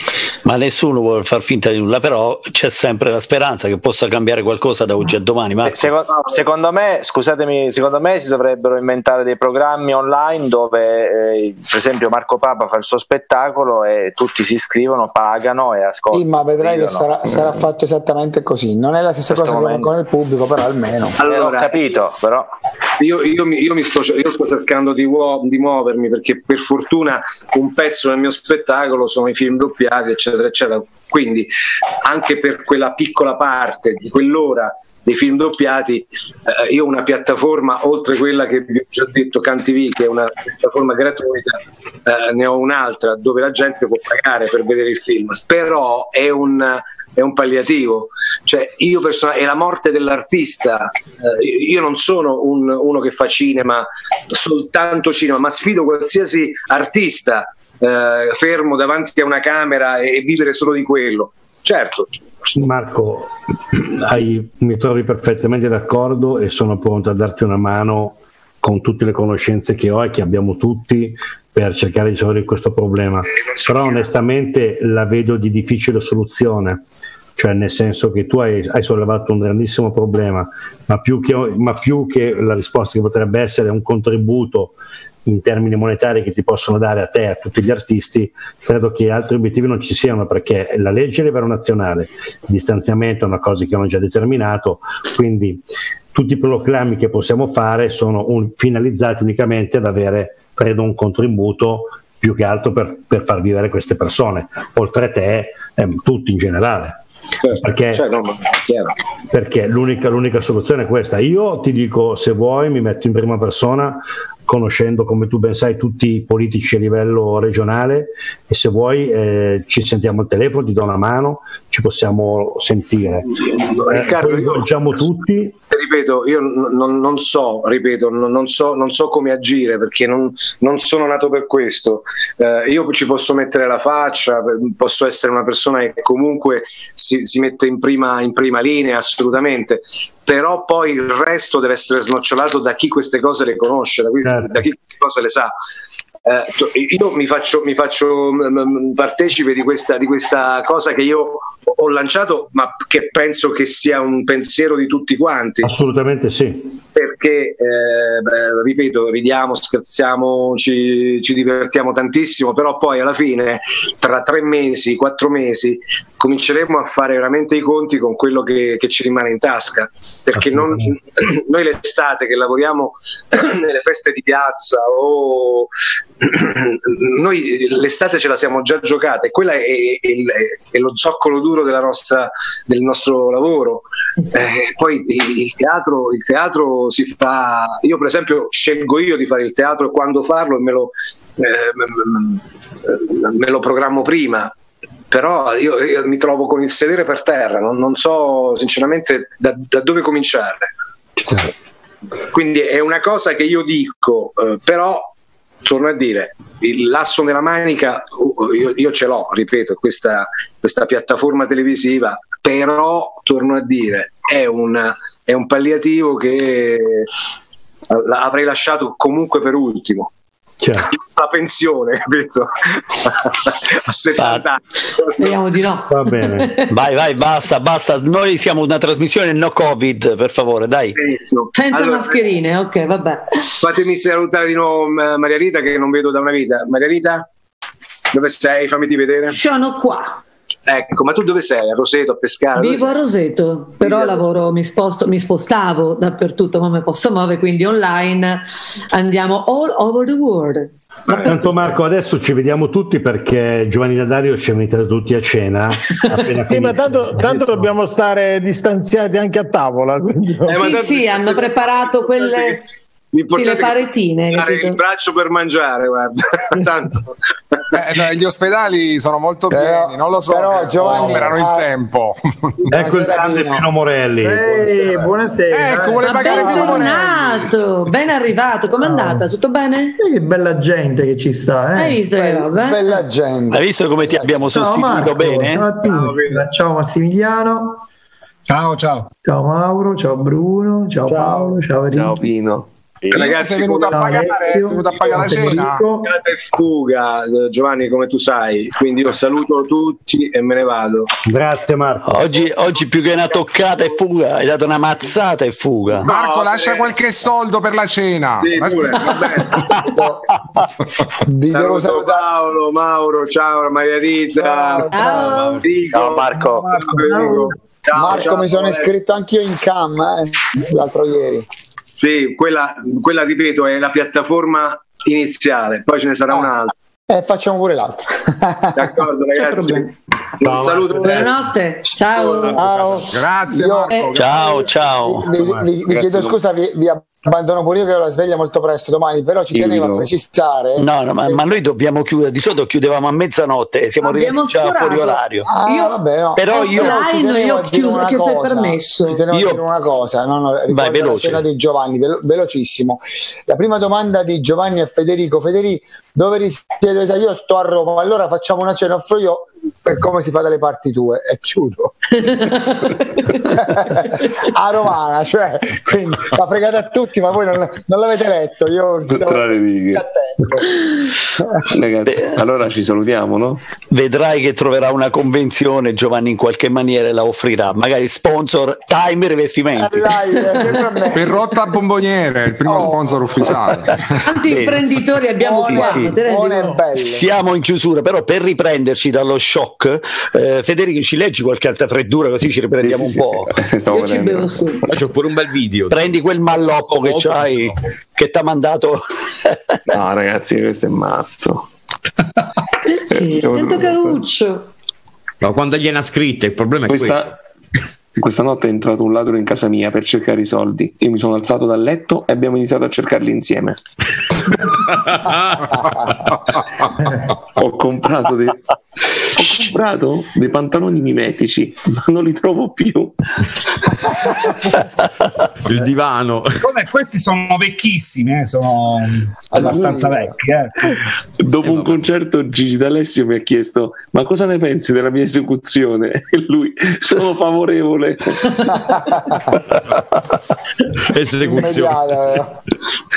Ma nessuno vuole far finta di nulla, però c'è sempre la speranza che possa cambiare qualcosa da oggi a domani. Ma secondo, secondo me, scusatemi, secondo me si dovrebbero inventare dei programmi online dove eh, per esempio Marco Papa fa il suo spettacolo e tutti si iscrivono, pagano e ascoltano. Sì, ma vedrai che Vedono. sarà, sarà fatto esattamente così. Non è la stessa Questo cosa momento. con il pubblico, però almeno. Allora, ho capito, però io, io, mi, io, mi sto, io sto cercando di, uo- di muovermi, perché per fortuna un pezzo del mio spettacolo sono i film doppiati, eccetera eccetera, quindi anche per quella piccola parte di quell'ora dei film doppiati eh, io ho una piattaforma, oltre quella che vi ho già detto, CanTV, che è una piattaforma gratuita, eh, ne ho un'altra dove la gente può pagare per vedere il film, però è un è un palliativo, cioè io person- è la morte dell'artista. Eh, io non sono un, uno che fa cinema, soltanto cinema, ma sfido qualsiasi artista eh, fermo davanti a una camera e, e vivere solo di quello. Certo. Marco, hai, mi trovi perfettamente d'accordo e sono pronto a darti una mano con tutte le conoscenze che ho e che abbiamo tutti per cercare di risolvere questo problema, però onestamente la vedo di difficile soluzione, cioè nel senso che tu hai, hai sollevato un grandissimo problema, ma più, che, ma più che la risposta che potrebbe essere un contributo in termini monetari che ti possono dare a te e a tutti gli artisti, credo che altri obiettivi non ci siano, perché la legge a livello nazionale, il distanziamento è una cosa che hanno già determinato, quindi tutti i proclami che possiamo fare sono un, finalizzati unicamente ad avere, credo, un contributo più che altro per, per far vivere queste persone, oltre a te, eh, tutti in generale. Certo, perché, cioè, no, perché l'unica, l'unica soluzione è questa. Io ti dico, se vuoi mi metto in prima persona, conoscendo come tu ben sai tutti i politici a livello regionale, e se vuoi eh, ci sentiamo al telefono, ti do una mano, ci possiamo sentire. Riccardo, eh, io diciamo tutti. Ripeto, io non, non so, ripeto, non so, non so come agire, perché non, non sono nato per questo. Eh, io ci posso mettere la faccia, posso essere una persona che comunque si, si mette in prima, in prima linea, assolutamente, però poi il resto deve essere snocciolato da chi queste cose le conosce, da, qui, certo. da chi queste cose le sa. Eh, io mi faccio, mi faccio m- partecipe di questa, di questa cosa che io ho lanciato, ma che penso che sia un pensiero di tutti quanti. Assolutamente sì. perché eh, beh, ripeto, ridiamo, scherziamo, ci, ci divertiamo tantissimo, però poi alla fine tra tre mesi, quattro mesi cominceremo a fare veramente i conti con quello che, che ci rimane in tasca, perché non, noi l'estate che lavoriamo nelle feste di piazza o noi l'estate ce la siamo già giocata e quella è, è, è lo zoccolo duro della nostra, del nostro lavoro. Eh, poi il teatro, il teatro si fa, io per esempio scelgo io di fare il teatro e quando farlo me lo, eh, me lo programmo prima, però io, io mi trovo con il sedere per terra, non, non so sinceramente da, da dove cominciare. Quindi è una cosa che io dico, eh, però torno a dire, il l'asso nella manica io, io ce l'ho, ripeto, questa, questa piattaforma televisiva, però torno a dire è un, è un palliativo che avrei lasciato comunque per ultimo. Certo. La pensione, capito? A settanta anni. Speriamo di no. Va bene. Vai, vai, basta, basta. Noi siamo una trasmissione no Covid, per favore, dai. Senza Allora, mascherine, ok, vabbè. fatemi salutare di nuovo Maria Rita che non vedo da una vita. Maria Rita, dove sei? Fammi vedere. Sono qua. Ecco, ma tu dove sei? A Roseto, a Pescara? Vivo a Roseto, però lavoro, mi sposto, mi spostavo dappertutto, ma mi posso muovere, quindi online andiamo all over the world. Tanto Marco, adesso ci vediamo tutti perché Giovanni D'Addario ci ha invitato tutti a cena. Appena sì, ma tanto, tanto dobbiamo stare distanziati anche a tavola. Quindi... Eh, sì, sì, hanno preparato quelle... Sì, le paretine, capito? Il braccio per mangiare, guarda. Tanto. Eh, no, gli ospedali sono molto Però- pieni, non lo so però, se Giovanni, operano in ah, tempo. Ecco il grande Pino Morelli. Ehi, buonasera. Ecco, vuole Ma pagare Pino Morelli. bentornato, ben arrivato, com'è andata? Tutto bene? Eh, che bella gente che ci sta, eh. Hai visto che roba? eh? Bella gente. Hai visto come ti abbiamo Ciao sostituito Marco, bene? ciao a tutti. Ciao Massimiliano, Ciao, ciao. ciao Mauro, ciao Bruno, ciao, Paolo, ciao Enrico. Ciao Pino. Ragazzi, sei venuto a ciao pagare, Alessio, sei venuto a pagare la ciao cena? Federico. Cata e fuga, eh, Giovanni, come tu sai. Quindi io saluto tutti e me ne vado. Grazie Marco. Oggi, oggi più che una toccata e fuga, hai dato una mazzata e fuga. Marco, No, lascia eh. qualche soldo per la cena. Sì, pure, va bene. Vi devo Saluto salutare. Paolo, Mauro, ciao Maria Rita, Ciao. Enrico. Ciao Marco. Enrico. Ciao, Marco, ciao, mi sono Valerio. iscritto anch'io in cam eh, l'altro ieri. Sì, quella, quella ripeto è la piattaforma iniziale, poi ce ne sarà Ah. un'altra. E facciamo pure l'altro. D'accordo, ragazzi. Un Ciao, saluto. Buonanotte, ciao. Ciao. Grazie Io- Marco. Ciao, ciao. Vi, vi- vi- vi chiedo scusa, vi, vi abbandono pure io che ho la sveglia molto presto domani, però ci Io tenevo vi a do- precisare. No, no, ma, ma noi dobbiamo chiudere. Di solito chiudevamo a mezzanotte e siamo Abbiamo arrivati già sforato. fuori orario. Ah, Io- vabbè, no. Però io- ci Offline tenevo io a ho dire chiuso- una chiesto il cosa. permesso. Ci tenevo Io- a dire una cosa, no, no, riguardo Vai, la veloce. cena di Giovanni, velo- velocissimo. La prima domanda di Giovanni a Federico. Federico, dove risiede? Sai, io sto a Roma, allora facciamo una cena, offro io per come si fa dalle parti tue e chiudo. A romana, cioè, quindi la fregata a tutti, ma voi non, non l'avete letto. Io sto Tra le righe. attento. Ragazzi, allora ci salutiamo, no? Vedrai che troverà una convenzione, Giovanni in qualche maniera e la offrirà. Magari sponsor, time rivestimenti. Eh, dai, eh, sempre a me. Per Rotta Bomboniere, il primo Oh. sponsor ufficiale. Quanti imprenditori abbiamo Buone, qua? sì. Te ne buone dico. e belle. Siamo in chiusura, però per riprenderci dallo shock, eh, Federico, ci leggi qualche altra freddura così ci riprendiamo Sì, sì, un po'. sì, sì. Stavo Io ci vedendo. bevo su. Ma c'ho pure un bel video. Prendi quel malloppo che c'hai, che ti ha mandato. No, ragazzi, questo è matto. Perché? Tanto caruccio. Ma quando gliene ha scritte, il problema è questo. Questa, questa notte è entrato un ladro in casa mia per cercare i soldi. Io mi sono alzato dal letto e abbiamo iniziato a cercarli insieme. Ho comprato dei, ho comprato dei pantaloni mimetici, ma non li trovo più. Il divano. Come questi sono vecchissimi, eh, sono abbastanza vecchi. Eh. Dopo un concerto Gigi D'Alessio mi ha chiesto: ma cosa ne pensi della mia esecuzione? E lui: sono favorevole. Esecuzione. Immediata, vero?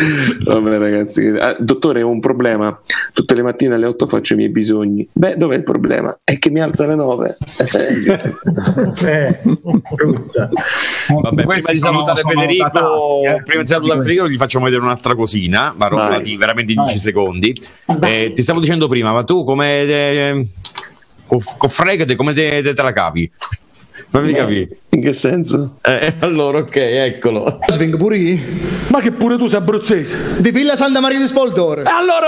Vabbè ragazzi, ah, dottore, ho un problema. Tutte le mattine alle otto faccio i miei bisogni. Beh, dov'è il problema? È che mi alza alle nove. eh, Vabbè, prima di salutare sono Federico, datati, eh. prima di salutare Federico, gli facciamo vedere un'altra cosina, ma roba Vai. di veramente Vai. dieci secondi. Eh, ti stavo dicendo prima, ma tu come eh, con, con Fregate come te, te, te la capi? Fammi No, capire. in che senso? Eh, allora, ok, eccolo. Vengo pure io. Ma che pure tu sei abruzzese. Di Villa Santa Maria di Spoldore. E allora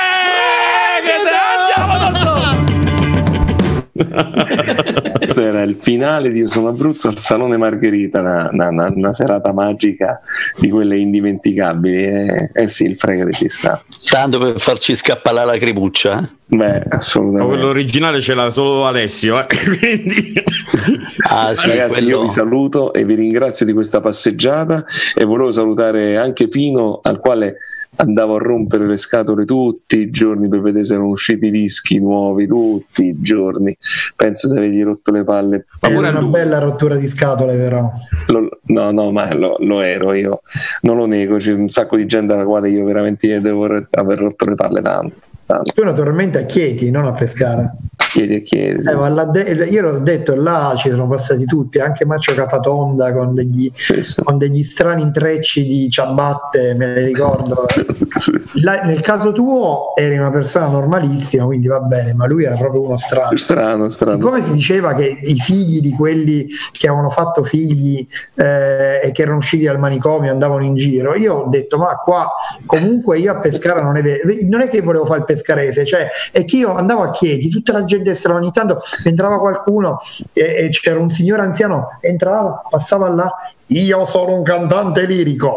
fregate, andiamo Questo era il finale di Io sono Abruzzo al Salone Margherita, una, una- una- una serata magica di quelle indimenticabili. Eh, eh sì, il fregate ci sta. Tanto per farci scappare la lacrimuccia. eh? Beh, Ma assolutamente. quello originale ce l'ha solo Alessio, eh? Quindi... Ah, sì, Ragazzi, quello- io vi saluto e vi ringrazio di questa passeggiata e volevo salutare anche Pino, al quale andavo a rompere le scatole tutti i giorni per vedere se erano usciti dischi nuovi tutti i giorni. Penso di avergli rotto le palle. È una bella rottura di scatole, però. Lo- no, no, ma lo, lo ero io, non lo nego. C'è un sacco di gente alla quale io veramente gli devo re- aver rotto le palle tanto. tanto. Tu naturalmente a Chieti, non a Pescara. Chiedi e chiedi. Eh, ma là de- io l'ho detto, là ci sono passati tutti, anche Maccio Capatonda con degli, con degli strani intrecci di ciabatte, me ne ricordo. Là, nel caso tuo eri una persona normalissima, quindi va bene, ma lui era proprio uno strano. Strano, strano. Come si diceva che i figli di quelli che avevano fatto figli eh, e che erano usciti dal manicomio andavano in giro, io ho detto ma qua comunque io a Pescara non è vero, non è che volevo fare il pescarese, cioè è che io andavo a Chieti, tutta la gente stava, ogni tanto entrava qualcuno e, e c'era un signore anziano, entrava, passava là, io sono un cantante lirico,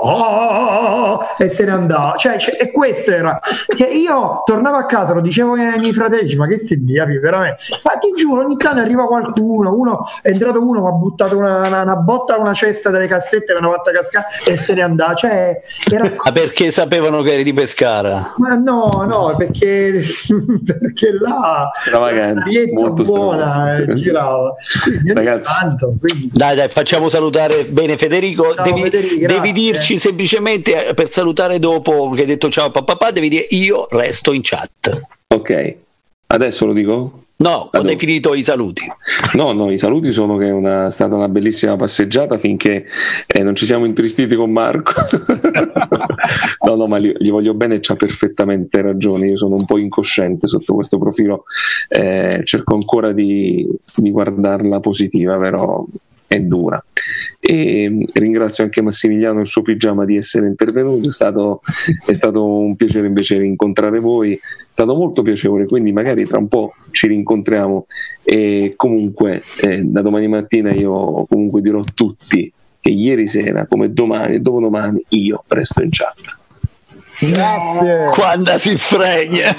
ah, e se ne andava, cioè, cioè, e questo era che io tornavo a casa, lo dicevo ai miei fratelli, ma che stai diavoli veramente, ma ti giuro ogni tanto arriva qualcuno, uno è entrato, uno mi ha buttato una, una, una botta a una cesta delle cassette, me l'ha fatta cascare e se ne andava, cioè era... Ma perché sapevano che eri di Pescara? ma no no perché perché là Stravagante, la dieta molto buona eh, stravagante. girava, quindi ogni Ragazzi. tanto, quindi... Dai, dai, facciamo salutare bene Federico. Ciao, devi, Federico, grazie. devi dirci semplicemente, eh, per salutare dopo che hai detto ciao papà, devi dire io resto in chat. Ok, adesso lo dico? No, quando Allora. hai finito i saluti. No, no, i saluti sono che è una, stata una bellissima passeggiata finché eh, non ci siamo intristiti con Marco. No, no, ma gli, gli voglio bene e c'ha perfettamente ragione. Io sono un po' incosciente sotto questo profilo, eh, cerco ancora di, di guardarla positiva, però è dura. E ringrazio anche Massimiliano e il suo pigiama di essere intervenuto, è stato, è stato un piacere invece incontrare voi, è stato molto piacevole, quindi magari tra un po' ci rincontriamo e comunque eh, da domani mattina io comunque dirò a tutti che ieri sera come domani e dopodomani io resto in chat. Grazie. Quando si fregna.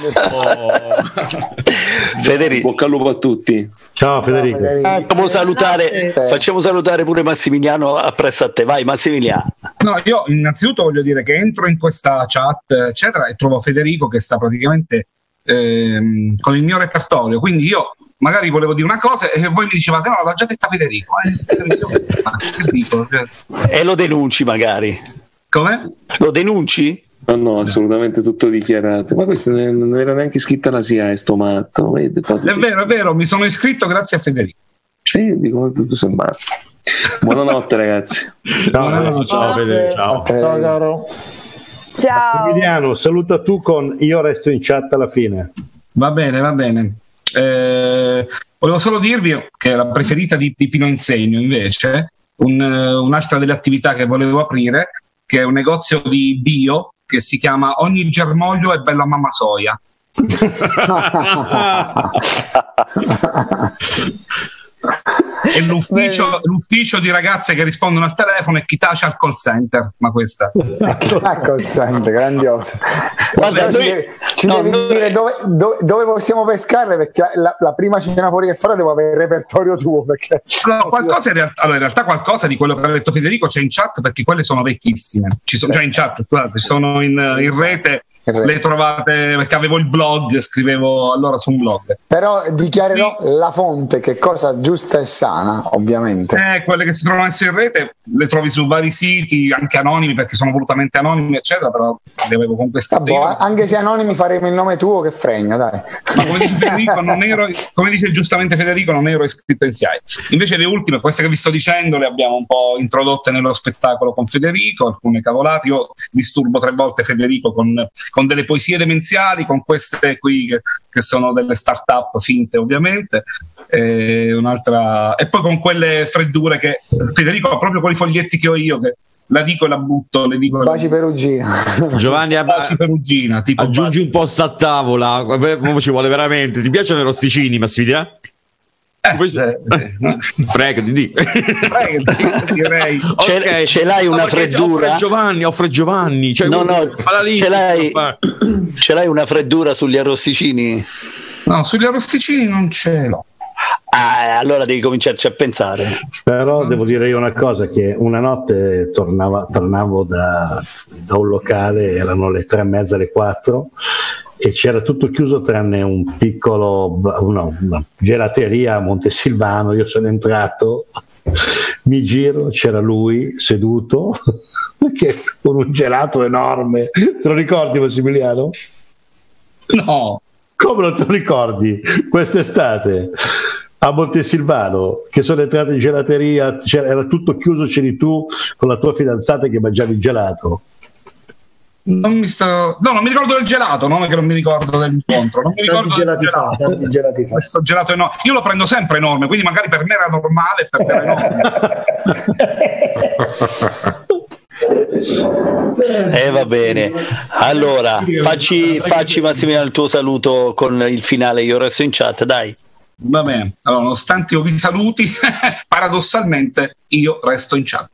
Federico, bocca al lupo a tutti. Ciao Federico. Facciamo salutare, facciamo salutare pure Massimiliano appresso a te. Vai Massimiliano. No, io innanzitutto voglio dire che entro in questa chat, eccetera, e trovo Federico che sta praticamente ehm, con il mio repertorio. Quindi io magari volevo dire una cosa e voi mi dicevate: no, l'ha già detta Federico. Eh, Federico. E lo denunci magari. Come? Lo denunci? No, no, assolutamente tutto dichiarato. Ma questo non era neanche scritta la S I A, è sto matto. Vedi, È vero, è vero, mi sono iscritto grazie a Federico. Sì, dico, tu sei matto. Buonanotte ragazzi. Ciao, ciao Federico. Ciao. Ciao caro. Ciao. Emiliano, saluta tu con io resto in chat alla fine. Va bene, va bene. Eh, volevo solo dirvi che la preferita di, di Pino Insegno invece, un, un'altra delle attività che volevo aprire, che è un negozio di bio che si chiama Ogni germoglio è bello a mamma soia. E l'ufficio, l'ufficio di ragazze che rispondono al telefono e chi tace al call center. Ma questa Ah, call center, grandioso. Guarda, Però noi- ci devi, ci no, devi noi- dire dove, dove- dove possiamo pescarle, perché la, la prima cena fuori che farò devo avere il repertorio tuo, perché allora, qualcosa in realtà, allora, in realtà qualcosa di quello che ha detto Federico c'è in chat, perché quelle sono vecchissime. Ci sono già in chat, guarda, ci sono in, in rete le trovate, perché avevo il blog, scrivevo allora su un blog. Però dichiarerò sì. La fonte, che cosa giusta e sana, ovviamente. Eh, quelle che si trovano in rete le trovi su vari siti, anche anonimi, perché sono volutamente anonimi, eccetera, però li avevo conquistati. Vabbè, anche se anonimi faremo il nome tuo, che fregno, dai. Ma come dice Federico, non ero, come dice giustamente Federico, non ero iscritto in S I A I. Invece le ultime, queste che vi sto dicendo, le abbiamo un po' introdotte nello spettacolo con Federico, alcune cavolate. Io disturbo tre volte Federico con con delle poesie demenziali, con queste qui che, che sono delle start-up finte ovviamente, e, un'altra, e poi con quelle freddure che Federico ha proprio con i foglietti che ho io, che la dico e la butto, le dico Baci Perugina. Giovanni, Baci Perugina, tipo aggiungi un posto a tavola, come ci vuole veramente. Ti piacciono i rosticini, Massimiliano? Eh, eh, Prego, di di. direi. Ce, okay. ce l'hai una no, freddura? Offre Giovanni, offre Giovanni. Cioè, no, no, fa la lista, ce, l'hai, ce l'hai una freddura sugli arrosticini? No, sugli arrosticini non ce l'ho. Ah, allora devi cominciarci a pensare. Però devo dire io una cosa, che una notte tornava, tornavo da, da un locale, erano le tre e mezza, le quattro, e c'era tutto chiuso tranne un piccolo, no, una gelateria a Montesilvano. Io sono entrato, mi giro, c'era lui seduto che, con un gelato enorme. Te lo ricordi, Massimiliano? No. Come non te lo ricordi? Quest'estate a Montesilvano, che sono entrato in gelateria, era tutto chiuso, c'eri tu con la tua fidanzata che mangiavi il gelato. Non mi sto... No, non mi ricordo del gelato, non è che non mi ricordo dell'incontro, non mi ricordo del gelato. Tanti gelati fa. Questo gelato enorme. Io lo prendo sempre enorme, quindi magari per me era normale, per te era enorme. Eh, va bene. Allora, facci, facci Massimiliano il tuo saluto con il finale. Io resto in chat, dai. Va bene. Allora, nonostante io vi saluti, paradossalmente io resto in chat.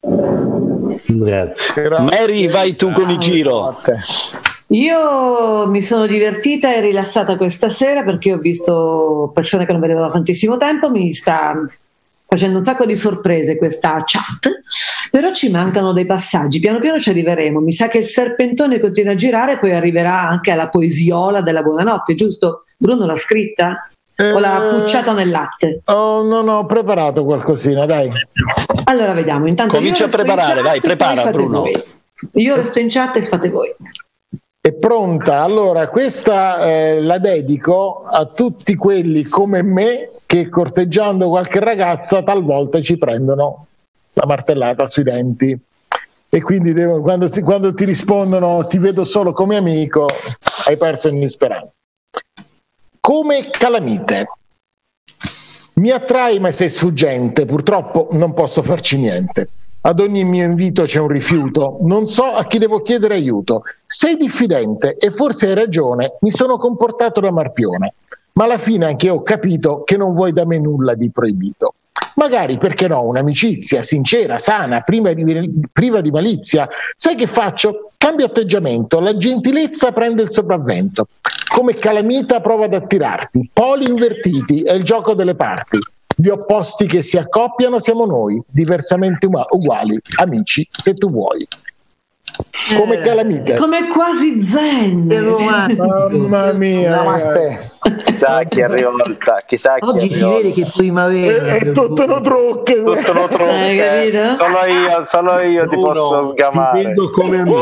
Grazie. Mary, vai tu con il giro. Io mi sono divertita e rilassata questa sera perché ho visto persone che non vedevo da tantissimo tempo. Mi sta facendo un sacco di sorprese questa chat, però ci mancano dei passaggi, piano piano ci arriveremo. Mi sa che il serpentone continua a girare e poi arriverà anche alla poesiola della buonanotte, giusto? Bruno l'ha scritta? Eh, o l'ha pucciata nel latte? Oh, non ho preparato qualcosina, dai. Allora vediamo, intanto comincia a preparare, vai, prepara Bruno. Voi. Io resto in chat e fate voi. È pronta? Allora, questa eh, la dedico a tutti quelli come me che corteggiando qualche ragazza talvolta ci prendono la martellata sui denti, e quindi devo, quando, quando ti rispondono ti vedo solo come amico, hai perso ogni speranza. Come calamite. Mi attrai ma sei sfuggente, purtroppo non posso farci niente. Ad ogni mio invito c'è un rifiuto, non so a chi devo chiedere aiuto. Sei diffidente e forse hai ragione, mi sono comportato da marpione, ma alla fine anche io ho capito che non vuoi da me nulla di proibito. Magari, perché no, un'amicizia sincera, sana, priva di, priva di malizia. Sai che faccio? Cambio atteggiamento, la gentilezza prende il sopravvento. Come calamita provo ad attirarti, poli invertiti è il gioco delle parti. Gli opposti che si accoppiano siamo noi, diversamente uguali, amici se tu vuoi. Come calamita. Come quasi zen. Mamma mia. Namaste. Chissà chi è rivolta. Chissà chi oggi si vede che primavera è, è tutto uno trucco. Tutto uno trucco. Eh, solo io, solo io ti Uno, posso sgamare. Ti vedo come amico.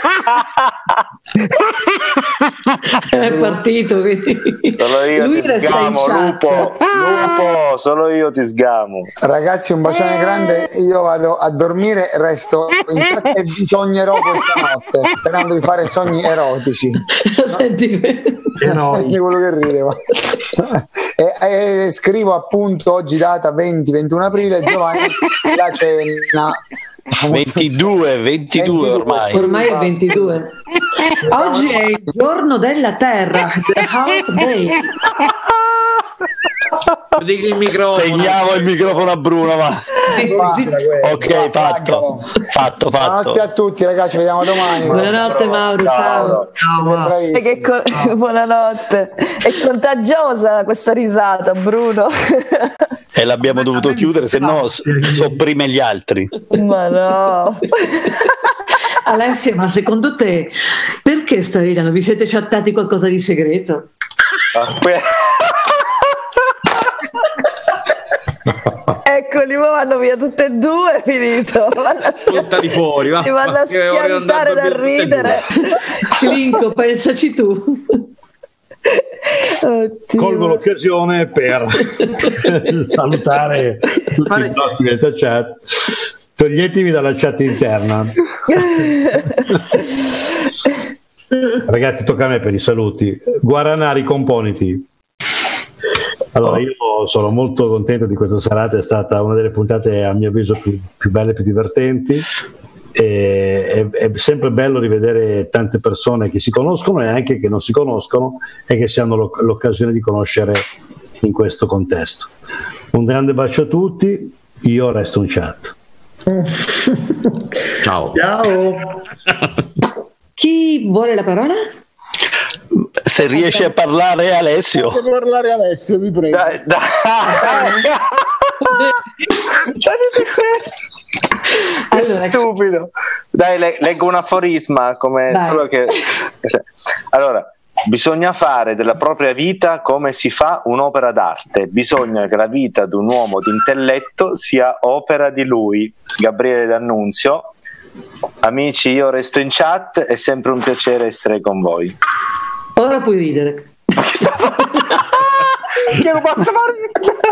È partito, quindi. Solo io Lui ti resta sgamo, in chat. lupo, lupo, solo io ti sgamo. Ragazzi, un bacione grande, io vado a dormire, resto in chat e vi sognerò questa notte, sperando di fare sogni erotici. Senti, Senti quello che rideva. E, e scrivo appunto oggi data venti ventuno aprile, Giovanni, la cena. ventidue, ventidue ormai. Ormai è ventidue. Oggi è il giorno della Terra, the Earth Day. Il microfono. Teniamo il microfono a Bruno, va. Ok, fatto, fatto, fatto. Buonanotte a tutti, ragazzi, ci vediamo domani. Buonanotte Mauro, ciao. Ciao. Che co- buonanotte. È contagiosa questa risata, Bruno. E l'abbiamo dovuto chiudere, se no sopprime gli altri. Ma no. Alessio, ma secondo te perché sta ridendo? Vi siete chattati qualcosa di segreto? Eccoli, ma vanno via tutte e due, finito. Portali fuori, va. Si vanno a schiantare da ridere. Clinco, pensaci tu. Oddio. Colgo l'occasione per salutare tutti i nostri della chat. Toglietemi dalla chat interna. Ragazzi, tocca a me per i saluti. Guaranari, componiti. Allora, io sono molto contento di questa serata, è stata una delle puntate a mio avviso più, più belle e più divertenti. E, è, è sempre bello rivedere tante persone che si conoscono e anche che non si conoscono e che si hanno lo, l'occasione di conoscere in questo contesto. Un grande bacio a tutti, io resto in chat. Ciao. Ciao. Chi vuole la parola? Se riesce a parlare Alessio. Fate parlare Alessio, vi prego. Dai, dai. Allora, stupido. Dai, le- leggo un aforisma come Vai. solo che allora, bisogna fare della propria vita come si fa un'opera d'arte. Bisogna che la vita di un uomo di intelletto sia opera di lui. Gabriele D'Annunzio. Amici, io resto in chat, è sempre un piacere essere con voi. Ora puoi ridere. Che non posso fare?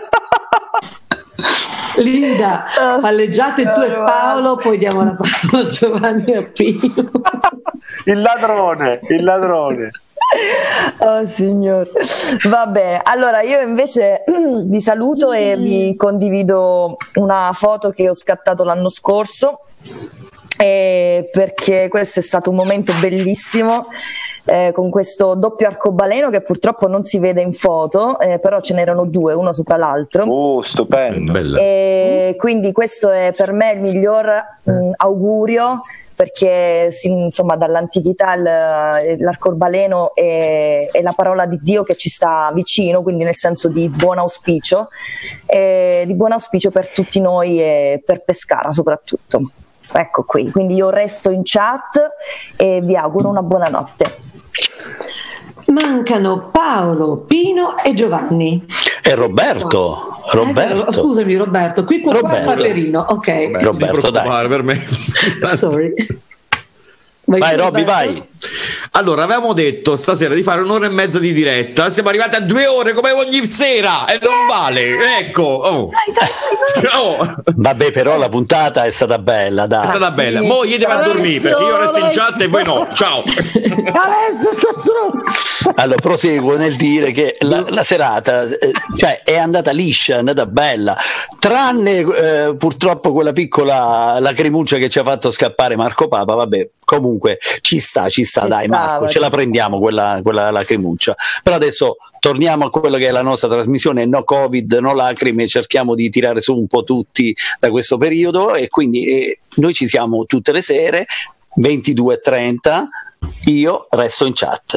Linda, palleggiate tu e Paolo, poi diamo la parola a Giovanni e a Pino. Il ladrone, il ladrone. Oh signor, va bene. Allora io invece vi saluto e vi condivido una foto che ho scattato l'anno scorso, eh, perché questo è stato un momento bellissimo, eh, con questo doppio arcobaleno che purtroppo non si vede in foto, eh, però ce n'erano due, uno sopra l'altro. Uh, stupendo. E quindi questo è per me il miglior mh, augurio, perché sì, insomma dall'antichità il, l'arcobaleno è, è la parola di Dio che ci sta vicino, quindi nel senso di buon auspicio, e di buon auspicio per tutti noi e per Pescara soprattutto. Ecco qui, quindi io resto in chat e vi auguro una buona notte. Mancano Paolo, Pino e Giovanni. E Roberto. Roberto. Eh, scusami Roberto, qui qua, qua Roberto. Paperino, ok. Roberto, dai. Per me. Sorry. Vai Robby, vai. Allora, avevamo detto stasera di fare un'ora e mezza di diretta, siamo arrivati a due ore come ogni sera e non vale, ecco. Oh. Oh. Vabbè, però la puntata è stata bella, dai. È stata bella. Mo' io devo a dormire perché io resto in chat e voi no. Ciao. Alessio sta solo. Allora, proseguo nel dire che la, la serata eh, cioè, è andata liscia, è andata bella, tranne eh, purtroppo quella piccola lacrimuccia che ci ha fatto scappare Marco Papa. Vabbè, comunque ci sta, ci sta, Ci dai stava, Marco, ci ce la sta. prendiamo quella, quella lacrimuccia. Però adesso torniamo a quello che è la nostra trasmissione, no Covid, no lacrime, cerchiamo di tirare su un po' tutti da questo periodo e quindi eh, noi ci siamo tutte le sere, ventidue e trenta, io resto in chat.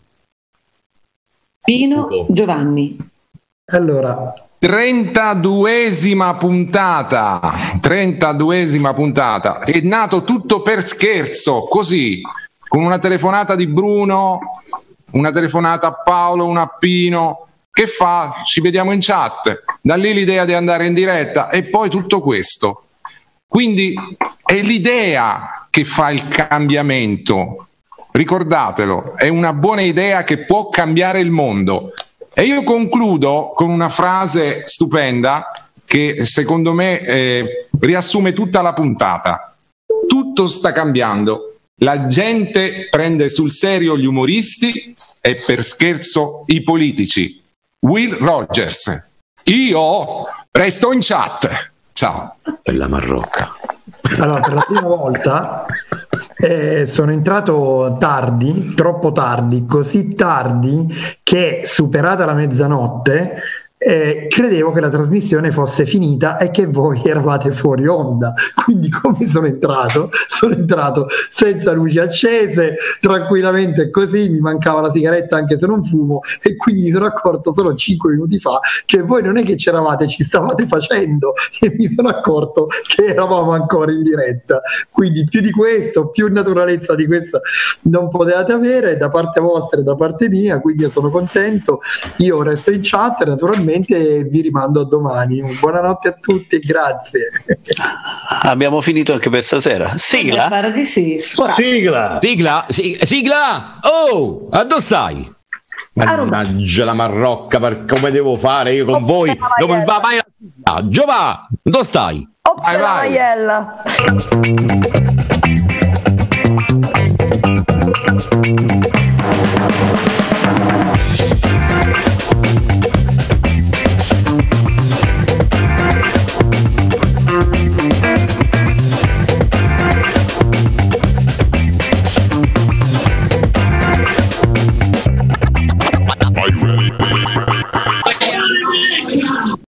Pino, Giovanni. Allora, trentaduesima puntata, trentaduesima puntata. È nato tutto per scherzo, così, con una telefonata di Bruno, una telefonata a Paolo, una a Pino. Che fa? Ci vediamo in chat. Da lì l'idea di andare in diretta e poi tutto questo. Quindi è l'idea che fa il cambiamento. Ricordatelo, è una buona idea che può cambiare il mondo. E io concludo con una frase stupenda che secondo me eh, riassume tutta la puntata. Tutto sta cambiando. La gente prende sul serio gli umoristi e per scherzo i politici. Will Rogers. Io resto in chat. Ciao. Bella Marrocca. allora, per la prima volta eh, sono entrato tardi, troppo tardi, così tardi che superata la mezzanotte eh, credevo che la trasmissione fosse finita e che voi eravate fuori onda, quindi come sono entrato? Sono entrato senza luci accese, tranquillamente così, mi mancava la sigaretta anche se non fumo, e quindi mi sono accorto solo cinque minuti fa che voi non è che c'eravate, ci stavate facendo, e mi sono accorto che eravamo ancora in diretta. Quindi più di questo, più naturalezza di questo non potevate avere da parte vostra e da parte mia, quindi io sono contento. Io resto in chat naturalmente e vi rimando a domani. Buonanotte a tutti e grazie. Abbiamo finito anche per stasera. Sigla? Pare di sì. Sigla. Sigla. Sig- sigla. Oh, a dove stai? Mannaggia la Marrocca, per come devo fare io con voi? Dove va mai la sigla? Giova, dove stai? Oh, vai, vai. Maiella.